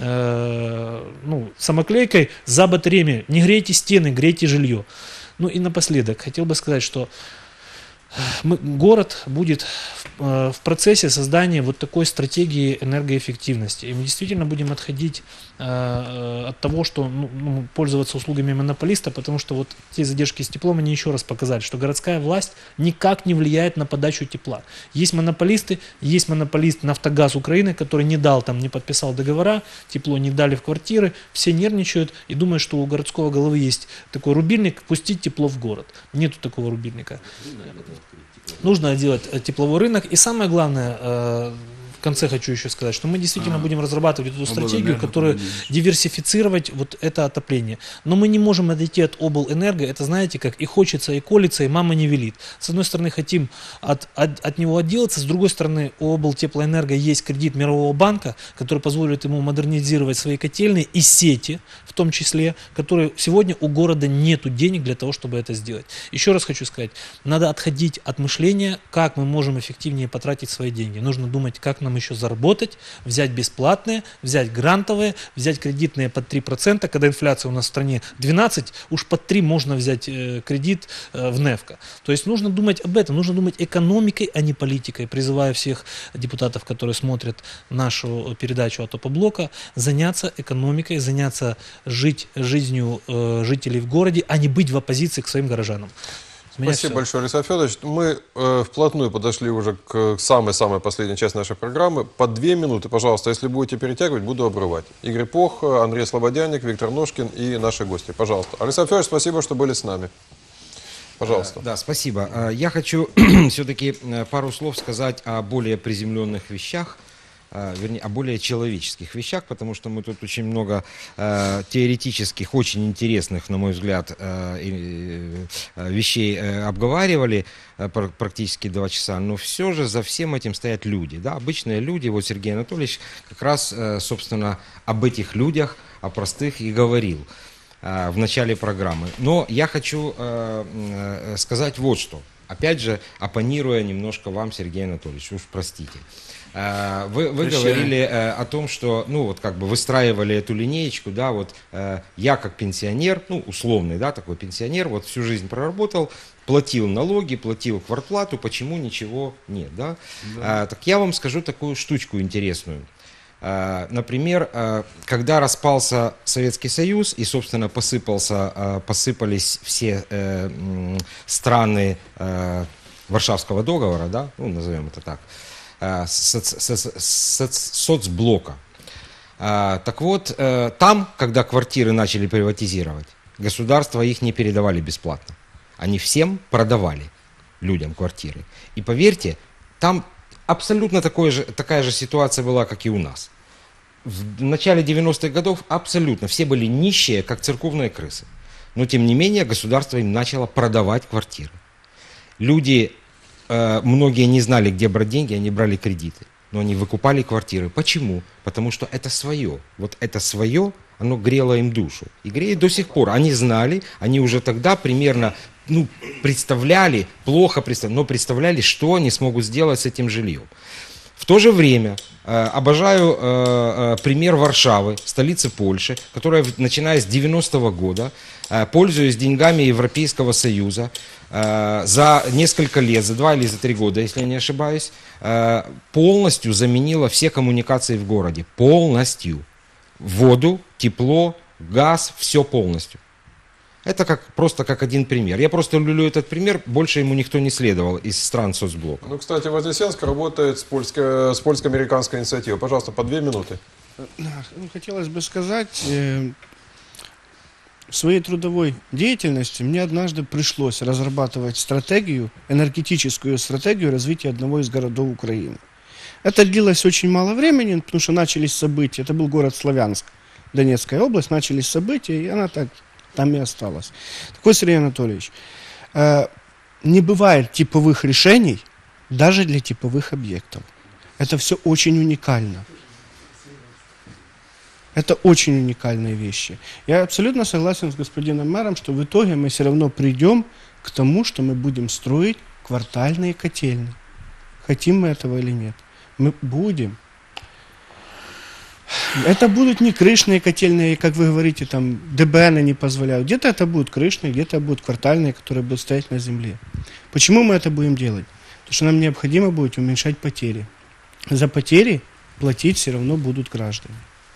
э, ну, самоклейкой за батареями. Не грейте стены, грейте жилье. Ну и напоследок хотел бы сказать, что мы, город будет в, в процессе создания вот такой стратегии энергоэффективности. И мы действительно будем отходить э, от того, что ну, ну, пользоваться услугами монополиста, потому что вот те задержки с теплом, они еще раз показали, что городская власть никак не влияет на подачу тепла. Есть монополисты, есть монополист «Нафтогаз Украины», который не дал, там, не подписал договора, тепло не дали в квартиры, все нервничают и думают, что у городского головы есть такой рубильник «пустить тепло в город». Нету такого рубильника. Нужно делать тепловой рынок. И самое главное, в конце хочу еще сказать, что мы действительно а, будем разрабатывать эту стратегию, которая диверсифицировать вот это отопление. Но мы не можем отойти от облэнерго. Это, знаете, как и хочется, и колется, и мама не велит. С одной стороны, хотим от, от, от него отделаться, с другой стороны, у облтеплоэнерго есть кредит Мирового банка, который позволит ему модернизировать свои котельные и сети, в том числе, которые сегодня у города нету денег для того, чтобы это сделать. Еще раз хочу сказать, надо отходить от мышления, как мы можем эффективнее потратить свои деньги. Нужно думать, как нам еще заработать, взять бесплатные, взять грантовые, взять кредитные под три процента, когда инфляция у нас в стране двенадцать, уж под три можно взять э, кредит э, в НЭФКО. То есть нужно думать об этом, нужно думать экономикой, а не политикой. Призываю всех депутатов, которые смотрят нашу передачу от Опоблока, заняться экономикой, заняться жить жизнью э, жителей в городе, а не быть в оппозиции к своим горожанам. Спасибо большое, Александр Федорович. Мы э, вплотную подошли уже к самой-самой последней части нашей программы. По две минуты, пожалуйста, если будете перетягивать, буду обрывать. Игорь Пох, Андрей Слободяник, Виктор Ножкин и наши гости. Пожалуйста. Александр Федорович, спасибо, что были с нами. Пожалуйста. Да, спасибо. Я хочу все-таки пару слов сказать о более приземленных вещах, вернее, о более человеческих вещах, потому что мы тут очень много э, теоретических, очень интересных, на мой взгляд, э, э, вещей э, обговаривали э, практически два часа, но все же за всем этим стоят люди, да, обычные люди. Вот Сергей Анатольевич как раз, э, собственно, об этих людях, о простых и говорил э, в начале программы. Но я хочу э, э, сказать вот что, опять же, оппонируя немножко вам, Сергей Анатольевич, уж простите. Вы, вы говорили э, о том, что, ну, вот как бы выстраивали эту линеечку, да, вот э, я как пенсионер, ну, условный, да, такой пенсионер, вот всю жизнь проработал, платил налоги, платил квартплату, почему ничего нет, да? Да. А, так я вам скажу такую штучку интересную. А, например, а, когда распался Советский Союз и, собственно, посыпался, а, посыпались все а, страны а, Варшавского договора, да, ну, назовем это так, Соц, соц, соц, соцблока. А, так вот, э, там, когда квартиры начали приватизировать, государство их не передавали бесплатно. Они всем продавали людям квартиры. И поверьте, там абсолютно такое же, такая же ситуация была, как и у нас. В начале девяностых годов абсолютно все были нищие, как церковные крысы. Но, тем не менее, государство им начало продавать квартиры. Люди... Многие не знали, где брать деньги, они брали кредиты, но они выкупали квартиры. Почему? Потому что это свое. Вот это свое, оно грело им душу. И греет до сих пор. Они знали, они уже тогда примерно, ну, представляли, плохо представляли, но представляли, что они смогут сделать с этим жильем. В то же время э, обожаю э, э, пример Варшавы, столицы Польши, которая, начиная с девяностого года, э, пользуясь деньгами Европейского Союза, э, за несколько лет, за два или за три года, если я не ошибаюсь, э, полностью заменила все коммуникации в городе. Полностью. Воду, тепло, газ, все полностью. Это как, просто как один пример. Я просто люблю этот пример, больше ему никто не следовал из стран соцблока. Ну, кстати, Вознесенск работает с, польско- с польско-американской инициативой. Пожалуйста, по две минуты. Ну, хотелось бы сказать, э, в своей трудовой деятельности мне однажды пришлось разрабатывать стратегию, энергетическую стратегию развития одного из городов Украины. Это длилось очень мало времени, потому что начались события. Это был город Славянск, Донецкая область, начались события, и она так... там и осталось. Так вот, Сергей Анатольевич, э, не бывает типовых решений даже для типовых объектов. Это все очень уникально. Это очень уникальные вещи. Я абсолютно согласен с господином мэром, что в итоге мы все равно придем к тому, что мы будем строить квартальные котельные. Хотим мы этого или нет. Мы будем. Это будут не крышные котельные, как вы говорите, там ДБН не позволяют. Где-то это будут крышные, где-то будут квартальные, которые будут стоять на земле. Почему мы это будем делать? Потому что нам необходимо будет уменьшать потери. За потери платить все равно будут граждане.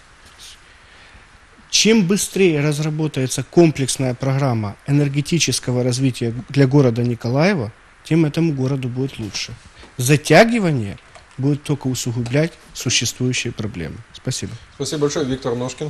Чем быстрее разработается комплексная программа энергетического развития для города Николаева, тем этому городу будет лучше. Затягивание будет только усугублять существующие проблемы. Спасибо. Спасибо большое. Виктор Ножкин.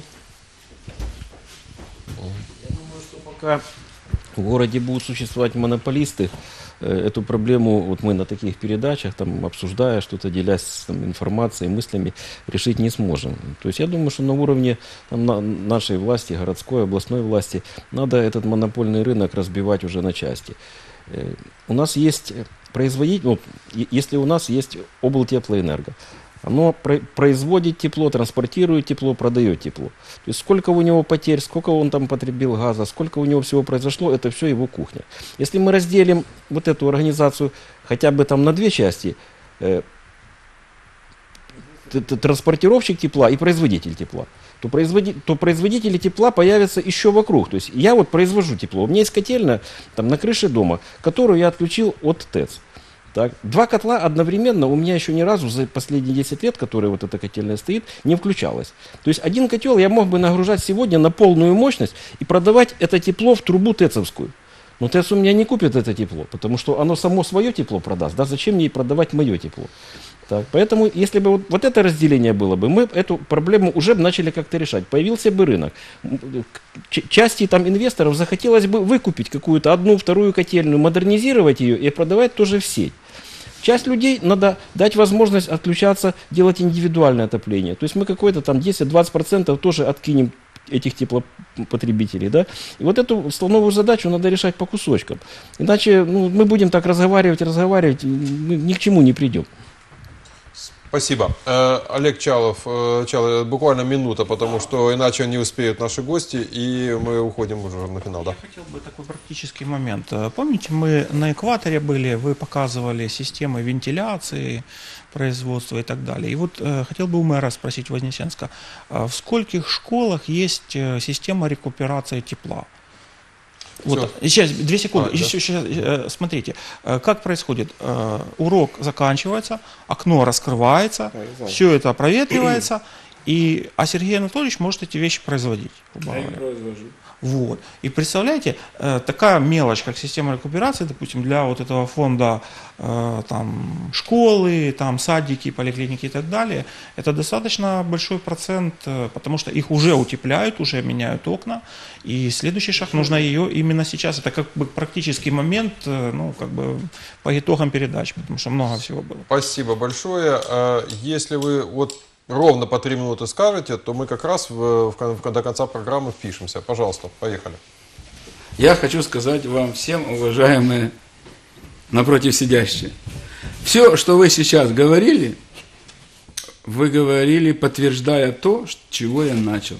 Я думаю, что пока в городе будут существовать монополисты, эту проблему вот мы на таких передачах, там, обсуждая что-то, делясь там, информацией, мыслями, решить не сможем. То есть я думаю, что на уровне там, на нашей власти, городской, областной власти, надо этот монопольный рынок разбивать уже на части. У нас есть производитель, ну, если у нас есть облтеплоэнерго, оно производит тепло, транспортирует тепло, продает тепло. То есть сколько у него потерь, сколько он там потребил газа, сколько у него всего произошло, это все его кухня. Если мы разделим вот эту организацию хотя бы там на две части, э, транспортировщик тепла и производитель тепла, то, производи, то производители тепла появятся еще вокруг. То есть я вот произвожу тепло, у меня есть котельная там, на крыше дома, которую я отключил от ТЭЦ. Так, два котла одновременно у меня еще ни разу за последние десять лет, которые вот эта котельная стоит, не включалось. То есть один котел я мог бы нагружать сегодня на полную мощность и продавать это тепло в трубу ТЭЦовскую. Но ТЭЦ у меня не купит это тепло, потому что оно само свое тепло продаст. Да, зачем мне продавать мое тепло? Так, поэтому, если бы вот, вот это разделение было бы, мы эту проблему уже начали как-то решать. Появился бы рынок. Ч- части там инвесторов захотелось бы выкупить какую-то одну, вторую котельную, модернизировать ее и продавать тоже в сеть. Часть людей надо дать возможность отключаться, делать индивидуальное отопление. То есть мы какой-то там десять-двадцать процентов тоже откинем этих теплопотребителей. Да? И вот эту слоновую задачу надо решать по кусочкам. Иначе ну, мы будем так разговаривать, разговаривать, мы ни к чему не придем. Спасибо. Э, Олег Чалов, э, Чалов, буквально минута, потому что иначе не успеют наши гости, и мы уходим уже на финал. Да? Я хотел бы такой практический момент. Помните, мы на экваторе были, вы показывали системы вентиляции, производства и так далее. И вот э, хотел бы у мэра спросить Вознесенска, э, в скольких школах есть э, система рекуперации тепла? Вот, сейчас, две секунды. А, еще, да? сейчас, э, смотрите, э, как происходит. Э, урок заканчивается, окно раскрывается, а, все это проветривается, и, а Сергей Анатольевич может эти вещи производить. Я их произвожу. Вот. И представляете, э, такая мелочь, как система рекуперации, допустим, для вот этого фонда э, там, школы, там, садики, поликлиники и так далее, это достаточно большой процент, э, потому что их уже утепляют, уже меняют окна, и следующий шаг, нужно ее именно сейчас, это как бы практический момент, э, ну, как бы по итогам передач, потому что много всего было. Спасибо большое. Если вы вот ровно по три минуты скажете, то мы как раз в, в, до конца программы впишемся. Пожалуйста, поехали. Я хочу сказать вам всем, уважаемые напротив сидящие, все, что вы сейчас говорили, вы говорили, подтверждая то, чего я начал.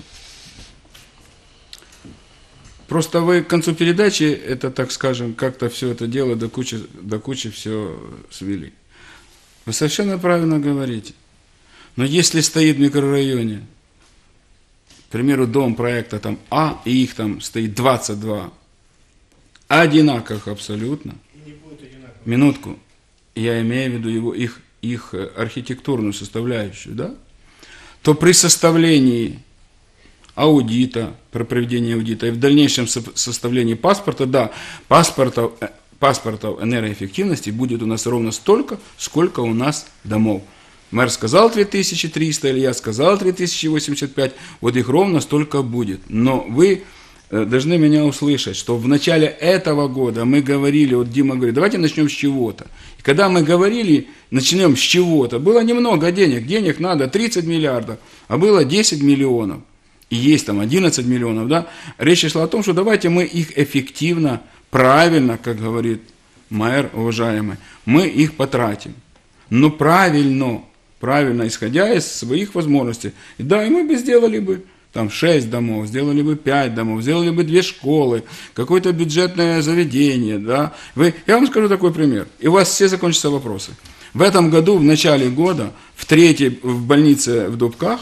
Просто вы к концу передачи, это, так скажем, как-то все это дело до кучи, до кучи все свели. Вы совершенно правильно говорите. Но если стоит в микрорайоне, к примеру, дом проекта там А, и их там стоит двадцать два, одинаковых абсолютно, минутку, я имею в виду его, их, их архитектурную составляющую, да, то при составлении аудита, при проведении аудита и в дальнейшем составлении паспорта, да, паспортов, паспортов энергоэффективности будет у нас ровно столько, сколько у нас домов. Мэр сказал три тысячи триста, или я сказал три тысячи восемьдесят пять, вот их ровно столько будет. Но вы должны меня услышать, что в начале этого года мы говорили, вот Дима говорит, давайте начнем с чего-то. И когда мы говорили, начнем с чего-то, было немного денег, денег надо тридцать миллиардов, а было десять миллионов. И есть там одиннадцать миллионов, да. Речь шла о том, что давайте мы их эффективно, правильно, как говорит мэр, уважаемый, мы их потратим. Но правильно. Правильно, исходя из своих возможностей. И да, и мы бы сделали бы там шесть домов, сделали бы пять домов, сделали бы две школы, какое-то бюджетное заведение, да. Вы, я вам скажу такой пример, и у вас все закончатся вопросы. В этом году, в начале года, в третьей, в больнице в Дубках,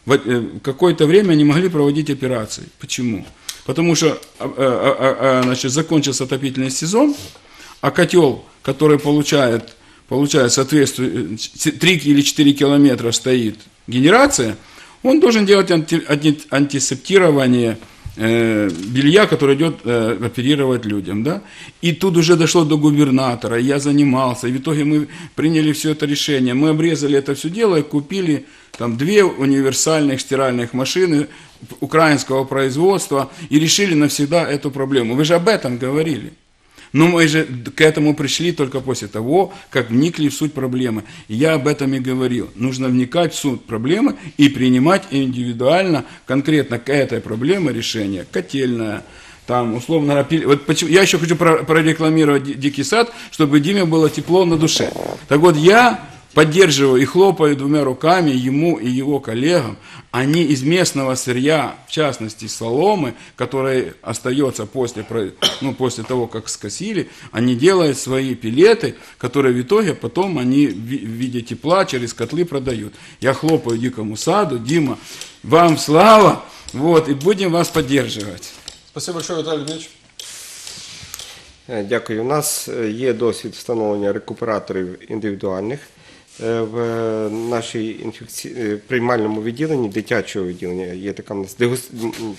в какое-то время не могли проводить операции. Почему? Потому что значит, закончился отопительный сезон, а котел, который получает, получает соответствие, три или четыре километра стоит генерация, он должен делать анти, анти, антисептирование э, белья, которое идет э, оперировать людям. Да? И тут уже дошло до губернатора, я занимался, и в итоге мы приняли все это решение. Мы обрезали это все дело и купили там две универсальных стиральных машины украинского производства и решили навсегда эту проблему. Вы же об этом говорили. Но мы же к этому пришли только после того, как вникли в суть проблемы. И я об этом и говорил. Нужно вникать в суть проблемы и принимать индивидуально, конкретно к этой проблеме решение. Котельная, там, условно, вот почему, я еще хочу прорекламировать Дикий сад, чтобы Диме было тепло на душе. Так вот, я поддерживаю и хлопаю двумя руками ему и его коллегам. Они из местного сырья, в частности соломы, которая остается после, ну, после того, как скосили, они делают свои пилеты, которые в итоге потом они в виде тепла через котлы продают. Я хлопаю Дикому саду. Дима, вам слава, вот, и будем вас поддерживать. Спасибо большое, Віталій Дмитрович. Дякую. У нас є досвід встановлення рекуператорів індивідуальних в нашій інфекці... приймальному відділенні, дитячого відділення. Є така в нас дегуст...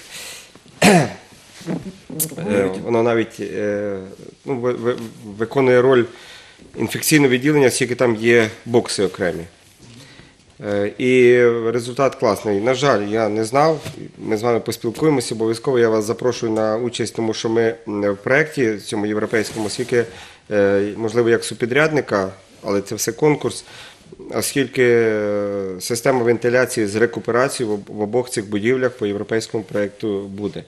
Воно навіть ну, виконує роль інфекційного відділення, оскільки там є бокси окремі. І результат класний. На жаль, я не знав, ми з вами поспілкуємося, обов'язково я вас запрошую на участь, тому що ми в проєкті цьому європейському, оскільки, можливо, як субпідрядника, але це все конкурс, оскільки система вентиляції з рекуперацією в обох цих будівлях по європейському проєкту буде.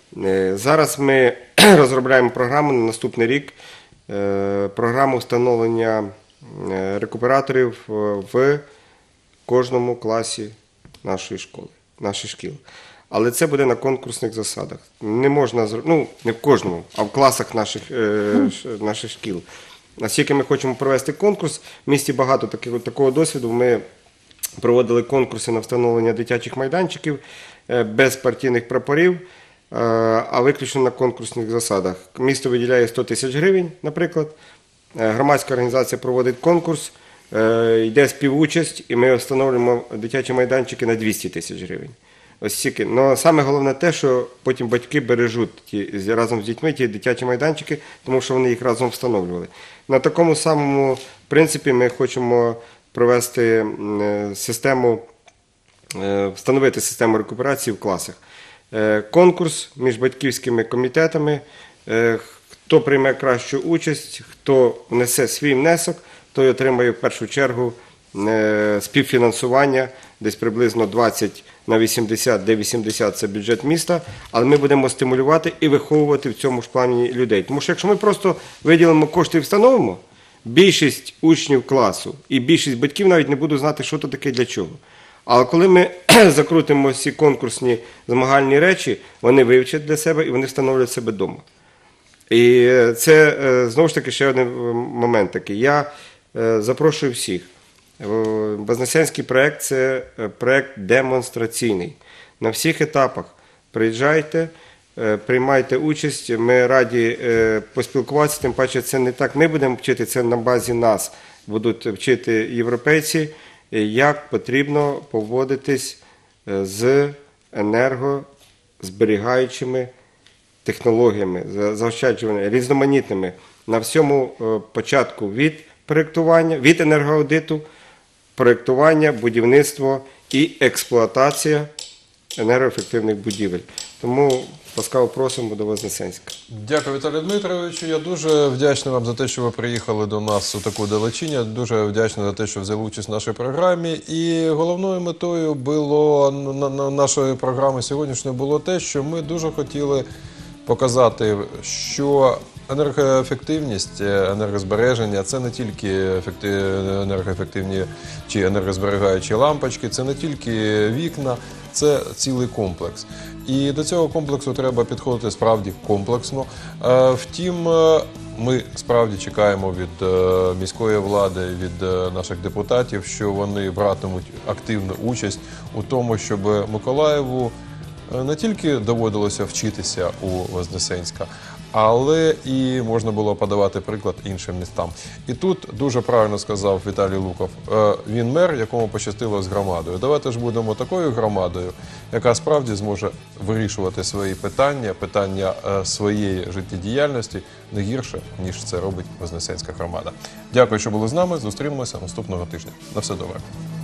Зараз ми розробляємо програму на наступний рік, програму встановлення рекуператорів в кожному класі нашої школи, наших шкіл. Але це буде на конкурсних засадах. Не можна, ну, не в кожному, а в класах наших, наших шкіл. Оскільки ми хочемо провести конкурс, в місті багато такого, такого досвіду. Ми проводили конкурси на встановлення дитячих майданчиків без партійних прапорів, а виключно на конкурсних засадах. Місто виділяє сто тисяч гривень, наприклад. Громадська організація проводить конкурс, йде співучасть, і ми встановлюємо дитячі майданчики на двісті тисяч гривень. Ось стільки. Но саме головне те, що потім батьки бережуть ті, разом з дітьми ті дитячі майданчики, тому що вони їх разом встановлювали. На такому самому принципі ми хочемо провести систему, встановити систему рекуперації в класах. Конкурс між батьківськими комітетами, хто прийме кращу участь, хто внесе свій внесок, той отримає в першу чергу співфінансування, десь приблизно двадцять на вісімдесят, де вісімдесят – це бюджет міста, але ми будемо стимулювати і виховувати в цьому ж плані людей. Тому що якщо ми просто виділимо кошти і встановимо, більшість учнів класу і більшість батьків навіть не будуть знати, що це таке для чого. Але коли ми закрутимо всі конкурсні змагальні речі, вони вивчать для себе і вони встановлять себе вдома. І це, знову ж таки, ще один момент такий. Я запрошую всіх. Вознесенський проєкт – це проєкт демонстраційний. На всіх етапах приїжджайте, приймайте участь, ми раді поспілкуватися, тим паче це не так ми будемо вчити, це на базі нас будуть вчити європейці, як потрібно поводитись з енергозберігаючими технологіями, заощаджуваннями, різноманітними. На всьому початку від проєктування, від енергоаудиту, проєктування, будівництво і експлуатація енергоефективних будівель. Тому ласкаво просимо до Вознесенська. Дякую, Віталію Дмитровичу. Я дуже вдячний вам за те, що ви приїхали до нас у таку далечінь. Дуже вдячний за те, що взяли участь в нашій програмі. І головною метою було нашої програми сьогоднішньої було те, що ми дуже хотіли показати, що енергоефективність, енергозбереження – це не тільки енергоефективні чи енергозберігаючі лампочки, це не тільки вікна, це цілий комплекс. І до цього комплексу треба підходити справді комплексно. Втім, Ми справді чекаємо від е, міської влади, від е, наших депутатів, що вони братимуть активну участь у тому, щоб Миколаєву е, не тільки доводилося вчитися у Вознесенська, але і можна було подавати приклад іншим містам. І тут дуже правильно сказав Віталій Луков, е, він мер, якому пощастило з громадою. Давайте ж будемо такою громадою, яка справді зможе вирішувати свої питання, питання е, своєї життєдіяльності не гірше, ніж це робить Вознесенська громада. Дякую, що були з нами. Зустрінемося наступного тижня. На все добре.